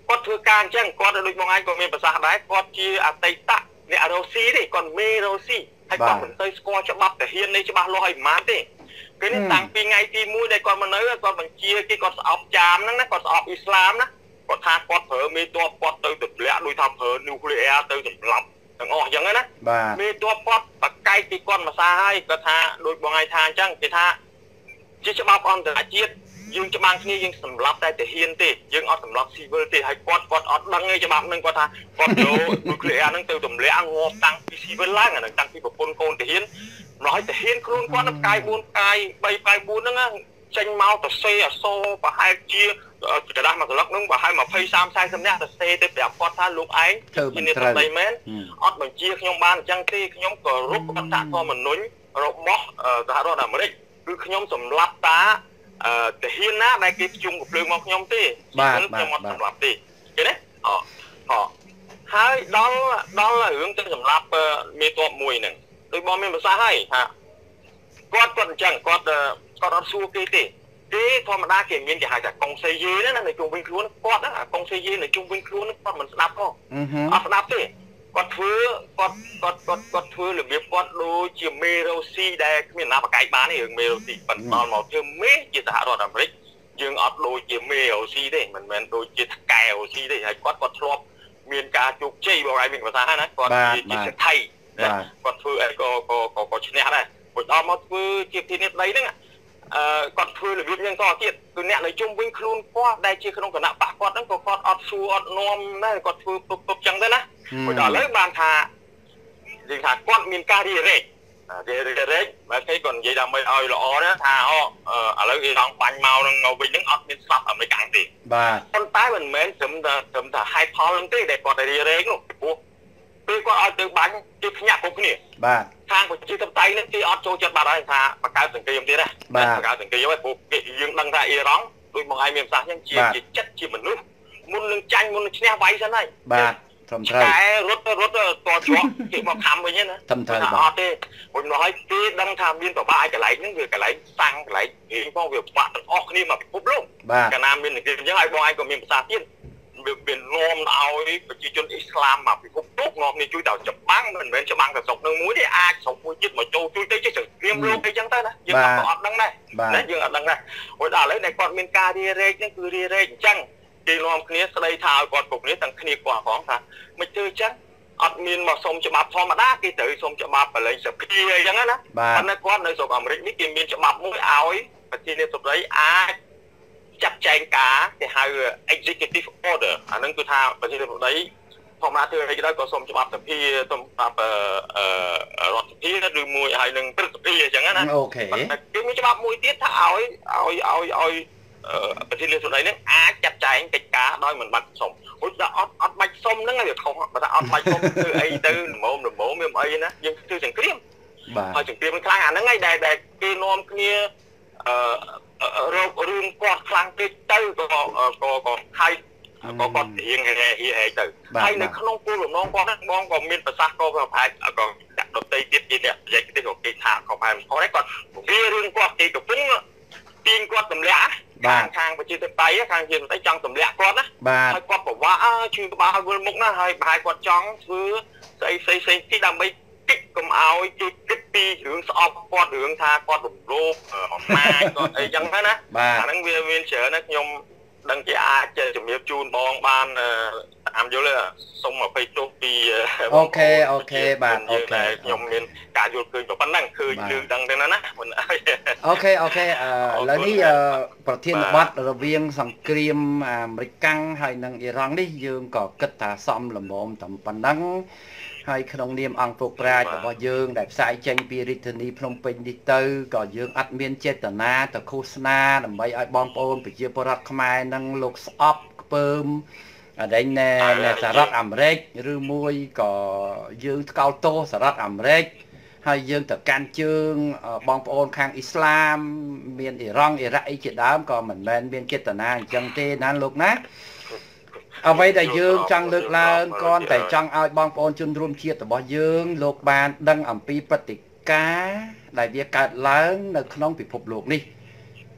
Speaker 2: គាត់ធ្វើការអញ្ចឹងគាត់ដូចបងឯងក៏មានប្រសាសន៍ដែរគាត់ជាអតីតអ្នករ៉ូស៊ីទេគាត់មេរ៉ូស៊ីហើយគាត់មិនទៅស្គាល់ច្បាប់ទាហាននេះច្បាស់លាស់ឲ្យប៉ុន្មានទេគឺនេះតាំងពីថ្ងៃទី1ដែលគាត់មកនៅគាត់បញ្ជាគេគាត់ស្អប់ចាមហ្នឹងណាគាត់ស្អប់អ៊ីស្លាមណាគាត់ថាគាត់ប្រើមេតបគាត់ទៅទម្លាក់ដូចថាប្រើ nuclear ទៅសម្លាប់ទាំងអស់អញ្ចឹងណាមេតបគាត់បកកាយពីគាត់មកសាហើយគាត់ថាដូចបងឯងថាអញ្ចឹងគេថាជាច្បាប់អន្តរជាតិយើងច្បាំងគ្នាយើងសម្លាប់តែទាហានទេយើងអត់សម្លាប់ស៊ីវិលទេហើយគាត់អត់ដឹងទេច្បាប់ហ្នឹងគាត់ថាគាត់យក nuclear ហ្នឹងទៅទម្លាក់ងាប់តាំងពីស៊ីវិលឡើងអាហ្នឹងតាំងពីប្រពន្ធកូនទាហានម្ល៉េះទាហានខ្លួនគាត់ផ្កាយ4ផ្កាយ3ផ្កាយ4ហ្នឹងចេញមកទៅសេអសប្រហែលជាกระดาษមកស្លឹកហ្នឹងប្រហែល20 30 40នាក់ទៅសេទៅប្រាប់គាត់ថាលោកឯងជាអ្នកស្ដីមែនអត់បញ្ជាខ្ញុំបានអញ្ចឹងទេខ្ញុំក៏រកបទធម្មនុញ្ញរបស់សហរដ្ឋអាមេរិកគឺខ្ញុំសម្លាប់តាទាហានណាដែលគេជុំកំភ្លើងមកខ្ញុំទេខ្ញុំអត់សម្លាប់ទេឃើញទេហើយដល់រឿងទៅសម្លាប់មេតបមួយហ្នឹងដូចបងមានប្រសាសន៍ហើយថាគាត់អញ្ចឹងគាត់អត់សួរគេទេគេធម្មតាគេមានគេហៅថាកុងសេយេណានៅជុំវិញខ្លួនគាត់ណាកុងសេយេនៅជុំវិញខ្លួនគាត់មិនស្ដាប់ផងអត់ស្ដាប់ទេគាត់ធ្វើរបៀបគាត់ដូចជាមេរ៉ូស៊ីដែលគ្មានណាបកកាយបានទេរឿងមេរ៉ូស៊ីប៉ុន្តែមកធ្វើមេជាសហរដ្ឋអាមេរិកយើងអត់ដូចជាមេរ៉ូស៊ីទេមិនមែនដូចជាថកែរ៉ូស៊ីទេហើយគាត់ធ្លាប់មានការជោគជ័យបងឯងមានប្រសាសន៍ណាគាត់ជាសេដ្ឋីគាត់ធ្វើអីក៏ឈ្នះដែរព្រោះដល់មកធ្វើជាធានាដីហ្នឹងគាត់ធ្វើរបៀបយ៉ាងតទៀតគឺអ្នកនៅជុំវិញខ្លួនគាត់ដែលជាក្នុងគណៈបកគាត់ហ្នឹងក៏គាត់អត់សួរអត់នាំដែរគាត់ធ្វើពុកចឹងទៅណាព្រោះដល់ឥឡូវបានថានិយាយថាគាត់មានការរីរែកមកគេគាត់និយាយដើម្បីឲ្យល្អណាថាឥឡូវអ៊ីរ៉ង់បាញ់មកនឹងវិញហ្នឹងអត់មានស្លាប់អាមេរិកទេបាទប៉ុន្តែមិនមែនត្រឹមតែហេតុផលហ្នឹងទេដែលគាត់រីរែកនោះព្រោះពេលគាត់ឲ្យទៅបាញ់គេភ្ញាក់គ្រប់គ្នាបាទខាងប្រជាធិបតេយ្យនេះគេអត់ចូលចិត្តបាត់ហើយថាបង្កើតសង្គ្រាមទៀតណាបង្កើតសង្គ្រាមហើយព្រោះគេយើងដឹងថាអ៊ីរ៉ង់ដូចបងឯងមានប្រសាសន៍អញ្ចឹងជាចិត្តជាមនុស្សមុននឹងចាញ់មុននឹងឈ្នះវាយសិនហើយបាទត្រឹមត្រូវតែរត់តជាប់គេមកខំវិញណាត្រឹមត្រូវអត់ទេព្រោះឲ្យគេដឹងថាមានប្របាកកន្លែងហ្នឹងវាកន្លែងសាំងកន្លែងរៀងផងវាប្របាក់ទាំងអស់គ្នាមកពិភពលោកកាលណាមានសង្គ្រាមអញ្ចឹងហើយបងឯងក៏មានប្រសាសន៍ទៀតវានាំឲ្យប្រជាជនអ៊ីស្លាមមកពិភពលោកនាំគ្នាជួយដល់ច្បាំងមិនមែនច្បាំងតែស្រុកនឹងមួយទេអាចស្រុកមួយទៀតមកចូលជួយទៅជាសង្គ្រាមលោកអីចឹងទៅណាយើងអត់ដឹងដែរណាយើងអត់ដឹងដែរព្រោះដល់ឥឡូវដែលគាត់មានការរារែកហ្នឹងគឺរារែកអញ្ចឹងគេនាំគ្នាស្ដីថាឲ្យគាត់គ្រប់គ្នាទាំងគ្នាគាត់ផងថាមិនធ្វើអញ្ចឹងអត់មានមកសុំច្បាប់ធម្មតាគេត្រូវសុំច្បាប់បលែងសភាអីចឹងណាប៉ុន្តែគាត់នៅស្រុកអាមេរិកនេះគេមានច្បាប់មួយឲ្យប្រជាជនស្រុកអាចចាត់ចែងការគេហៅ executive order អាហ្នឹងគឺថាប្រជាជនស្រុកធម្មតាធ្វើអីក៏ដោយក៏សុំច្បាប់សភាសុំច្បាប់រដ្ឋសភាឬមួយហើយនឹងព្រឹទ្ធសភាអញ្ចឹងណាអូខេគេមានច្បាប់មួយទៀតថាឲ្យប្រជាជនស្រុកហ្នឹងអាចចាត់ចែងកិច្ចការដោយមិនបាច់សុំព្រោះតែអត់បាច់សុំហ្នឹងវាខុសបើថាអត់បាច់សុំធ្វើអីទៅល្មមមានអីណាយើងធ្វើសង្គ្រាមហើយសង្គ្រាមខ្លាំងអាហ្នឹងហើយដែលគេនាំគ្នារករឿងគាត់ខ្លាំងពេកទៅក៏ហើយក៏គាត់រៀងហេទៅហើយនៅក្នុងគោលបំណងគាត់បងក៏មានប្រសាសន៍ក៏ប្រហែលក៏ដាក់ដតីទៀតជាអ្នកនិយាយទេក៏គេថាក៏ប្រហែលគាត់គាត់វារឿងគាត់គេកំពុងទាញគាត់ទម្លាក់ខាងប្រជាធិបតេយ្យខាងជាធិបតេយ្យចង់ទម្លាក់គាត់ណាហើយគាត់ប្រវាឈឺក្បាលវិលមុខណាហើយប្រហែលគាត់ចង់ធ្វើស្អីទីដើម្បីគិតកុំឲ្យគេគិតពីរឿងស្អប់គាត់រឿងថាគាត់រំលោភអំណាចគាត់អីចឹងទៅណាអាហ្នឹងវាមានច្រើនណាខ្ញុំដឹងជាអាចជំរាបជូនបងបានតាមយល់សូមអភ័យទោសពីអូខេបាទអូខេខ្ញុំមានការយល់ឃើញប៉ុណ្ណឹងឃើញឮដឹងទៅណាមិនអីអូខេឥឡូវនេះប្រធានបទរវាងសង្គ្រាមអាមេរិកកាំងហើយនិងអ៊ីរ៉ង់នេះយើងក៏គិតថាសមល្មមតែប៉ុណ្ណឹងហើយក្នុងនាមអង្គពុកប្រាជ្ញរបស់យើងដែលផ្សាយចេញពីរាជធានីភ្នំពេញនេះទៅក៏យើងអត់មានចេតនាទៅឃោសនាដើម្បីឲ្យបងប្អូនប្រជាពលរដ្ឋខ្មែរនឹងលោកស្អប់ខ្ពើមអដែងណែសហរដ្ឋអាមេរិកឬមួយក៏យើងថ្កោលទោសសហរដ្ឋអាមេរិកហើយយើងទៅកាន់ជើងបងប្អូនខាងអ៊ីស្លាមមានអ៊ីរ៉ង់អ៊ីរ៉ាក់អីជាដើមក៏មិនមែនមានចេតនាអញ្ចឹងទេណាលោកណាអ្វីដែលយើងចង់លើកឡើងគ្រាន់តែចង់ឲ្យបងប្អូនជនរួមជាតិរបស់យើងលោកបានដឹងអំពីព្រឹត្តិការណ៍ដែលវាកើតឡើងនៅក្នុងពិភពលោកនេះ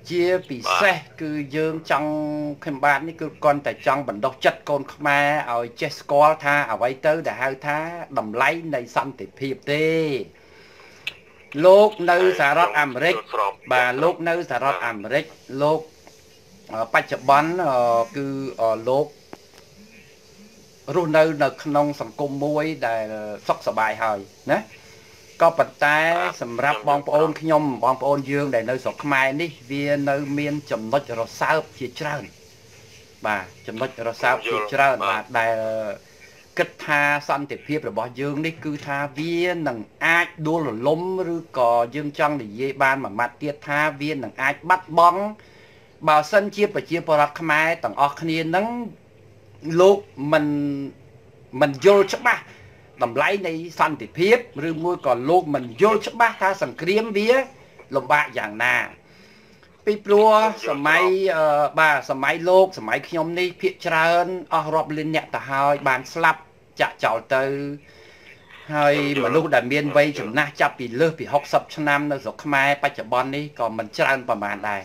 Speaker 1: ជាពិសេសគឺយើងចង់ខ្ញុំបាទនេះគឺគាត់តែចង់បណ្ដុះចិត្តកូនខ្មែរឲ្យចេះស្គាល់ថាអ្វីទៅដែលហៅថាតម្លៃនៃសន្តិភាពទេលោកនៅសហរដ្ឋអាមេរិកបាទលោកនៅសហរដ្ឋអាមេរិកលោកបច្ចុប្បន្នគឺលោករស់នៅក្នុងសង្គមមួយដែលសុខសប្បាយហើយណាក៏ប៉ុន្តែសម្រាប់បងប្អូនខ្ញុំបងប្អូនយើងដែលនៅស្រុកខ្មែរនេះវានៅមានចំណុចរសើបជាច្រើនបាទចំណុចរសើបជាច្រើនបាទដែលគិតថាសន្តិភាពរបស់យើងនេះគឺថាវានឹងអាចដួលរលំឬក៏យើងចង់និយាយបានមួយម៉ាត់ទៀតថាវានឹងអាចបាត់បង់បើសិនជាប្រជាពលរដ្ឋខ្មែរទាំងអស់គ្នានឹងលោកមិនយល់ច្បាស់តម្លៃនៃសន្តិភាពឬមួយក៏លោកមិនយល់ច្បាស់ថាសង្គ្រាមវាលំបាកយ៉ាងណាពីព្រោះសម័យបាទសម័យលោកសម័យខ្ញុំនេះភាគច្រើនអស់រាប់លានអ្នកទៅហើយបានស្លាប់ចាក់ចោលទៅហើយមនុស្សដែលមានវ័យចំណាស់ចាប់ពីលើសពី60ឆ្នាំនៅស្រុកខ្មែរបច្ចុប្បន្ននេះក៏មិនច្រើនប្រហែលដែរ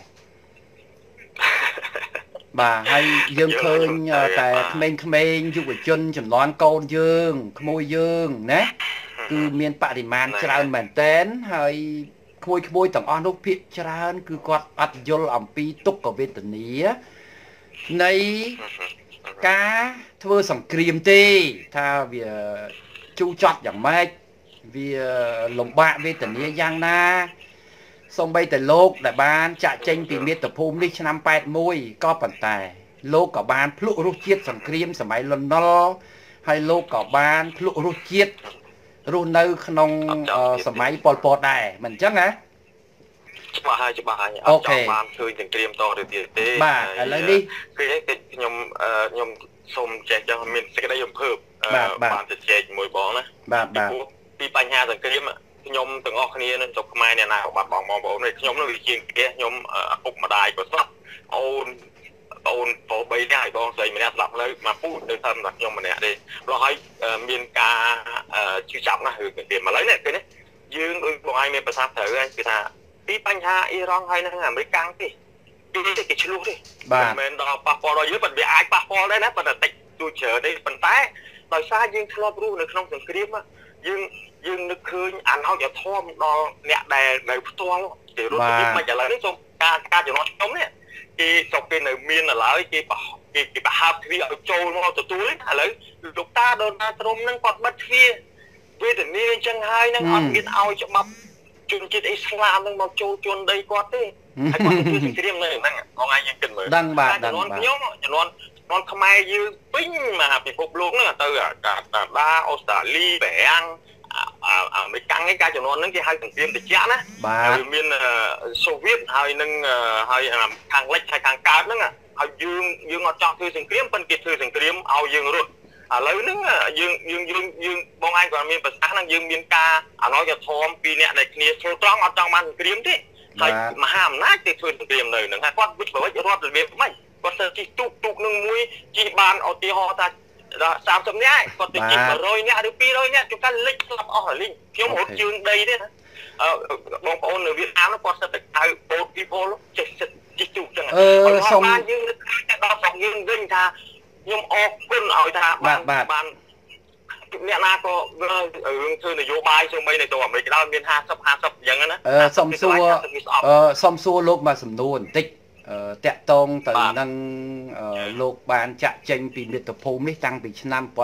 Speaker 1: បាទហើយយើងឃើញតែក្មេងៗយុវជនចំនួនកូនយើងក្មួយយើងណាគឺមានបរិមាណច្រើនមែនទែនហើយក្មួយទាំងអស់នោះភាគច្រើនគឺគាត់អត់យល់អំពីទុក្ខវេទនានៃការធ្វើសង្គ្រាមទេថាវាជូរចត់យ៉ាងម៉េចវាលំបាកវេទនាយ៉ាងណាសូម្បីតែលោកដែលបានចាក់ចេញពីមាតុភូមិនេះឆ្នាំ81ក៏ប៉ុន្តែលោកក៏បានភ្លុករសជាតិសង្គ្រាមសម័យលន់នល់ហើយលោកក៏បានភ្លុករសជាតិរស់នៅក្នុងសម័យប៉ុលពតដែរមិនអញ្ចឹងណា
Speaker 2: ច្បាស់ហើយអត់ចង់បានឃើញសង្គ្រាមតទៅទៀតទេ
Speaker 1: បាទឥឡូវនេះ
Speaker 2: គឺខ្ញុំសូមចែកចង់មានសេចក្តីរំភើបបានទៅចែកជាមួយបងណា
Speaker 1: បាទ
Speaker 2: ពីបញ្ហាសង្គ្រាមខ្ញុំទាំងអស់គ្នានៅស្រុកខ្មែរអ្នកណាក៏បាត់បង់បងប្អូននេះខ្ញុំនោះវាជាងគេខ្ញុំឪពុកម្ដាយក៏ស្លាប់អូនប្រុស3នាក់ហើយបងស្រីម្នាក់ស្លាប់នៅមកពូទៅតាមតែខ្ញុំម្នាក់ទេព្រោះហើយមានការជឿចាប់ណាស់រឿងគេឥឡូវនេះគឺនេះយើងដូចបងឯងមានប្រសាសន៍ត្រូវហើយគឺថាពីបញ្ហាអ៊ីរ៉ង់ហើយនៅអាមេរិកកាំងទេគេឆ្លោះទេមិនមែនដល់ប៉ះពាល់ដល់យើងប៉ុន្តែវាអាចប៉ះពាល់ដែរណាប៉ុន្តែតិចទូចច្រើនទេប៉ុន្តែដោយសារយើងធ្លាប់រស់នៅក្នុងសង្គ្រាមយើងនឹកឃើញអាណោចធម៌ដល់អ្នកដែលនៅផ្ទាល់គេរត់ទៅមិនឥឡូវនេះសូមការចំណត់ខ្ញុំនេះគេស្រុកគេនៅមានឥឡូវគេប្រហើបទ្វារឲ្យចូលមកទទួលឥឡូវលោកតាដូនតាទ្រុំនឹងគាត់បិទទ្វារវេទនាអញ្ចឹងហើយនឹងអត់មានឲ្យច្បាប់ជនជាតិអ៊ីស្លាមនឹងមកចូលជន់ដីគាត់ទេហើយគាត់ទៅសង្គ្រាមនៅហ្នឹងបងឯងយើងគិតមើល
Speaker 1: ដឹងបាទ
Speaker 2: ខ្ញុំជំនាន់ខ្មែរយើងពេញមហាពិភពលោកហ្នឹងទៅកាណាដាអូស្ត្រាលីបារាំងអាមេរិកឯងការជំនាន់ហ្នឹងគេហៅសង្គ្រាមត្រជាក់ណា
Speaker 1: ហើយ
Speaker 2: មានសូវៀតហើយនឹងហើយខាងលិចហើយខាងកើតហ្នឹងហើយយើងអត់ចង់ធ្វើសង្គ្រាមប៉ុន្តែគេធ្វើសង្គ្រាមឲ្យយើងរត់ឥឡូវហ្នឹងយើងបងឯងក៏មានប្រសាសន៍ហ្នឹងយើងមានការអនុញ្ញាតធម៌ពីអ្នកដែលគ្នាស្រួលត្រង់អត់ចង់បានសង្គ្រាមទេហើយមហាអំណាចគេធ្វើសង្គ្រាមនៅហ្នឹងហើយគាត់វិច្ឆិករដ្ឋរបៀបម៉េចគាត់ទៅជិះទូកនឹងមួយជិះបានឧទាហរណ៍ថា30នាក់គាត់ទៅជិះ100នាក់ឬ200នាក់ជួនកាលលិចស្លាប់អស់ហើយលីងខ្ញុំរត់ជើងដីទេណាបងប្អូននៅវៀតណាមគាត់សិតតែហៅ boat people ចេះសិតជិះទូកចឹង
Speaker 1: សូម
Speaker 2: យើងនឹកតែដល់ស្រុកយើងវិញថាខ្ញុំអរគុណឲ្យថាបានអ្នកណាក៏រឿងធ្វើនយោបាយសូម្បីនៅទៅអាមេរិកដល់មាន50អញ្ចឹងណា
Speaker 1: សុំសួរលោកមកសំណួរបន្តិចតាក់ទងទៅនឹងលោកបានចាក់ចេញពីមាតុភូមិនេះតាំងពីឆ្នាំ1981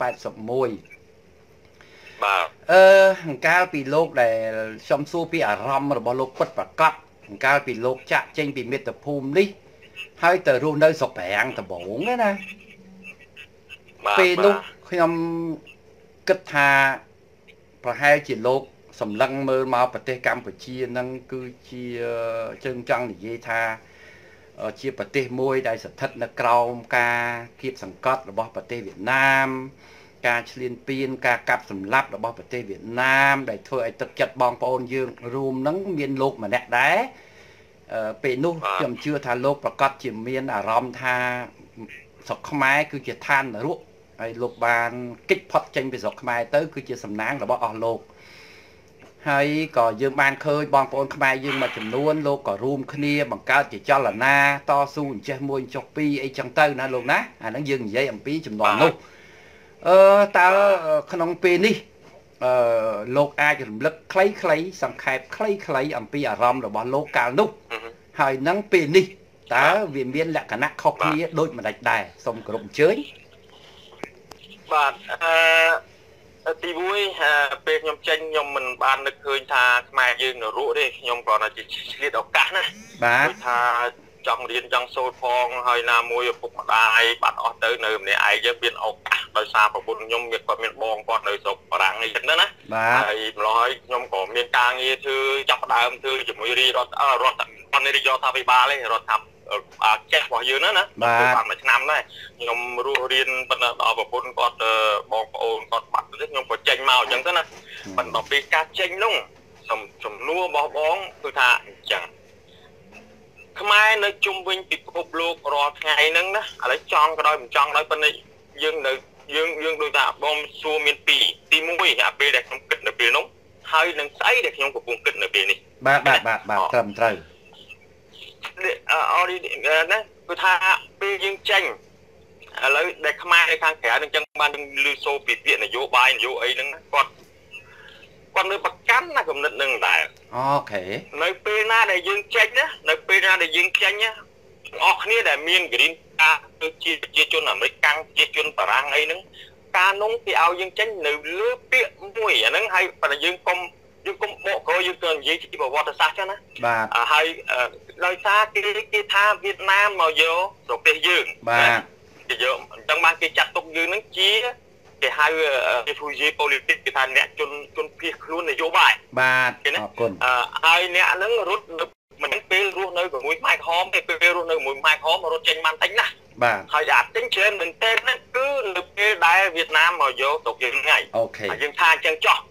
Speaker 2: បាទ
Speaker 1: កាលពីលោកដែលខ្ញុំសួរពីអារម្មណ៍របស់លោកពិតប្រាកដកាលពីលោកចាក់ចេញពីមាតុភូមិនេះហើយទៅរស់នៅស្រុកប្រាំងដំបងណាពេលនោះខ្ញុំគិតថាប្រហែលជាលោកសម្លឹងមើលមកប្រទេសកម្ពុជានឹងគឺជាជើងចង់និយាយថាជាប្រទេសមួយដែលស្ថិតនៅក្រោមការគៀបសង្កត់របស់ប្រទេសវៀតណាមការឈ្លានពានការកាប់សម្លាប់របស់ប្រទេសវៀតណាមដែលធ្វើឲ្យទឹកចិត្តបងប្អូនយើងរួមនឹងមានលោកម្នាក់ដែរពេលនោះខ្ញុំជឿថាលោកប្រកាសជាមានអារម្មណ៍ថាស្រុកខ្មែរគឺជាឋាននរកហើយលោកបានគេចផុតចេញពីស្រុកខ្មែរទៅគឺជាសំណាងរបស់អស់លោកហហើយក៏យើងបានឃើញបងប្អូនខ្មែរយើងមួយចំនួនលោកក៏រួមគ្នាបង្កើតជាចលនាតស៊ូអញ្ចេះមួយចុះពីរអីចឹងទៅណាលោកណាអាហ្នឹងយើងនិយាយអំពីចំនួននោះតើក្នុងពេលនេះលោកអាចរំលឹកខ្លីៗសង្ខេបខ្លីៗអំពីអារម្មណ៍របស់លោកកាលនោះហើយនឹងពេលនេះតើវាមានលក្ខណៈខុសគ្នាដូចម្ដេចដែរសូមគោរពអញ្ជើញ
Speaker 2: បាទទី1ពេលខ្ញុំចេញខ្ញុំមិនបាននឹកឃើញថាខ្មែរយើងនៅរੂទេខ្ញុំគ្រាន់តែជាឆ្លៀតឱកាសណា
Speaker 1: បាទ
Speaker 2: ថាចង់រៀនចង់សូត្រផងហើយណាមួយឪពុកម្ដាយបាត់អស់ទៅនៅម្នាក់ឯងយើងមានឱកាសដោយសារប្រពន្ធខ្ញុំគាត់មានបងគាត់នៅស្រុកបារាំងអីចឹងណាហើយម្ល៉េះហើយខ្ញុំក៏មានការងារធ្វើចាប់ផ្ដើមធ្វើជាមួយរាជរដ្ឋនាយករដ្ឋាភិបាលឯងរដ្ឋាភិបាលចេះរបស់យើងណាបានមួយឆ្នាំដែរខ្ញុំរស់រៀនប៉ុន្តែដល់ប្រពន្ធគាត់បងប្អូនគាត់បាត់ទៅខ្ញុំក៏ចេញមកអញ្ចឹងទៅណាប៉ុន្តែដល់ពេលការចេញនោះសំណួររបស់បងគឺថាអញ្ចឹងខ្មែរនៅជុំវិញពិភពលោករាល់ថ្ងៃហ្នឹងណាឥឡូវចង់ក៏ដោយមិនចង់ដោយប៉ុន្តែយើងនៅយើងដូចថាបងសួរមាន2ទី1អាពេលដែលខ្ញុំគិតនៅពេលនោះហើយនឹងស្អីដែលខ្ញុំកំពុងគិតនៅពេលនេះ
Speaker 1: បាទត្រឹមត្រូវ
Speaker 2: អរណាគឺថាពេលយើងចេញឥឡូវដែលខ្មែរនៅខាងក្រៅនឹងចឹងបានយើងឮសូរពីពាក្យនយោបាយនយោអីហ្នឹងគាត់នៅប្រកាន់ណាគំនិតនឹងដែរ
Speaker 1: អូខេ
Speaker 2: នៅពេលណាដែលយើងចេញណានៅពេលណាដែលយើងចេញណាអស់គ្នាដែលមាន green card គឺជាប្រជាជនអាមេរិកកាំងប្រជាជនបារាំងអីហ្នឹងការនោះគេឲ្យយើងចេញនៅលើពាក្យមួយអាហ្នឹងហើយបើយើងកុំបកក្រោយយើងទៅនិយាយពីប្រវត្តិសាស្ត្រចឹងណា
Speaker 1: បាទ
Speaker 2: ហើយដោយសារគេថាវៀតណាមមកយកប្រទេសយើង
Speaker 1: បាទ
Speaker 2: គេយកអញ្ចឹងបានគេចាត់ទុកយើងហ្នឹងជាគេហៅ refugee politics គេថាអ្នកជនភៀសខ្លួននយោបាយ
Speaker 1: បាទអរគុណ
Speaker 2: ហើយអ្នកហ្នឹងរត់មិនពេលរស់នៅជាមួយខ្មែរក្រហមទេពេលរស់នៅជាមួយខ្មែរក្រហមរត់ចេញបានតិចណាស់
Speaker 1: បាទ
Speaker 2: ហើយអាចេញច្រើនមែនតើហ្នឹងគឺនៅពេលដែលវៀតណាមមកយកស្រុកយើងថ្ងៃ
Speaker 1: អូខេ
Speaker 2: យើងថាអញ្ចឹងចោះ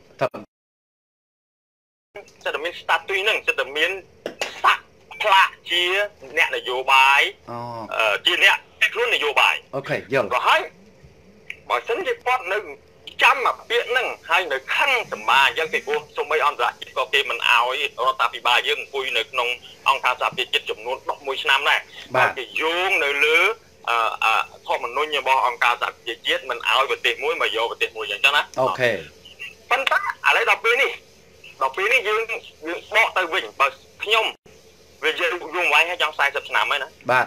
Speaker 2: សិតតែមាន status ហ្នឹងសិតតែមានសាក់ផ្លាកជាអ្នកនយោបាយជាអ្នកខ្លួននយោបាយ
Speaker 1: អូខេយល់
Speaker 2: ក៏ហើយបើសិនជាគាត់នៅចាំអាពាក្យហ្នឹងហើយនៅខឹងសម្បាអញ្ចឹងពីព្រោះសូម្បីអន្តរជាតិក៏គេមិនអោយរដ្ឋាភិបាលយើងអង្គុយនៅក្នុងអង្គការសហប្រជាជាតិចំនួន11ឆ្នាំដែរ
Speaker 1: បាទ
Speaker 2: គេយោងនៅលើធម្មនុញ្ញរបស់អង្គការសហប្រជាជាតិមិនអោយប្រទេសមួយមកយកប្រទេសមួយអញ្ចឹងណា
Speaker 1: អូខេ
Speaker 2: ប៉ុន្តែឥឡូវដល់ពេលនេះយើងបកទៅវិញបើខ្ញុំវាយើងយូរវាយហើយចង់40ឆ្នាំហើយណា
Speaker 1: បាទ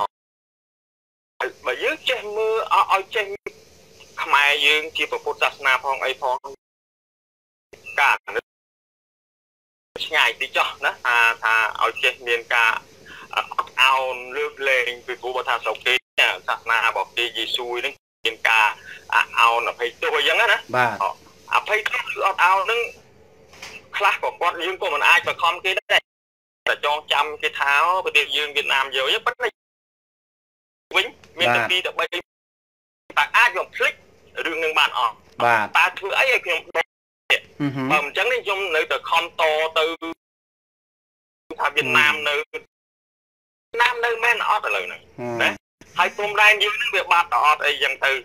Speaker 2: បើយើងចេះមើលឲ្យចេះខ្មែរយើងជាពុទ្ធសាសនាផងអីផងការឆ្ងាយតិចចុះណាថាឲ្យចេះមានការអោនលើកលែងពីព្រោះបើថាស្រុកគេសាសនារបស់គេយេស៊ូវហ្នឹងមានការអោនអភ័យទោសអញ្ចឹងណា
Speaker 1: បាទ
Speaker 2: អភ័យទោសគឺអត់អោនហ្នឹងខ្លះក៏គាត់យើងក៏មិនអាចបខំគេដែរតែចងចាំគេថាប្រទេសយើងវៀតណាមយកប៉ុន្តែវិញមានតែ2ទៅ3តែអាចបំភ្លេចរឿងនឹងបានអត់
Speaker 1: បាទ
Speaker 2: តើធ្វើអីឲ្យខ្ញុំបើមិនចឹងនេះខ្ញុំនៅតែខំតទៅថាវៀតណាមនៅមែនអត់ឥឡូវហ្នឹងណាហើយព្រំដែនយើងនឹងវាបាត់អត់អីចឹងទៅ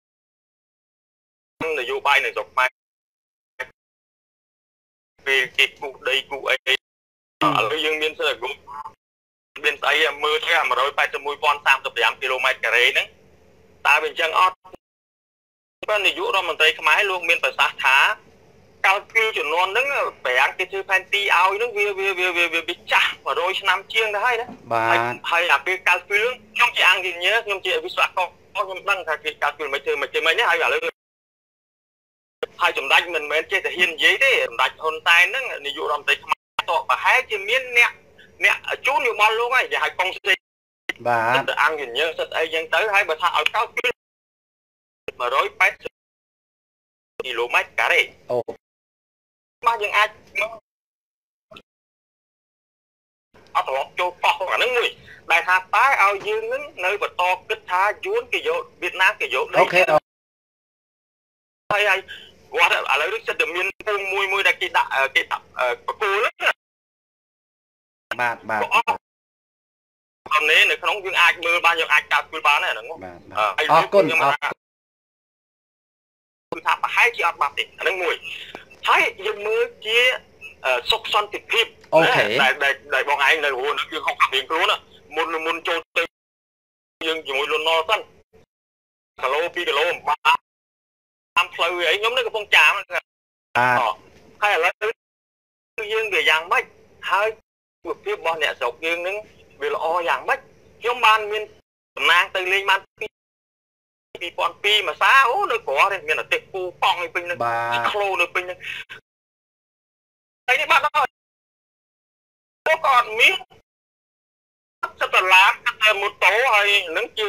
Speaker 2: នយោបាយនៅស្រុកខ្មែរពេលគេគូដីគូអីឥឡូវយើងមានសិទ្ធិមានស្អីមើលថា181,035 គីឡូម៉ែត្រការ៉េហ្នឹងតើវាអញ្ចឹងអត់បើនាយករដ្ឋមន្ត្រីខ្មែរលោកមានប្រសាសន៍ថាកាលពីចំនួនហ្នឹងប្រាំងគេធ្វើផែនទីឲ្យហ្នឹងវាចាស់100ឆ្នាំជាងទៅហើយណាហើយអាពេលកាលពីខ្ញុំជាអង្គញើខ្ញុំជាវិស្វករខ្ញុំដឹងថាគេកាលពីមិនធ្វើមិនទេហើយឥឡូវហើយសម្ដេចមិនមែនចេះតែហ៊ាននិយាយទេសម្ដេចហ៊ុនសែនហ្នឹងនាយករដ្ឋមន្ត្រីខ្មែរតបប្រហែលជាមានអ្នកជូនយោបល់លោកហើយគេហៅកុងសេ
Speaker 1: បាទ
Speaker 2: អង្គញើសិតអីចឹងទៅហើយបើថាឲ្យកាលពី180 គីឡូម៉ែត្រការ៉េ
Speaker 1: អូ
Speaker 2: មកយើងអាចអត់ត្រឡប់ចូលប៉ោះអាហ្នឹងមួយដែលថាតើឲ្យយើងនឹងនៅបន្តគិតថាយួនគេយកវៀតណាមគេយក
Speaker 1: អូខេ
Speaker 2: ហើយគាត់ឥឡូវនេះសិតតែមានពងមួយដែលគេដាក់បកគោល
Speaker 1: បាទ
Speaker 2: អំនេះនៅក្នុងយើងអាចមើលបានយើងអាចកាត់គូលបានហ្នឹង
Speaker 1: បាទអរគុណ
Speaker 2: គឺថាប្រហែលជាអត់បាត់ទេអាហ្នឹងមួយហើយយើងមើលជាសុខសន្តិភាព
Speaker 1: អូខេ
Speaker 2: ដែលបងឯងនៅរស់នៅយើងហុករៀងខ្លួនមុនចូលទៅយើងជាមួយលន់ណសិនគីឡូ2គីឡូតាមផ្លូវអីខ្ញុំនៅកំពង់ចាមហើយឥឡូវយើងវាយ៉ាងម៉េចហើយជីវភាពរបស់អ្នកស្រុកយើងនឹងវាល្អយ៉ាងម៉េចខ្ញុំបានមានតំណាងទៅលេងបាន2002មួយសាអូនៅក្រៅមានអាទិពូប៉ង់ឯពេញនឹងក្លូនៅពេញនឹងហើយនេះបាត់ហើយទៅក៏អត់មានសិតតឡាទៅម៉ូតូហើយនឹងជា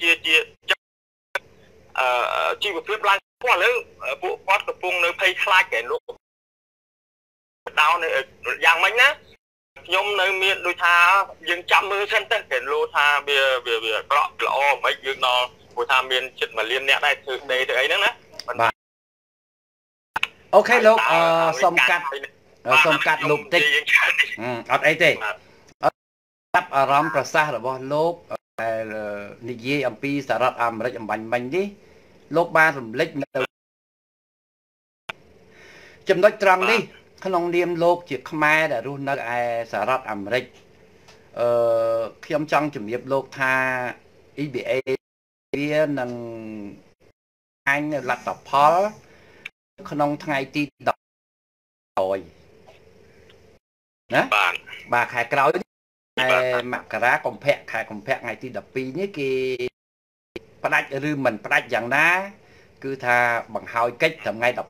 Speaker 2: ជីវភាពឡើងព្រោះឥឡូវពួកគាត់កំពុងនៅភ័យខ្លាចតែលោកដោនយ៉ាងម៉េចណាខ្ញុំនៅមានដូចថាយើងចាំមើលសិនទៅគេលោថាវាក្រក់ល្អមិនយើងដល់ព្រោះថាមានចិត្ត1លានអ្នកដែរធ្វើដេទៅអីហ្នឹងណាបាទ
Speaker 1: អូខេលោកសុំកាត់លោកតិចអត់អីទេចាប់អារម្មណ៍ប្រសាសន៍របស់លោកដែលនិយាយអំពីសហរដ្ឋអាមេរិកអំបញ្ញមិញនេះលោកបានរំលេចនៅចំណុចត្រង់នេះក្នុងនាមលោកជាខ្មែរដែលរស់នៅឯសហរដ្ឋអាមេរិកខ្ញុំចង់ជំរាបលោកថា EBA វានឹងអញលទ្ធផលក្នុងថ្ងៃទី10ណាបាទខែក្រោយខែមករាកុម្ភៈខែកុម្ភៈថ្ងៃទី12នេះគេផ្ដាច់ឬមិនផ្ដាច់យ៉ាងណាគឺថាបង្ហើយកិច្ចថ្ងៃ10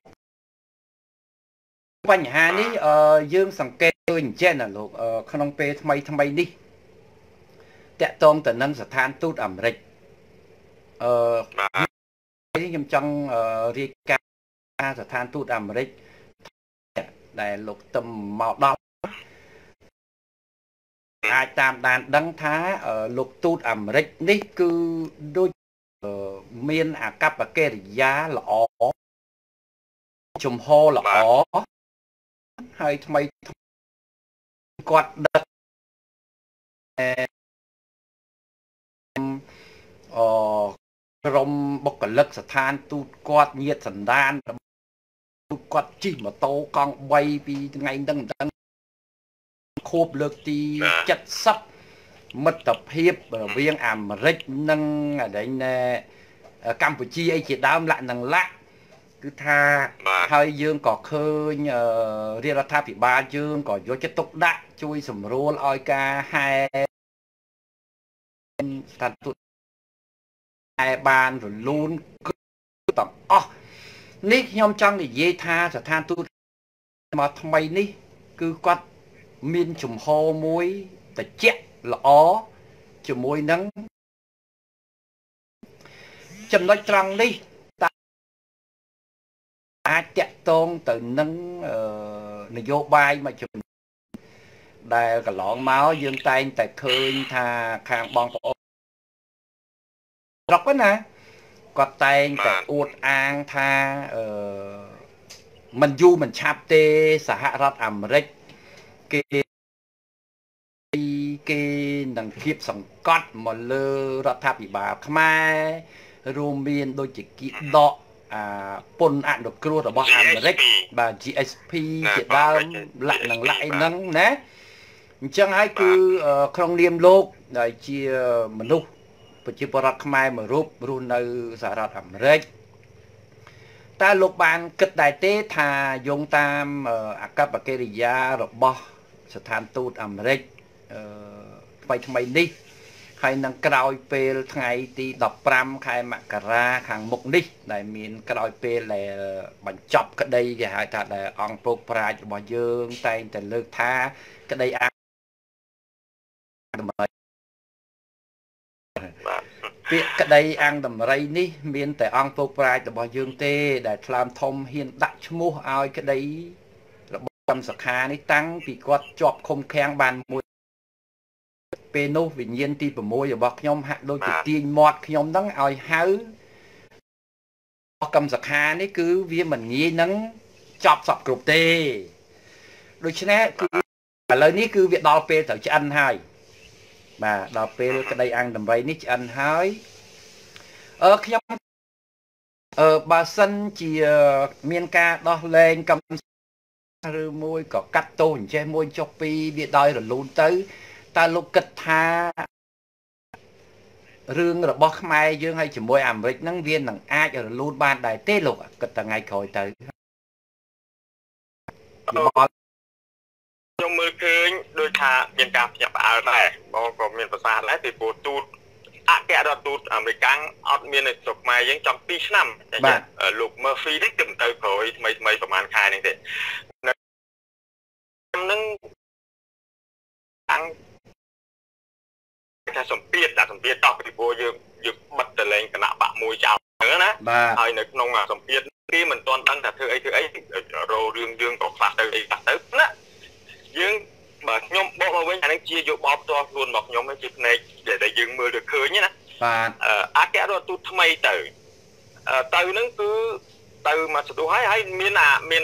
Speaker 1: បញ្ហានេះយើងសង្កេតឃើញអញ្ចឹងណាលោកក្នុងពេលថ្មីនេះតាក់ទងទៅនឹងស្ថានទូតអាមេរិកខ្ញុំចង់រាយការណ៍ស្ថានទូតអាមេរិកដែលលោកទឹមមកដល់អាចតាមដានដឹងថាលោកទូតអាមេរិកនេះគឺដូចមានអាកប្បកិរិយាល្អជំហរល្អហើយថ្មីគាត់ដឹកក្រុមបុគ្គលិកស្ថានទូតគាត់ញាតសន្តានគាត់ជិះម៉ូតូកង់3ពីថ្ងៃហ្នឹងខួបលើកទី70មិត្តភាពរវាងអាមេរិកនិងកម្ពុជាអីជាដើមលក្ខនឹងលក្ខគឺថាហើយយើងក៏ឃើញរាជរដ្ឋាភិបាលយើងក៏យកចិត្តទុកដាក់ជួយសម្រួលឲ្យការហែស្ថានទូតហែបានរលូនគឺទាំងអស់នេះខ្ញុំចង់និយាយថាស្ថានទូតមកថ្មីនេះគឺគាត់មានជំហរមួយត្រជាក់ល្អជាមួយនឹងចំណុចត្រង់នេះអាចតាក់ទងទៅនឹងនយោបាយមួយចំនួនដែលកន្លងមកយើងតែងតែឃើញថាខាងបងប្អូនស្រុកណាគាត់តែងតែអួតអាងថាមិនយូរមិនឆាប់ទេសហរដ្ឋអាមេរិកគេនឹងភាពសង្កត់មកលើរដ្ឋាភិបាលខ្មែររួមមានដូចជាគៀកដកពន្ធអនុគ្រោះរបស់អាមេរិកបាទ GSP ជាដើមលក្ខនឹងលក្ខអីហ្នឹងណាអញ្ចឹងហើយគឺក្នុងនាមលោកដែលជាមនុស្សប្រជាពលរដ្ឋខ្មែរមួយរូបរស់នៅសហរដ្ឋអាមេរិកតើលោកបានគិតដែរទេថាយោងតាមអកប្បកិរិយារបស់ស្ថានទូតអាមេរិកថ្មីនេះហើយនឹងក្រោយពេលថ្ងៃទី15ខែមករាខាងមុខនេះដែលមានក្រោយពេលដែលបញ្ចប់ក្តីគេហៅថាដែលអង្គពុកប្រាជ្ញរបស់យើងតែងតែលើកថាក្តីអាពាក្យក្តីអង្គតម្រៃនេះមានតែអង្គពុកប្រាជ្ញរបស់យើងទេដែលថ្លើមធំហ៊ានដាក់ឈ្មោះឲ្យក្តីរបស់កម្មសខានេះតាំងពីគាត់ជាប់ឃុំឃាំងបានមួយពេលនោះវិញ្ញាណទី6របស់ខ្ញុំហាក់ដូចជាទាញមាត់ខ្ញុំហ្នឹងឲ្យហៅកម្មសខានេះគឺវាមិនងាយនឹងចប់សពគ្រប់ទេដូច្នេះគឺឥឡូវនេះគឺវាដល់ពេលត្រូវឆ្អិនហើយបាទដល់ពេលក្តីអង្គតម្រៃនេះឆ្អិនហើយខ្ញុំបើសិនជាមានការដោះលែងកម្មឬមួយក៏កាត់តូនចេះមួយចុះពីវាដោយរលូនទៅតើលោកគិតថារឿងរបស់ខ្មែរយើងហើយជាមួយអាមេរិកហ្នឹងវានឹងអាចរលូនបានដែរទេលោកគិតថ្ងៃក្រោយទៅ
Speaker 2: ខ្ញុំមើលឃើញដូចថាមានការភ្ញាក់ផ្អើលដែរបងក៏មានប្រសាសន៍ដែរពីព្រោះទូតអគ្គរដ្ឋទូតអាមេរិកអត់មាននៅស្រុកខ្មែរយើងចង់2ឆ្នាំលោក Murphy នេះគិតទៅក្រោយថ្មីប្រហែលខែនេះទេនឹងតាំងថាសម្ពាធតពីព្រោះយើងបិទតលេងគណៈបកមួយចោលហ្នឹងណាហើយនៅក្នុងសម្ពាធគេមិនទាន់ដឹងថាធ្វើអីរោរឿងយើងក៏ខ្លះទៅអីខ្លះទៅណាយើងបើខ្ញុំបកមកវិញអានេះជាយោបល់ផ្ទាល់ខ្លួនរបស់ខ្ញុំជាផ្នែកដែលយើងមើលទៅឃើញណា
Speaker 1: បាទ
Speaker 2: អគ្គរដ្ឋទូតថ្មីទៅហ្នឹងគឺទៅមកស្ទុះហើយមាន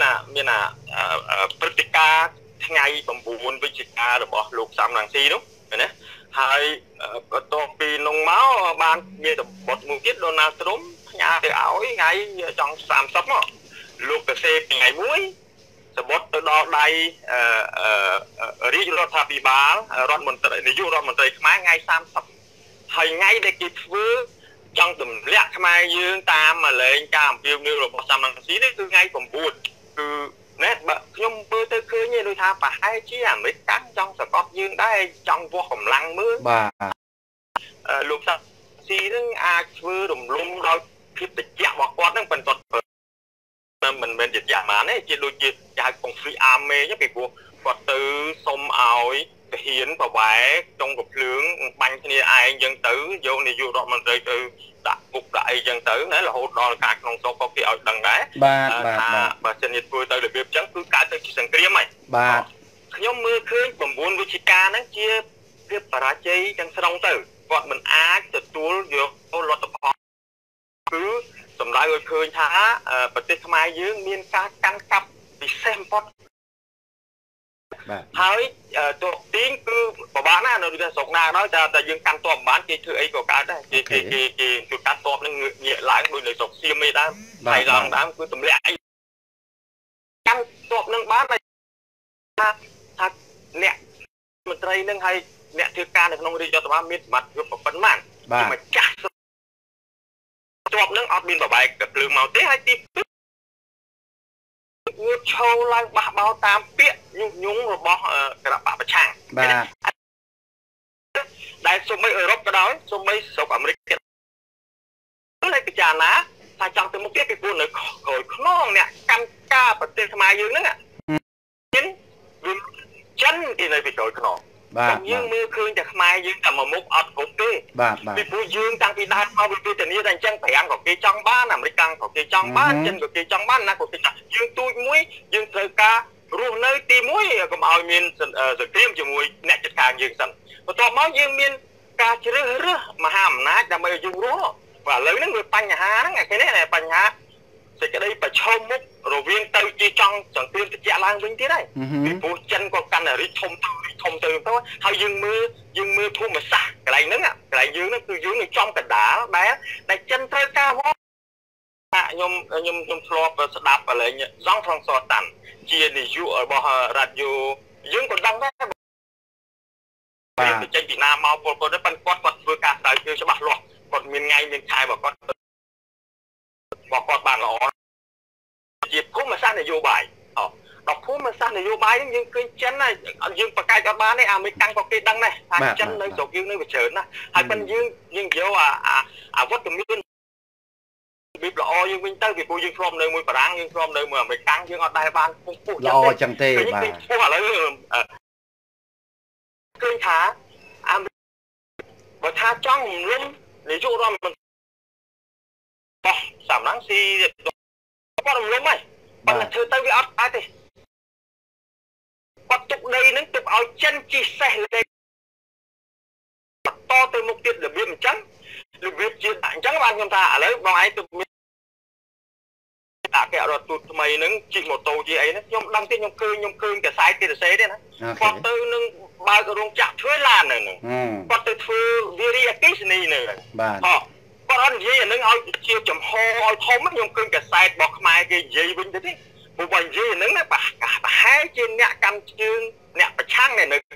Speaker 2: ព្រឹត្តិការណ៍ថ្ងៃ9វិច្ឆិការបស់លោកសំរងស៊ីនោះណាហើយបន្ទាប់ពីនោះមកបានមានតបុតមួយទៀតដូណាល់ត្រុំផ្ញើទៅឲ្យថ្ងៃចង់30មកលោកទៅសេថ្ងៃមួយសបុតទៅដល់ដៃរាជរដ្ឋាភិបាលរដ្ឋមន្ត្រីនាយករដ្ឋមន្ត្រីខ្មែរថ្ងៃ30ហើយថ្ងៃដែលគេធ្វើចង់ទម្លាក់ខ្មែរយើងតាមមកលេងការអំពាវនាវរបស់សំរងស៊ីនេះគឺថ្ងៃ9គឺណែបើខ្ញុំមើលទៅឃើញដូចថាប្រហែលជាអាមេរិកកាំងចង់សកត់យើងដែរចង់វាស់កម្លាំងមើល
Speaker 1: បាទ
Speaker 2: លោកសំរងស៊ីនឹងអាចធ្វើរំលំដោយភាពត្រជាក់របស់គាត់នឹងប៉ុន្តែមិនមែនជាយ៉ាងម៉ានទេជាដូចជាហៅ conflict army ចឹងពីព្រោះគាត់ទៅសុំឲ្យទាហានប្រវែចុងកំភ្លើងបាញ់គ្នាឯងចឹងទៅយកនាយករដ្ឋមន្ត្រីទៅដាក់គុកដាក់អីចឹងទៅណារហូតដល់ការក្នុងស្រុកក៏គេឲ្យដឹងដែរ
Speaker 1: បាទ
Speaker 2: បើសិនជាធ្វើទៅរបៀបចឹងគឺកើតទៅជាសង្គ្រាមហើយ
Speaker 1: បាទ
Speaker 2: ខ្ញុំមើលឃើញ9វិច្ឆិកាហ្នឹងជាភាពបរាជ័យទាំងស្រុងទៅគាត់មិនអាចទទួលយកលទ្ធផលគឺសម្ដៅឲ្យឃើញថាប្រទេសខ្មែរយើងមានការកាន់កាប់ពិសេសបំផុតហើយទោះទីងគឺប្រហែលណានៅស្រុកណាដល់តែយើងកាន់តបបានគេធ្វើអីក៏កើតដែរគេជួយកាត់តបនឹងងាកឡើងដូចនៅស្រុកសៀមឯដើមហើយដើមគឺទម្លាក់អីកាន់តបនឹងបានថាអ្នកមន្ត្រីនឹងហើយអ្នកធ្វើការនៅក្នុងរាជរដ្ឋាភិបាលមានសមត្ថភាពប៉ុណ្ណាគេមកចាស់ជាប់នឹងអត់មានបបែកកភ្លើងមកទេហើយទីងើបឈរឡើងបះបោតាមពាក្យញុះញង់របស់គណៈបកប្រឆាំង
Speaker 1: បាទ
Speaker 2: ដែលសូម្បីអឺរ៉ុបក៏ដោយសូម្បីស្រុកអាមេរិកក៏ដោយពិចារណាថាចង់ទៅមុខទៀតពីព្រោះនៅក្រោយខ្នងអ្នកកម្មការប្រទេសខ្មែរយើងហ្នឹងចិនគេនៅពីក្រោយខ្នង
Speaker 1: បាទ
Speaker 2: យើងមើលឃើញតែខ្មែរយើងតែមកមុខអត់គ្រប់ទេ
Speaker 1: បាទ
Speaker 2: ពីព្រោះយើងតាំងពីដើមមកវិធានាតែអញ្ចឹងប្រាំងក៏គេចង់បានអាមេរិកក៏គេចង់បានចិនក៏គេចង់បានណាក៏គេចង់យើងទូចមួយយើងត្រូវការរស់នៅទី1កុំឲ្យមានសង្គ្រាមជាមួយអ្នកជិតខាងយើងសិនបន្ទាប់មកយើងមានការជ្រើសរើសមហាអំណាចដើម្បីឲ្យយើងរស់បាទឥឡូវហ្នឹងវាបញ្ហាហ្នឹងគេនេះបញ្ហាសេចក្តីប្រឈមមុខរវាងទៅជាចង់សង្គ្រាមត្រជាក់ឡើងវិញទៀតហើយពីព្រោះចិនក៏កាន់តែរីកធំទៅហើយយើងមើលភូមិសាស្ត្រកន្លែងហ្នឹងកន្លែងយើងហ្នឹងគឺយើងនៅចំកណ្ដាលដែលចិនត្រូវការវត្តខ្ញុំធ្លាប់ស្ដាប់កន្លែងសងហ្វ្រង់សតាន់ជានាយករបស់រ៉ាឌីយោយើងក៏ដឹងដែរចេញពីណាមកពលគាត់ប៉ុន្តែគាត់ធ្វើការស្រាវជ្រាវច្បាស់លាស់គាត់មានថ្ងៃមានខែរបស់គាត់បានល្អជាភូមិសាស្ត្រនយោបាយដល់ភូមិសាស្ត្រនយោបាយហ្នឹងយើងឃើញចិនណាយើងប្រកែកអត់បានទេអាមេរិកកាំងក៏គេដឹងដែរថាចិននៅស្រុកយើងនៅវាច្រើនណាស់ហើយប៉ុន្តែយើងយកអាវត្តមានរបៀបល្អយើងវិញទៅពីព្រោះយើងធ្លាប់នៅមួយបារាំងយើងធ្លាប់នៅមួយអាមេរិកកាំងយើងអត់ដែរបានពុះ
Speaker 1: ល្អចឹងទេបាទ
Speaker 2: ឥឡូវឃើញថាអាមេរិកបើថាចង់រំលំនាយករដ្ឋមន្ត្រីសំរងស៊ីគាត់រំលំហើយប៉ុន្តែធ្វើទៅវាអត់ដែរទេគាត់ទុកដីនឹងទុកឲ្យចិនជីសេះលេខបន្តទៅមុខទៀតរបៀបអញ្ចឹងរបៀបជាអញ្ចឹងបានខ្ញុំថាឥឡូវបងឯងទុកមានអគ្គរដ្ឋទូតថ្មីហ្នឹងជិះម៉ូតូជិះអីហ្នឹងខ្ញុំដឹងទេខ្ញុំឃើញតែខ្សែទីរសេទេណាគាត់ទៅនឹងបើករោងចក្រធ្វើឡាននៅហ្នឹងគាត់ទៅធ្វើវារីអគ្គិសនីនៅហ្នឹង
Speaker 1: បាទ
Speaker 2: គាត់អត់និយាយអានឹងឲ្យជាចំហឲ្យធំខ្ញុំឃើញកសែតរបស់ខ្មែរគេនិយាយវិញទៅទេព្រោះបើនិយាយអានឹងណាប្រហែលជាអ្នកកម្មជើងអ្នកប្រឆាំងនៅនិយាយ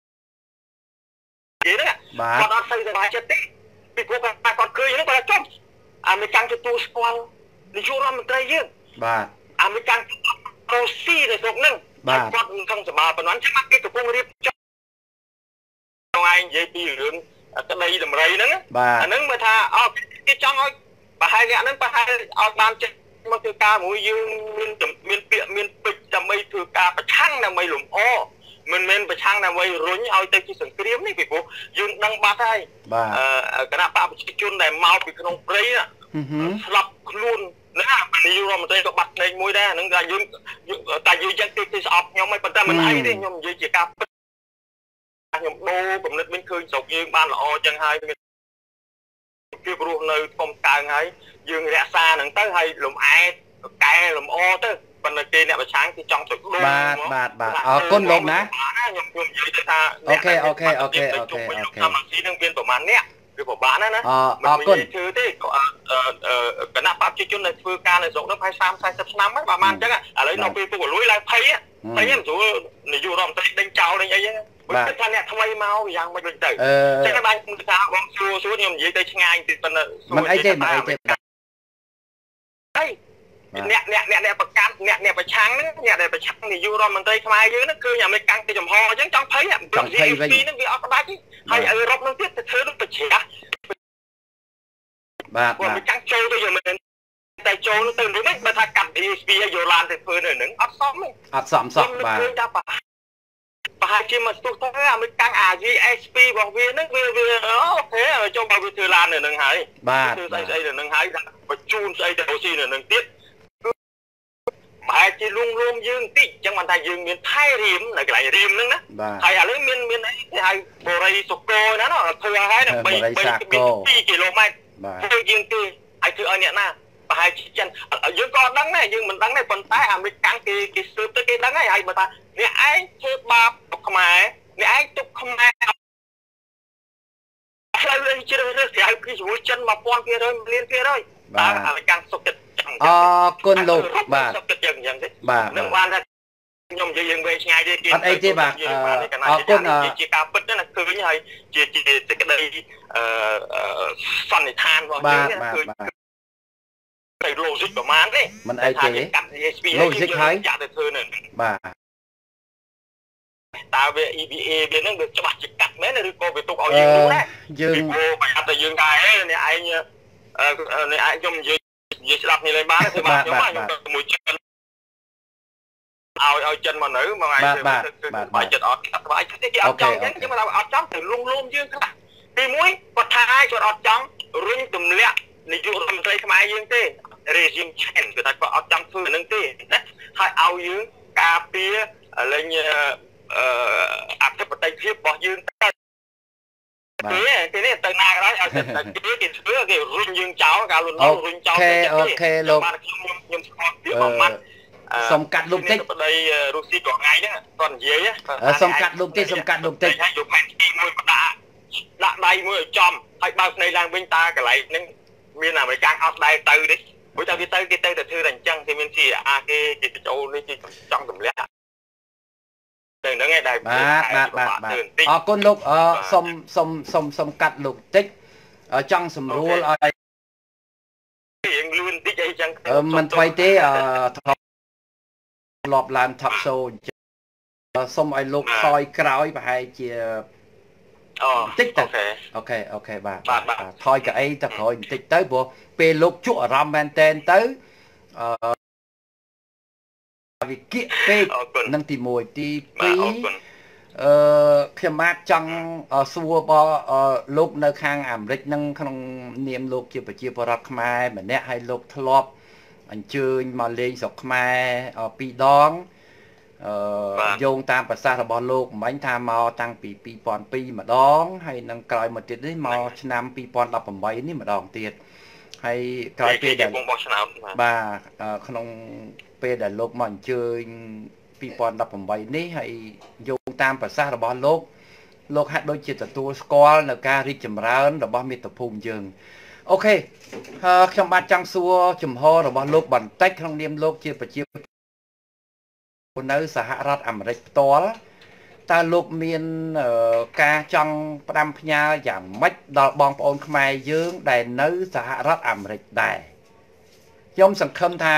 Speaker 2: ហ្នឹងគាត់អត់សូវសប្បាយចិត្តទេពីព្រោះគាត់ឃើញហ្នឹងគាត់ចង់អាមេរិកទទួលស្គាល់នាយករដ្ឋមន្ត្រីយើង
Speaker 1: បាទ
Speaker 2: អាមេរិកប្រូស៊ីនៅស្រុកហ្នឹងគាត់មិនខំសប្បាយប៉ុណ្ណឹងចាំគេកំពុងរៀបចំឯងនិយាយពីរឿងក្តីតម្រៃហ្នឹងអាហ្នឹងមើលថាគេចង់ឲ្យប្រហែលអ្នកហ្នឹងប្រហែលឲ្យបានចិត្តមកធ្វើការមួយយើងមានពាក្យមានពេចដើម្បីធ្វើការប្រឆាំងដើម្បីលំអមិនមែនប្រឆាំងដើម្បីរុញឲ្យទៅជាសង្គ្រាមនេះពីព្រោះយើងដឹងបាត់ហើយគណៈបកប្រជាជនដែលមកពីក្នុងព្រៃស្លាប់ខ្លួនណានាយករដ្ឋមន្ត្រីក៏បាត់ភ្នែកមួយដែរហ្នឹងតែយើងតែយើងចឹងគេស្អប់ខ្ញុំហើយប៉ុន្តែមិនអីទេខ្ញុំនិយាយជាការពិតខ្ញុំដូរគំនិតវិញឃើញស្រុកយើងបានល្អចឹងហើយមានភាពរស់នៅធំកើងហើយយើងរក្សាហ្នឹងទៅហើយលំអែតកែលម្អទៅប៉ុន្តែគេអ្នកប្រឆាំងគេចង់ទៅដូរ
Speaker 1: បាទអរគុណលោកណា
Speaker 2: ខ្ញុំនិយាយថា
Speaker 1: អូខេ
Speaker 2: កម្មវិធីនឹងមានប្រហែលអ្នកវាពិបាកណាស់ណា
Speaker 1: អរគុណ
Speaker 2: ធ្វើទេគណៈបព្វជិជនដែលធ្វើការនៅស្រុកនោះហើយ30-40ឆ្នាំហើយប្រហែលអញ្ចឹងឥឡូវនៅពេលពុកលួយឡើងភ័យមិនស្រួលនាយករដ្ឋមន្ត្រីដេញចោលដេញអីហ្នឹងបើគិតថាអ្នកថ្មីមកយ៉ាងម៉េចវិញទៅអញ្ចឹងបានខ្ញុំថាបងសួរខ្ញុំនិយាយទៅឆ្ងាយបន្តិចប៉ុន្តែ
Speaker 1: មិនអីទេហើយ
Speaker 2: អ្នកប្រកាន់អ្នកប្រឆាំងហ្នឹងអ្នកដែលប្រឆាំងនាយករដ្ឋមន្ត្រីខ្មែរយើងហ្នឹងគឺអាមេរិកកាន់ទៅចំហអញ្ចឹងចង់ភ័យវិញហ្នឹងវាអត់ផ្ដាច់ហើយអឺរ៉ុបហ្នឹងទៀតទៅធ្វើដូចប្រឆាំង
Speaker 1: បាទ
Speaker 2: គាត់មិនចាំចូលទៅយ៉ាងមែនតែចូលទៅនេះបើថាកាត់ DSP ឲ្យយោឡានទៅធ្វើនៅហ្នឹងអត់សមទេ
Speaker 1: អត់សមសោះបាទ
Speaker 2: ប្រហែលជាមកស្ទុះទៅអាមេរិកកាំង ASP របស់វាហ្នឹងវាអូខេចូលមកវាធ្វើឡាននៅហ្នឹងហើយធ្វើស្អីនៅហ្នឹងហើយបញ្ជូនស្អីទៅអូស៊ីនៅហ្នឹងទៀតប្រហែលជាលួងលោមយើងបន្តិចអញ្ចឹងបានថាយើងមានថែរៀមនៅកន្លែងរៀមហ្នឹងណាហើយឥឡូវមានអីគេហៅបូរីសុកោណាធ្វើហើយដល់2គីឡូម៉ែត្រធ្វើយើងទេហើយធ្វើឲ្យអ្នកណាប្រហែលជាចិនយើងក៏ដឹងដែរយើងមិនដឹងដែរប៉ុន្តែអាមេរិកកាំងគេស៊ើបទៅគេដឹងហើយបើថាអ្នកឯងធ្វើបាបខ្មែរអ្នកឯងទុកខ្មែរហើយលើជ្រើសរើសក្រៅពីជាមួយចិន1000%លាន%តើអាមេរិកកាំងសុខចិត្ត
Speaker 1: អរគុណលោកបាទ
Speaker 2: សុខចិត្តយ៉ាងចឹងទេ
Speaker 1: បាទ
Speaker 2: នឹងបានថាខ្ញុំនិយាយយើងវែងឆ្ងាយទេ
Speaker 1: អត់អីទេបាទអរគុណ
Speaker 2: ជាការពិតណាឃើញហើយជាសេចក្តីសន្និដ្ឋានរបស់
Speaker 1: យើងឃើញ
Speaker 2: តែ logic ប្រហែលទេ
Speaker 1: មិនអីទេ logic ហើយ
Speaker 2: ចាក់ទៅធ្វើនៅ
Speaker 1: បាទ
Speaker 2: តើវា EBA វានឹងវាច្បាស់ជាកាត់មែនឬក៏វាទុកឲ្យយើងនោះដែរ
Speaker 1: យើង
Speaker 2: ប្រហែលតែយើងដែរអ្នកឯងខ្ញុំនិយាយស្ដាប់នេះលេងបានទេបាទខ្ញុំមួយចិនឲ្យចិនមកនៅមកឯងបាយចិត្តអត់ស្បាយចិត្តទេគេអត់ចង់អញ្ចឹងខ្ញុំថាអត់ចង់ទៅលងលោមយើងខ្លះទីមួយគាត់ថាឲ្យគាត់អត់ចង់រុញទម្លាក់នាយករដ្ឋមន្ត្រីខ្មែរយើងទេ regime change គឺថាគាត់អត់ចង់ធ្វើនឹងទេណាហើយឲ្យយើងការពារលេងអធិបតេយ្យភាពរបស់យើងទៅគេនេះទៅណាក៏ដោយឲ្យតែគេធ្វើគេរុញយើងចោលការលុនរុញចោល
Speaker 1: អូខេលោក
Speaker 2: ខ្ញុំស្គាល់វាប្រហែល
Speaker 1: សុំកាត់លោកតិច
Speaker 2: ប្តីរុស្ស៊ីក៏ថ្ងៃហ្នឹងគាត់និយាយ
Speaker 1: សុំកាត់លោកតិច
Speaker 2: ហើយយកផែនទីមួយបដាក់ដៃមួយឲ្យចំហើយបើកភ្នែកឡើងវិញតើកន្លែងហ្នឹងមានអាមេរិកអត់ដែរទៅទេព្រោះតែវាទៅគេទៅតែធ្វើតែអញ្ចឹងគេមានជាគេចូលនេះគេចង់ទម្លាក់ទៅហ្នឹងឯងដែរ
Speaker 1: បាទអរគុណលោកសុំកាត់លោកតិចចង់សម្រួលឲ្យ
Speaker 2: រៀងលឿនតិចអីចឹង
Speaker 1: មិនថ្មីទេធ្លាប់ឡើង talk show អញ្ចឹងសុំឲ្យលោកថយក្រោយប្រហែលជាតិចទៅអូខេបាទថយកៅអីទៅក្រោយបន្តិចទៅព្រោះពេលលោកជក់អារម្មណ៍មែនតែនទៅវិគិពេកនឹងទី1ទី2ខ្ញុំបាទចង់សួរលោកនៅខាងអាមេរិកនឹងក្នុងនាមលោកជាប្រជាពលរដ្ឋខ្មែរម្នាក់ហើយលោកធ្លាប់អញ្ជើញមកលេងស្រុកខ្មែរ2ដងយោងតាមប្រសាសន៍របស់លោកមិញថាមកតាំងពី2002ម្ដងហើយនឹងក្រោយមកទៀតនេះមកឆ្នាំ2018នេះម្ដងទៀតហើយក្រោយពេលដែលបាទក្នុងពេលដែលលោកមកអញ្ជើញ2018នេះហើយយោងតាមប្រសាសន៍របស់លោកហាក់ដូចជាទទួលស្គាល់នៅការរីកចម្រើនរបស់មាតុភូមិយើងអូខេខ្ញុំបាទចង់សួរចំហរបស់លោកបន្តិចក្នុងនាមលោកជាប្រជានៅសហរដ្ឋអាមេរិកផ្ទាល់តើលោកមានការចង់ផ្ដាំផ្ញើយ៉ាងម៉េចដល់បងប្អូនខ្មែរយើងដែលនៅសហរដ្ឋអាមេរិកដែរខ្ញុំសង្ឃឹមថា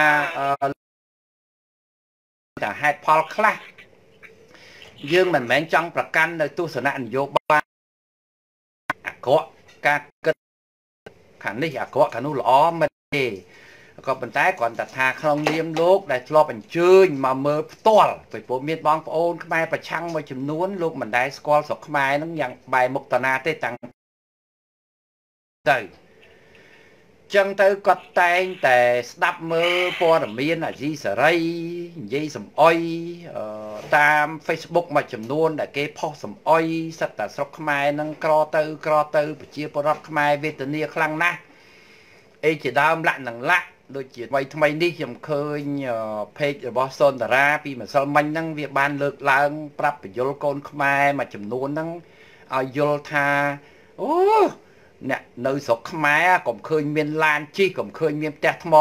Speaker 1: ហេតុផលខ្លះយើងមិនមែនចង់ប្រកាន់នៅទស្សនៈនយោបាយអាក្រក់ការគិតខាងនេះអាក្រក់ខាងនោះល្អមិនទេក៏ប៉ុន្តែគ្រាន់តែថាក្នុងនាមលោកដែលធ្លាប់អញ្ជើញមកមើលផ្ទាល់ពីព្រោះមានបងប្អូនខ្មែរប្រឆាំងមួយចំនួនលោកមិនដែលស្គាល់ស្រុកខ្មែរហ្នឹងយ៉ាងបែរមុខតាណាទេតាំងទៅចឹងទៅគាត់តែងតែស្ដាប់មើលព័ត៌មានអាស៊ីសេរីនិយាយសំអុយតាម Facebook មួយចំនួនដែលគេផុសសំអុយសិតតែស្រុកខ្មែរហ្នឹងក្រទៅប្រជាពលរដ្ឋខ្មែរវេទនាខ្លាំងណាស់អីជាដើមលាក់នឹងលាក់ដូចជាថ្មីនេះខ្ញុំឃើញเพจរបស់សុនតារាពីម្សិលមិញហ្នឹងវាបានលើកឡើងប្រាប់បញ្យលកូនខ្មែរមួយចំនួនហ្នឹងឲ្យយល់ថាអូអ្នកនៅស្រុកខ្មែរកុំឃើញមានឡានជិះកុំឃើញមានផ្ទះថ្ម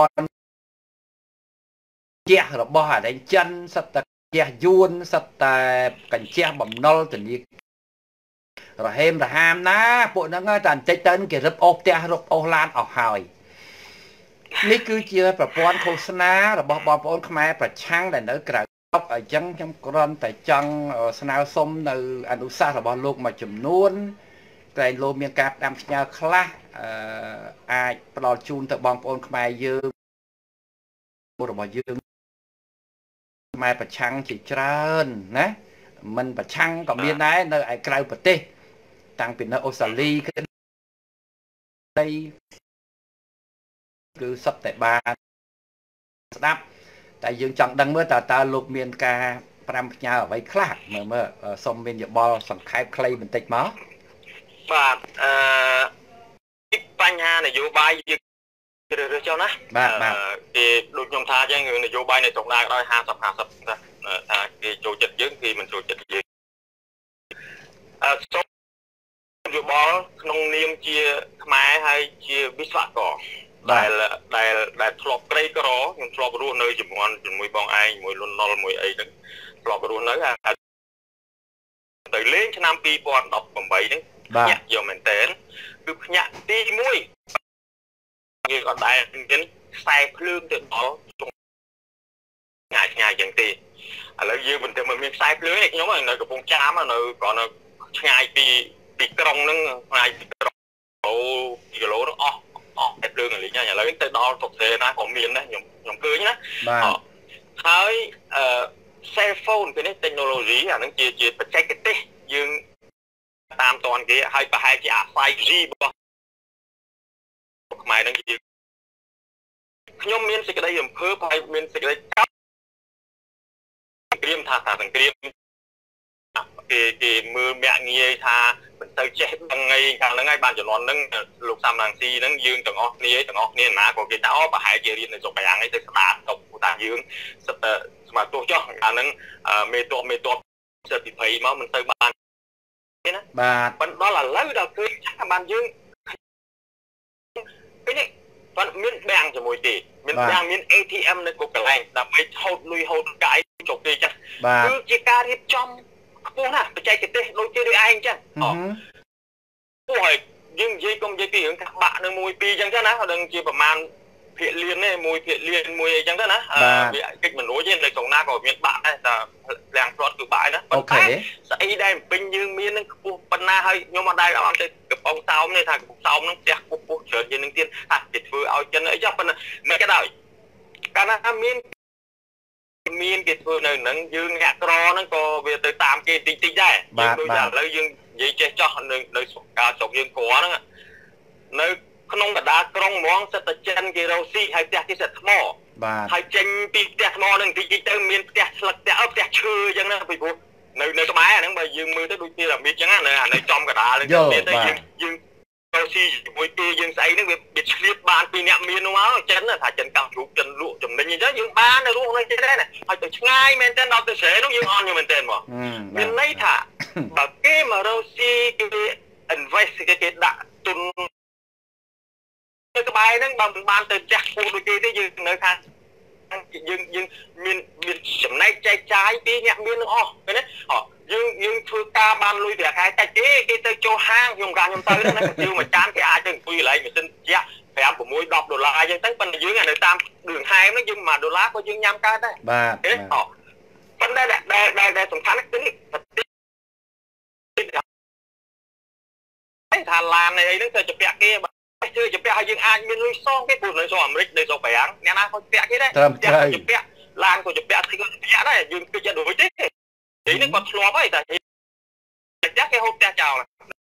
Speaker 1: ជះរបស់អាដែងចិនសិតតែជះយួនសិតតែកញ្ជះបំណុលធនាគាររហេមរហាមណាពួកហ្នឹងតែបន្តិចទៅគេរឹបអូសផ្ទះរឹបអូសឡានអស់ហើយនេះគឺជាប្រព័ន្ធឃោសនារបស់បងប្អូនខ្មែរប្រឆាំងដែលនៅក្រៅអញ្ចឹងខ្ញុំគ្រាន់តែចង់ស្នើសុំនៅអនុសាសន៍របស់លោកមួយចំនួនតែលោកមានការផ្ដាំផ្ញើខ្លះអាចផ្ដល់ជូនទៅបងប្អូនខ្មែរយើងរបស់យើងខ្មែរប្រឆាំងជាច្រើនណាមិនប្រឆាំងក៏មានដែរនៅឯក្រៅប្រទេសតាំងពីនៅអូស្ត្រាលីគឺសុទ្ធតែបានស្ដាប់តែយើងចង់ដឹងមើលតើលោកមានការផ្ដាំផ្ញើអ្វីខ្លះមើលសូមមានយោបល់សង្ខេបខ្លីបន្តិចមក
Speaker 2: បាទបញ្ហានយោបាយយើងរើសចុះណា
Speaker 1: បាទ
Speaker 2: គេដូចខ្ញុំថាអញ្ចឹងនយោបាយនៅស្រុកណាក៏ដោយ50-50ថាគេចូលចិត្តយើងគេមិនចូលចិត្តយើងសូមយោបល់ក្នុងនាមជាខ្មែរហើយជាវិស្វករដែលធ្លាប់ក្រីក្រខ្ញុំធ្លាប់រស់នៅជាមួយបងឯងជាមួយលន់ណុលមួយអីហ្នឹងធ្លាប់រស់នៅទៅលេងឆ្នាំ2018ហ្នឹងភ្ញាក់យកមែនតើគឺភ្ញាក់ទី1យើងអត់ដែលមានខ្សែភ្លើងទៅដល់ឆ្ងាយចឹងទេឥឡូវយើងមិនទៅមានខ្សែភ្លើងទេខ្ញុំនៅកំពង់ចាមនៅគ្រាន់តែឆ្ងាយពីក្រុងហ្នឹងឆ្ងាយពីក្រុងគីឡូហ្នឹងអស់តែភ្លើងលេងឥឡូវទៅដល់ស្រុកសេណាក៏មានដែរខ្ញុំឃើញណាហើយcell phone គេនេះ technology អាហ្នឹងជាបច្ចេកទេសយើងតាមតនគេហើយប្រហែលជាអា 5G របស់ខ្មែរហ្នឹងខ្ញុំមានសេចក្តីរំភើបហើយមានសេចក្តីកោតក្រៀមថាសង្គ្រាមគេមើលមាក់ងាយថាមិនទៅចេះដឹងអីខាងហ្នឹងហើយបានចំនួនហ្នឹងលោកសំរងស៊ីហ្នឹងយើងទាំងអស់គ្នាណាក៏គេថាអូប្រហែលជារៀននៅស្រុកបាយ៉ាងឯងទៅស្ដាប់ទៅថាយើងសិតតែស្មាតទោះចុះអាហ្នឹងមេតបសិតពីភ័យមកមិនទៅបានទេណា
Speaker 1: បាទ
Speaker 2: ប៉ុន្តែដល់ឥឡូវដល់ឃើញថាបានយើងនេះគាត់មានបាំងជាមួយទេមានបាំងមាន ATM នៅគ្រប់កន្លែងដើម្បីហូតលុយហូតកាយចុកទេចាស់គឺជាការរៀបចំខ្ពស់ណាស់បច្ចេកទេសដូចជាដូចឯងចឹងពួកហើយយើងនិយាយកុំនិយាយពីរឿងកាក់បាក់នឹង1 2ចឹងទៅណាដឹងជាប្រមាណភាគលៀនទេមួយភាគលៀនមួយអីចឹងទៅណាវាកិច្ចមិនរួចទេនៅក្នុងណាក៏មានបាក់ដែរតែលាំងផ្លាត់គឺបាក់ណាប៉ុន្តែស្អីដែលពេញយើងមាននឹងខ្ពស់ប៉ុណ្ណាហើយខ្ញុំអត់ដែរអត់ទៅកំប៉ុងសោមនេះថាកំប៉ុងសោមនឹងផ្ទះខ្ពស់ច្រើនជាងនឹងទៀតថាគេធ្វើឲ្យចិនអីចុះប៉ុន្តែមិនក៏ដោយកាលណាមានគេធ្វើនៅហ្នឹងយើងអ្នកក្រហ្នឹងក៏វាទៅតាមគេតិចដែរយើងដូចថាឥឡូវយើងនិយាយចេះចោះនៅស្រុកយើងក្រហ្នឹងនៅក្នុងកណ្ដាលក្រុងហ្មងសិតតែចិនគេរោស៊ីហើយផ្ទះគេសិតថ្មហើយចេញពីផ្ទះថ្មហ្នឹងតិចទៅមានផ្ទះស្លឹកផ្ទះឈើអញ្ចឹងណាពីព្រោះនៅក្បែរអាហ្នឹងបើយើងមើលទៅដូចពីរ៉ាមីតអញ្ចឹងណានៅចំកណ្ដាលហ្នឹងមានតែយើងរោស៊ីជាមួយគេយើងស្អីហ្នឹងវាឆ្លៀតបានពីអ្នកមាននោះមកចិនថាចិនកម្មរូបចិនលក់ចំណេញអញ្ចឹងយើងបាននៅរស់នៅចេះដែរហើយទៅឆ្ងាយមែនតើដល់ទៅស្រែនោះយើងអន់មែនតើមកមានន័យថាបើគេមករោស៊ីគេ invest គេដាក់ទុននៅក្បែរហ្នឹងបើមិនបានទៅចាស់ខ្ពស់ដូចគេទេយើងនៅថាយើងមានចំណែកចែកចាយពីអ្នកមាននឹងអស់ឃើញទេយើងធ្វើការបានលុយតែខែតិចទេគេទៅចូលហាងខ្ញុំទៅណាទៅមួយចានគេអាចទៅអង្គុយកន្លែងម៉ាស៊ីនជែក5 6 $10អញ្ចឹងទៅប៉ុន្តែយើងនៅតាមđườngហែមហ្នឹងយើង$1ក៏យើងញ៉ាំកើតដែរ
Speaker 1: បាទ
Speaker 2: ប៉ុន្តែដែលសំខាន់គឺថាឡានអីហ្នឹងទៅជពាក់គេធ្វើជពាក់ឲ្យយើងអាចមានលុយសងគេព្រោះនៅស្រុកអាមេរិកនៅស្រុកបារាំងអ្នកណាក៏ជពាក់គេដែរជពាក់ឡានក៏ជពាក់ស្អីក៏ជពាក់ដែរយើងគិតយ៉ាងដូចទេនេះគាត់ធ្លាប់ហើយតែចាស់គេហូបផ្ទះចោលណា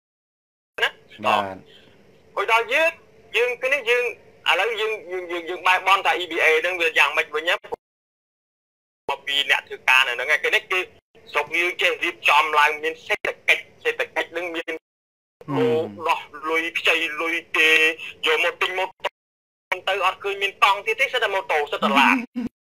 Speaker 2: បាទដល់យើងគឺនេះយើងឥឡូវយើងបែបបនថា EBA ហ្នឹងវាយ៉ាងម៉េចវិញមកពីអ្នកធ្វើការនៅហ្នឹងគេនេះគឺស្រុកយើងចេះរៀបចំឡើងមានសេដ្ឋកិច្ចនឹងមានដោះលុយខ្ចីលុយទេយកមកទិញម៉ូតូទៅអត់ឃើញមានកង់ទៀតទេសិតតែម៉ូតូសិតតែឡាន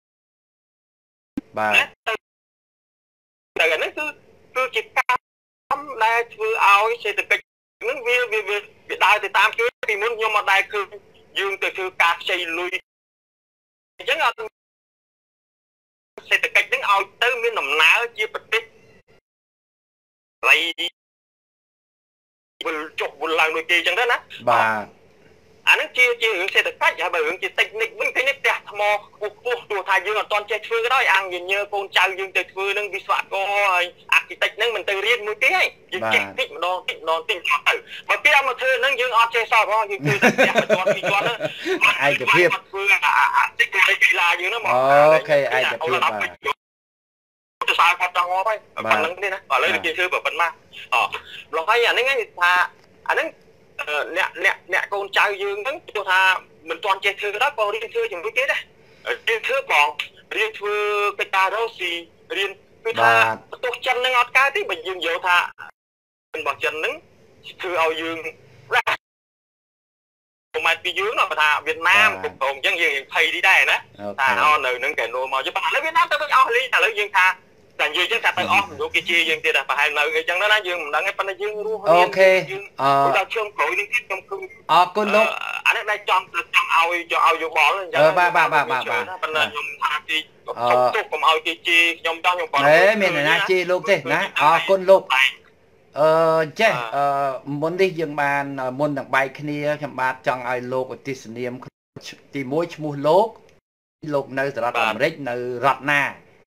Speaker 1: បាទ
Speaker 2: តែអានេះគឺជាកម្មដែលធ្វើឲ្យសេដ្ឋកិច្ចហ្នឹងវាដើរទៅតាមគេពីមុនខ្ញុំអត់ដែលឃើញយើងទៅធ្វើការខ្ចីលុយអញ្ចឹងអត់សេដ្ឋកិច្ចហ្នឹងឲ្យទៅមានដំណើរជាប្រទេសឡៃវិលចុះវិលឡើងដូចគេអញ្ចឹងទៅណា
Speaker 1: បាទ
Speaker 2: អាហ្នឹងជារឿងសេដ្ឋកិច្ចហើយបើរឿងជាតិចនិចវិញឃើញផ្ទះថ្មខ្ពស់ទោះថាយើងអត់ទាន់ចេះធ្វើក៏ដោយអង្គញើកូនចៅយើងទៅធ្វើនឹងវិស្វករហើយអាគីតិចហ្នឹងមិនទៅរៀនមួយទេហើយយើងចេះតិចម្ដងទៅបើគេឲ្យមកធ្វើហ្នឹងយើងអត់ចេះសោះផងយើងធ្វើតែផ្ទះមួយជាន់ពីរជាន់ហ្នឹង
Speaker 1: ឯកភាព
Speaker 2: ធ្វើអាតិចកីឡាយើងហ្នឹងមក
Speaker 1: អូខេឯកភាពបាទ
Speaker 2: ទៅសារគាត់ចង់ងាប់ហើយប៉ុណ្្នឹងទេណាឥឡូវគេធ្វើប៉ុណ្ណាឡោះហើយអាហ្នឹងថាអាហ្នឹងអ្នកកូនចៅយើងហ្នឹងព្រោះថាមិនទាន់ចេះធ្វើក៏ដោយក៏រៀនធ្វើជាមួយគេដែររៀនធ្វើបងរៀនធ្វើកិច្ចការរស់ស៊ីរៀនគឺថាបន្ទោះចិនហ្នឹងអត់កើតទេបើយើងយកថារបស់ចិនហ្នឹងធ្វើឲ្យយើងរ៉ាមកពីយើងគាត់ថាវៀតណាមគ្រប់គ្រងអញ្ចឹងយើងភ័យទីដែរណាថាអត់នៅហ្នឹងកែណូមកយកឥឡូវវៀតណាមទៅវិញអស់លីឥឡូវយើងថាតែនិយាយចឹងថាទៅអស់លោកគេជាយើងទៀតដែរប្រហែលនៅអីចឹងណាយើងមិនដឹងទេប៉ុន្តែយើងរស់
Speaker 1: អូខេ
Speaker 2: ដល់ជើងក្រោយនេះទៀតខ្ញុំគឺ
Speaker 1: អរគុណលោក
Speaker 2: អានេះដែលចង់ឲ្យយោបល់អញ្ចឹង
Speaker 1: បាទប៉ុន្តែ
Speaker 2: ខ្ញុំថាទីទុកកុំឲ្យគេជាខ្ញុំចង់ខ្ញុំ
Speaker 1: គាត់មានអ្នកណាជាលោកទេណាអរគុណលោកចេះមុននេះយើងបានមុននឹងបែកគ្នាខ្ញុំបាទចង់ឲ្យលោកឧទ្ទិសនាមទី1ឈ្មោះលោកនៅសហរដ្ឋអាមេរិកនៅរដ្ឋណា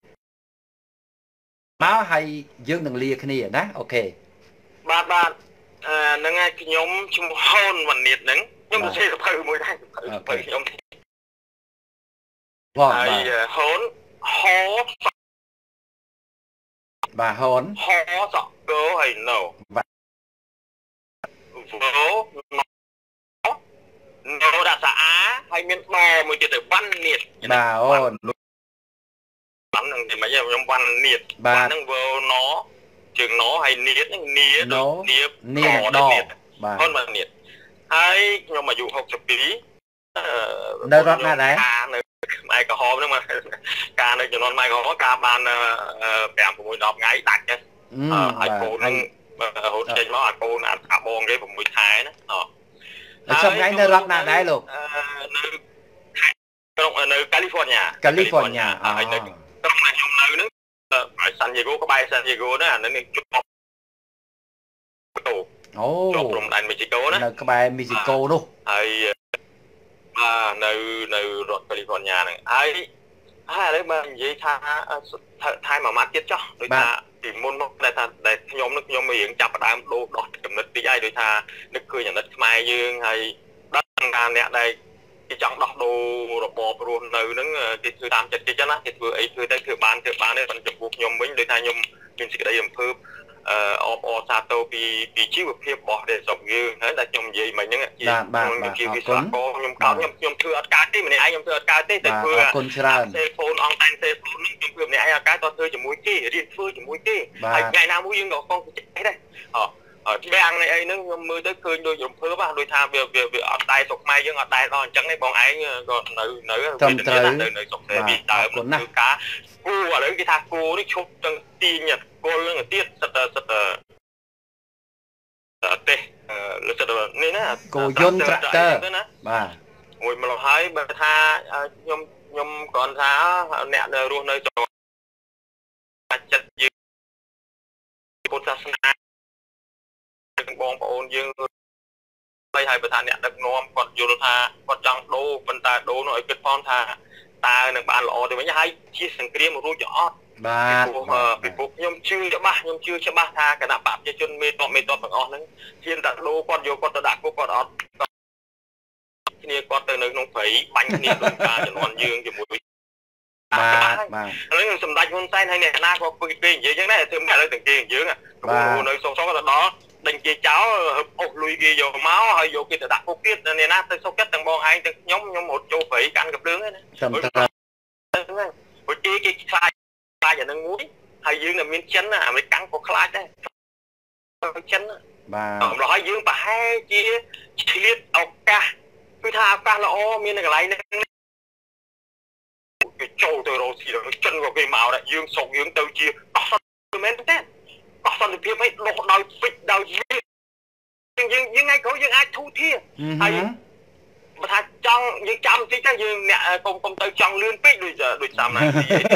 Speaker 1: មកហើយយើងនឹងលាគ្នាណាអូខេ
Speaker 2: បាទហ្នឹងហើយខ្ញុំឈ្មោះហូនវណ្ណៀតហ្នឹងខ្ញុំទៅសេសភៅមួយដែរសភៅខ្ញុំ
Speaker 1: បាទ
Speaker 2: ហូនហោ
Speaker 1: បាទហូន
Speaker 2: ហោសក់កោហើយណូ
Speaker 1: បាទ
Speaker 2: វោណូដាក់សាអាហើយមានដមួយទៀតទៅវណ្ណៀត
Speaker 1: បាទអូន
Speaker 2: បាននឹងតែមិនខ្ញុំវណ្ណៀត
Speaker 1: ហ្នឹង
Speaker 2: វើណជើងណហើយនៀតហ្នឹងនៀត
Speaker 1: ដ
Speaker 2: ហូនវណ្ណៀតហើយខ្ញុំអាយុ62
Speaker 1: នៅរដ្ឋណាដែរ
Speaker 2: នៅម៉ែក្រហមហ្នឹងមកការនៅចំនួនម៉ែក្រហមការបាន5 6 10ថ្ងៃដាច់ទៅហើយកូនហ្នឹងរហូតចេញមកឲ្យកូនអាបងគេ6ខែណា
Speaker 1: ហើយចំថ្ងៃនៅរដ្ឋណាដែរលោក
Speaker 2: នៅក្នុងនៅកាលីហ្វ័រញ៉ា
Speaker 1: ហើយ
Speaker 2: នៅក្រុងខ្ញុំនៅហ្នឹងសាន់ឌីយេហ្គោក្បែរសាន់ឌីយេហ្គោណាអានឹងជាប់ជាប់ព្រំដែនមេស៊ីកូណា
Speaker 1: នៅក្បែរមេស៊ីកូនោះ
Speaker 2: ហើយនៅរដ្ឋកាលីហ្វ័រញ៉ាហ្នឹងហើយឥឡូវបើនិយាយថាថែមមួយម៉ាត់ទៀតចុះដូចថាពីមុនមកតែថាដែលខ្ញុំរៀងចាប់ផ្ដើមដោះចំណិតតិចហើយដូចថានឹកឃើញចំណិតខ្មែរយើងហើយដឹងថាអ្នកដែលគេចង់ដោះដូររបបរស់នៅហ្នឹងគេធ្វើតាមចិត្តគេចឹងណាគេធ្វើអីធ្វើទៅធ្វើបានទេប៉ុន្តែចំពោះខ្ញុំវិញដូចថាខ្ញុំមានសេចក្តីរំភើបអបអរសាទរពីជីវភាពរបស់ស្រុកយើងហើយដែលខ្ញុំនិយាយមិញហ្នឹង
Speaker 1: ជា
Speaker 2: វិស្វករខ្ញុំធ្វើអត់កើតទេម្នាក់ឯងខ្ញុំធ្វើអត់កើតទេតែធ្វើ
Speaker 1: អរគុណច្រើន
Speaker 2: ទេហ្វូនអនឡាញទេហ្វូនហ្នឹងខ្ញុំធ្វើម្នាក់ឯងអត់កើតតើធ្វើជាមួយគេរៀនធ្វើជាមួយគេហើយថ្ងៃណាមួយយើងក៏កងចេះដែរច្បាំងអីហ្នឹងខ្ញុំមើលទៅឃើញដូចរំភើបដូចថាវាអត់ដែរស្រុកខ្មែរយើងអត់ដែរដល់អញ្ចឹងទេបងឯងក៏នៅ
Speaker 1: ស្រុកតែ
Speaker 2: ពីដើមធ្វើការគូឥឡូវគេថាគូនេះឈប់ទាំងទាញគល់នឹងទៀតសិតទេលើសិតនេះណា
Speaker 1: គោយន្តត្រាក់ទ័រ
Speaker 2: ណា
Speaker 1: បាទ
Speaker 2: មួយម្ល៉េះហើយបើថាខ្ញុំខ្ញុំគាត់ថាអ្នកនៅរស់នៅtrongចិត្តយើងពុទ្ធសាសនាបងប្អូនយើងហើយបើថាអ្នកដឹកនាំគាត់យល់ថាគាត់ចង់ដូរប៉ុន្តែដូរនោះឲ្យគិតផងថាតើនឹងបានល្អទៅវិញហើយជាសង្គ្រាមរួចអត់បាទពីព្រោះខ្ញុំជឿច្បាស់ថាគណៈបព្វជិជនមេតបទាំងអស់ហ្នឹងជាតែដូរគាត់យកគាត់ទៅដាក់គុកគាត់អត់គ្នាគាត់ទៅនៅក្នុងព្រៃបាញ់គ្នាដូចការជំនាន់យើងជាមួយបាទឥឡូវសម្ដេចហ៊ុនសែនហើយអ្នកណាក៏គេនិយាយចឹងដែរធ្វើមិនឥឡូវទាំងគេយើងនៅសុកទៅដល់ដេញគេចោលអស់លុយគេយកមកហើយយកគេទៅដាក់គុកទៀតអ្នកណាទៅសុកចិត្តទាំងបងឯងទាំងខ្ញុំរត់ចូលព្រៃកាន់កាភ្លើងហ្នឹងណាព្រោះគេខ្លាចអានឹងមួយហើយយើងនៅមានចិនអាមេរិកក៏ខ្លាចដែរចិនបាទម្ល៉េះហើយយើងប្រហែលជាឆ្លៀតឱកាសគឺថាឱកាសល្អមាននៅកន្លែងហ្នឹងគេចូលទៅរកស៊ីដល់ចិនក៏គេមកដែរយើងសុកយើងទៅជាកោះសន្តិភាពមែនទេកោះសន្តិភាពឲ្យដុសដោយពេជ្រដោយយើងថ្ងៃក្រោយយើងអាចធូរធាហើយបើថាចង់យើងចាំតិចទៅយើងអ្នកកុំទៅចង់លឿនពេកដូចសាមណា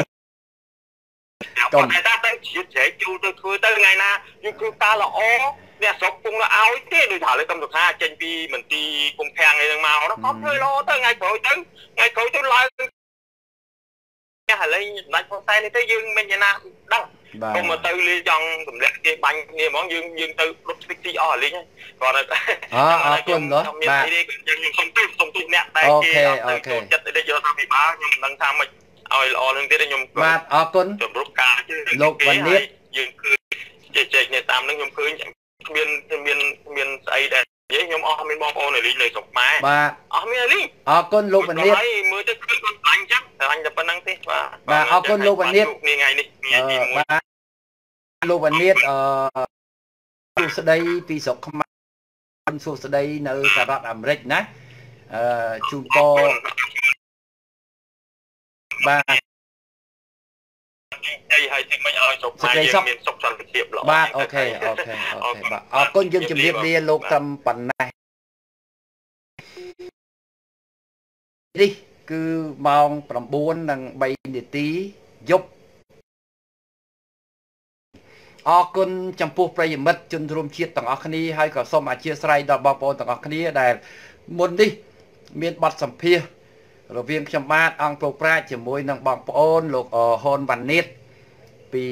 Speaker 2: គាត់តែទៅជាចែកជួលទៅធ្វើទៅថ្ងៃណាយើងធ្វើការល្អអ្នកស្រុកពងឲ្យទេដូចថាលើកំសុខាចេញពីមន្ទីរគុំខាំងឯហ្នឹងមកនោះគាត់ធ្វើល្អទៅថ្ងៃក្រោយទៅឡើងឥឡូវសម្ដេចហ៊ុនសែននេះទៅយើងមិនយ៉ាងណាដឹងកុំមកទៅលេចង់ទម្លាក់គេបាញ់គ្នាហ្មងយើងទៅដុតស្វិចទីអស់អាលេងហ្នឹងគាត់អរគុណបាទខ្ញុំសុំទោសអ្នកដែលគេអត់ទៅចិត្តទៅយកថាពិបាកខ្ញុំមិនដឹងថាមិនឲ្យល្អនឹងទៀតខ្ញុំ
Speaker 1: បាទអរគុណ
Speaker 2: ជំរុំការ
Speaker 1: លោកវណ្ណិត
Speaker 2: យើងឃើញជែកនេះតាមហ្នឹងខ្ញុំឃើញមានស្អីដែរនិយាយខ្ញុំអស់មានបងប្អូននៅលីងនៅស្រុកខ្មែរ
Speaker 1: បាទ
Speaker 2: អស់មានលីង
Speaker 1: អរគុណលោកវណ្ណិត
Speaker 2: ហើយមើលទៅឃើញគាត់បាញ់ចឹងតែប៉ុណ្្នឹងទេ
Speaker 1: បាទអរគុណលោកវណ្ណិត
Speaker 2: ថ្ងៃនេះ
Speaker 1: បាទលោកវណ្ណិតសួស្ដីពីស្រុកខ្មែរសួស្ដីនៅសហរដ្ឋអាមេរិកណាជូនពរបាទ
Speaker 2: ហើយទីមិនឲ្យស្រុកខ្មែរយើងមានសុខសន្តិភាពល្អ
Speaker 1: បាទអូខេបាទអរគុណយើងជម្រាបលាលោកត្រឹមប៉ុណ្ណេះនេះគឺម៉ោង 9:03 នាទីយប់អរគុណចំពោះប្រិយមិត្តជនរួមជាតិទាំងអស់គ្នាហើយក៏សូមអធិស្ឋានដល់បងប្អូនទាំងអស់គ្នាដែលមុននេះមានបទសម្ភាសន៍រវាងខ្ញុំបាទអង្គប្រុសប្រាជ្ញជាមួយនឹងបងប្អូនលោកហ៊ុនវណ្ណិតពី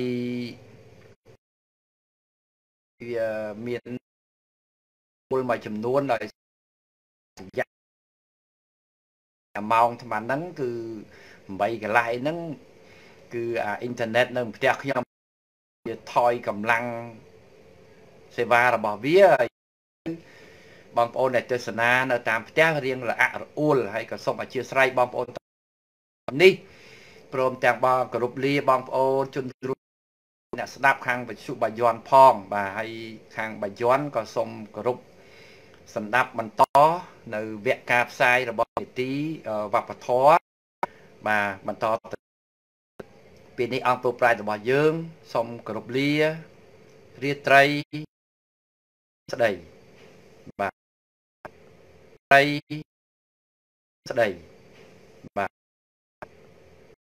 Speaker 1: មានពលមួយចំនួនដោយសញ្ញាម៉ោងថ្មហ្នឹងគឺ8កន្លះហ្នឹងគឺអ៊ីនធឺណិតនៅផ្ទះខ្ញុំវាថយកម្លាំងសេវារបស់វាបងប្អូនដែលទស្សនានៅតាមផ្ទះរៀងរអាក់រអួលហើយក៏សូមអធិស្ឋានបងប្អូននេះព្រមទាំងបងគោរពលាបងប្អូនជនរួមអ្នកស្ដាប់ខាងវិទ្យុបាយ័នផងបាទហើយខាងបាយ័នក៏សូមគោរពស្ដាប់បន្តនៅវគ្គការផ្សាយរបស់នីតិវប្បធម៌បាទបន្តពីនេះអង្គប្រុសប្រាជ្ញរបស់យើងសូមគោរពលារាត្រីស្ដីបាទស្ដី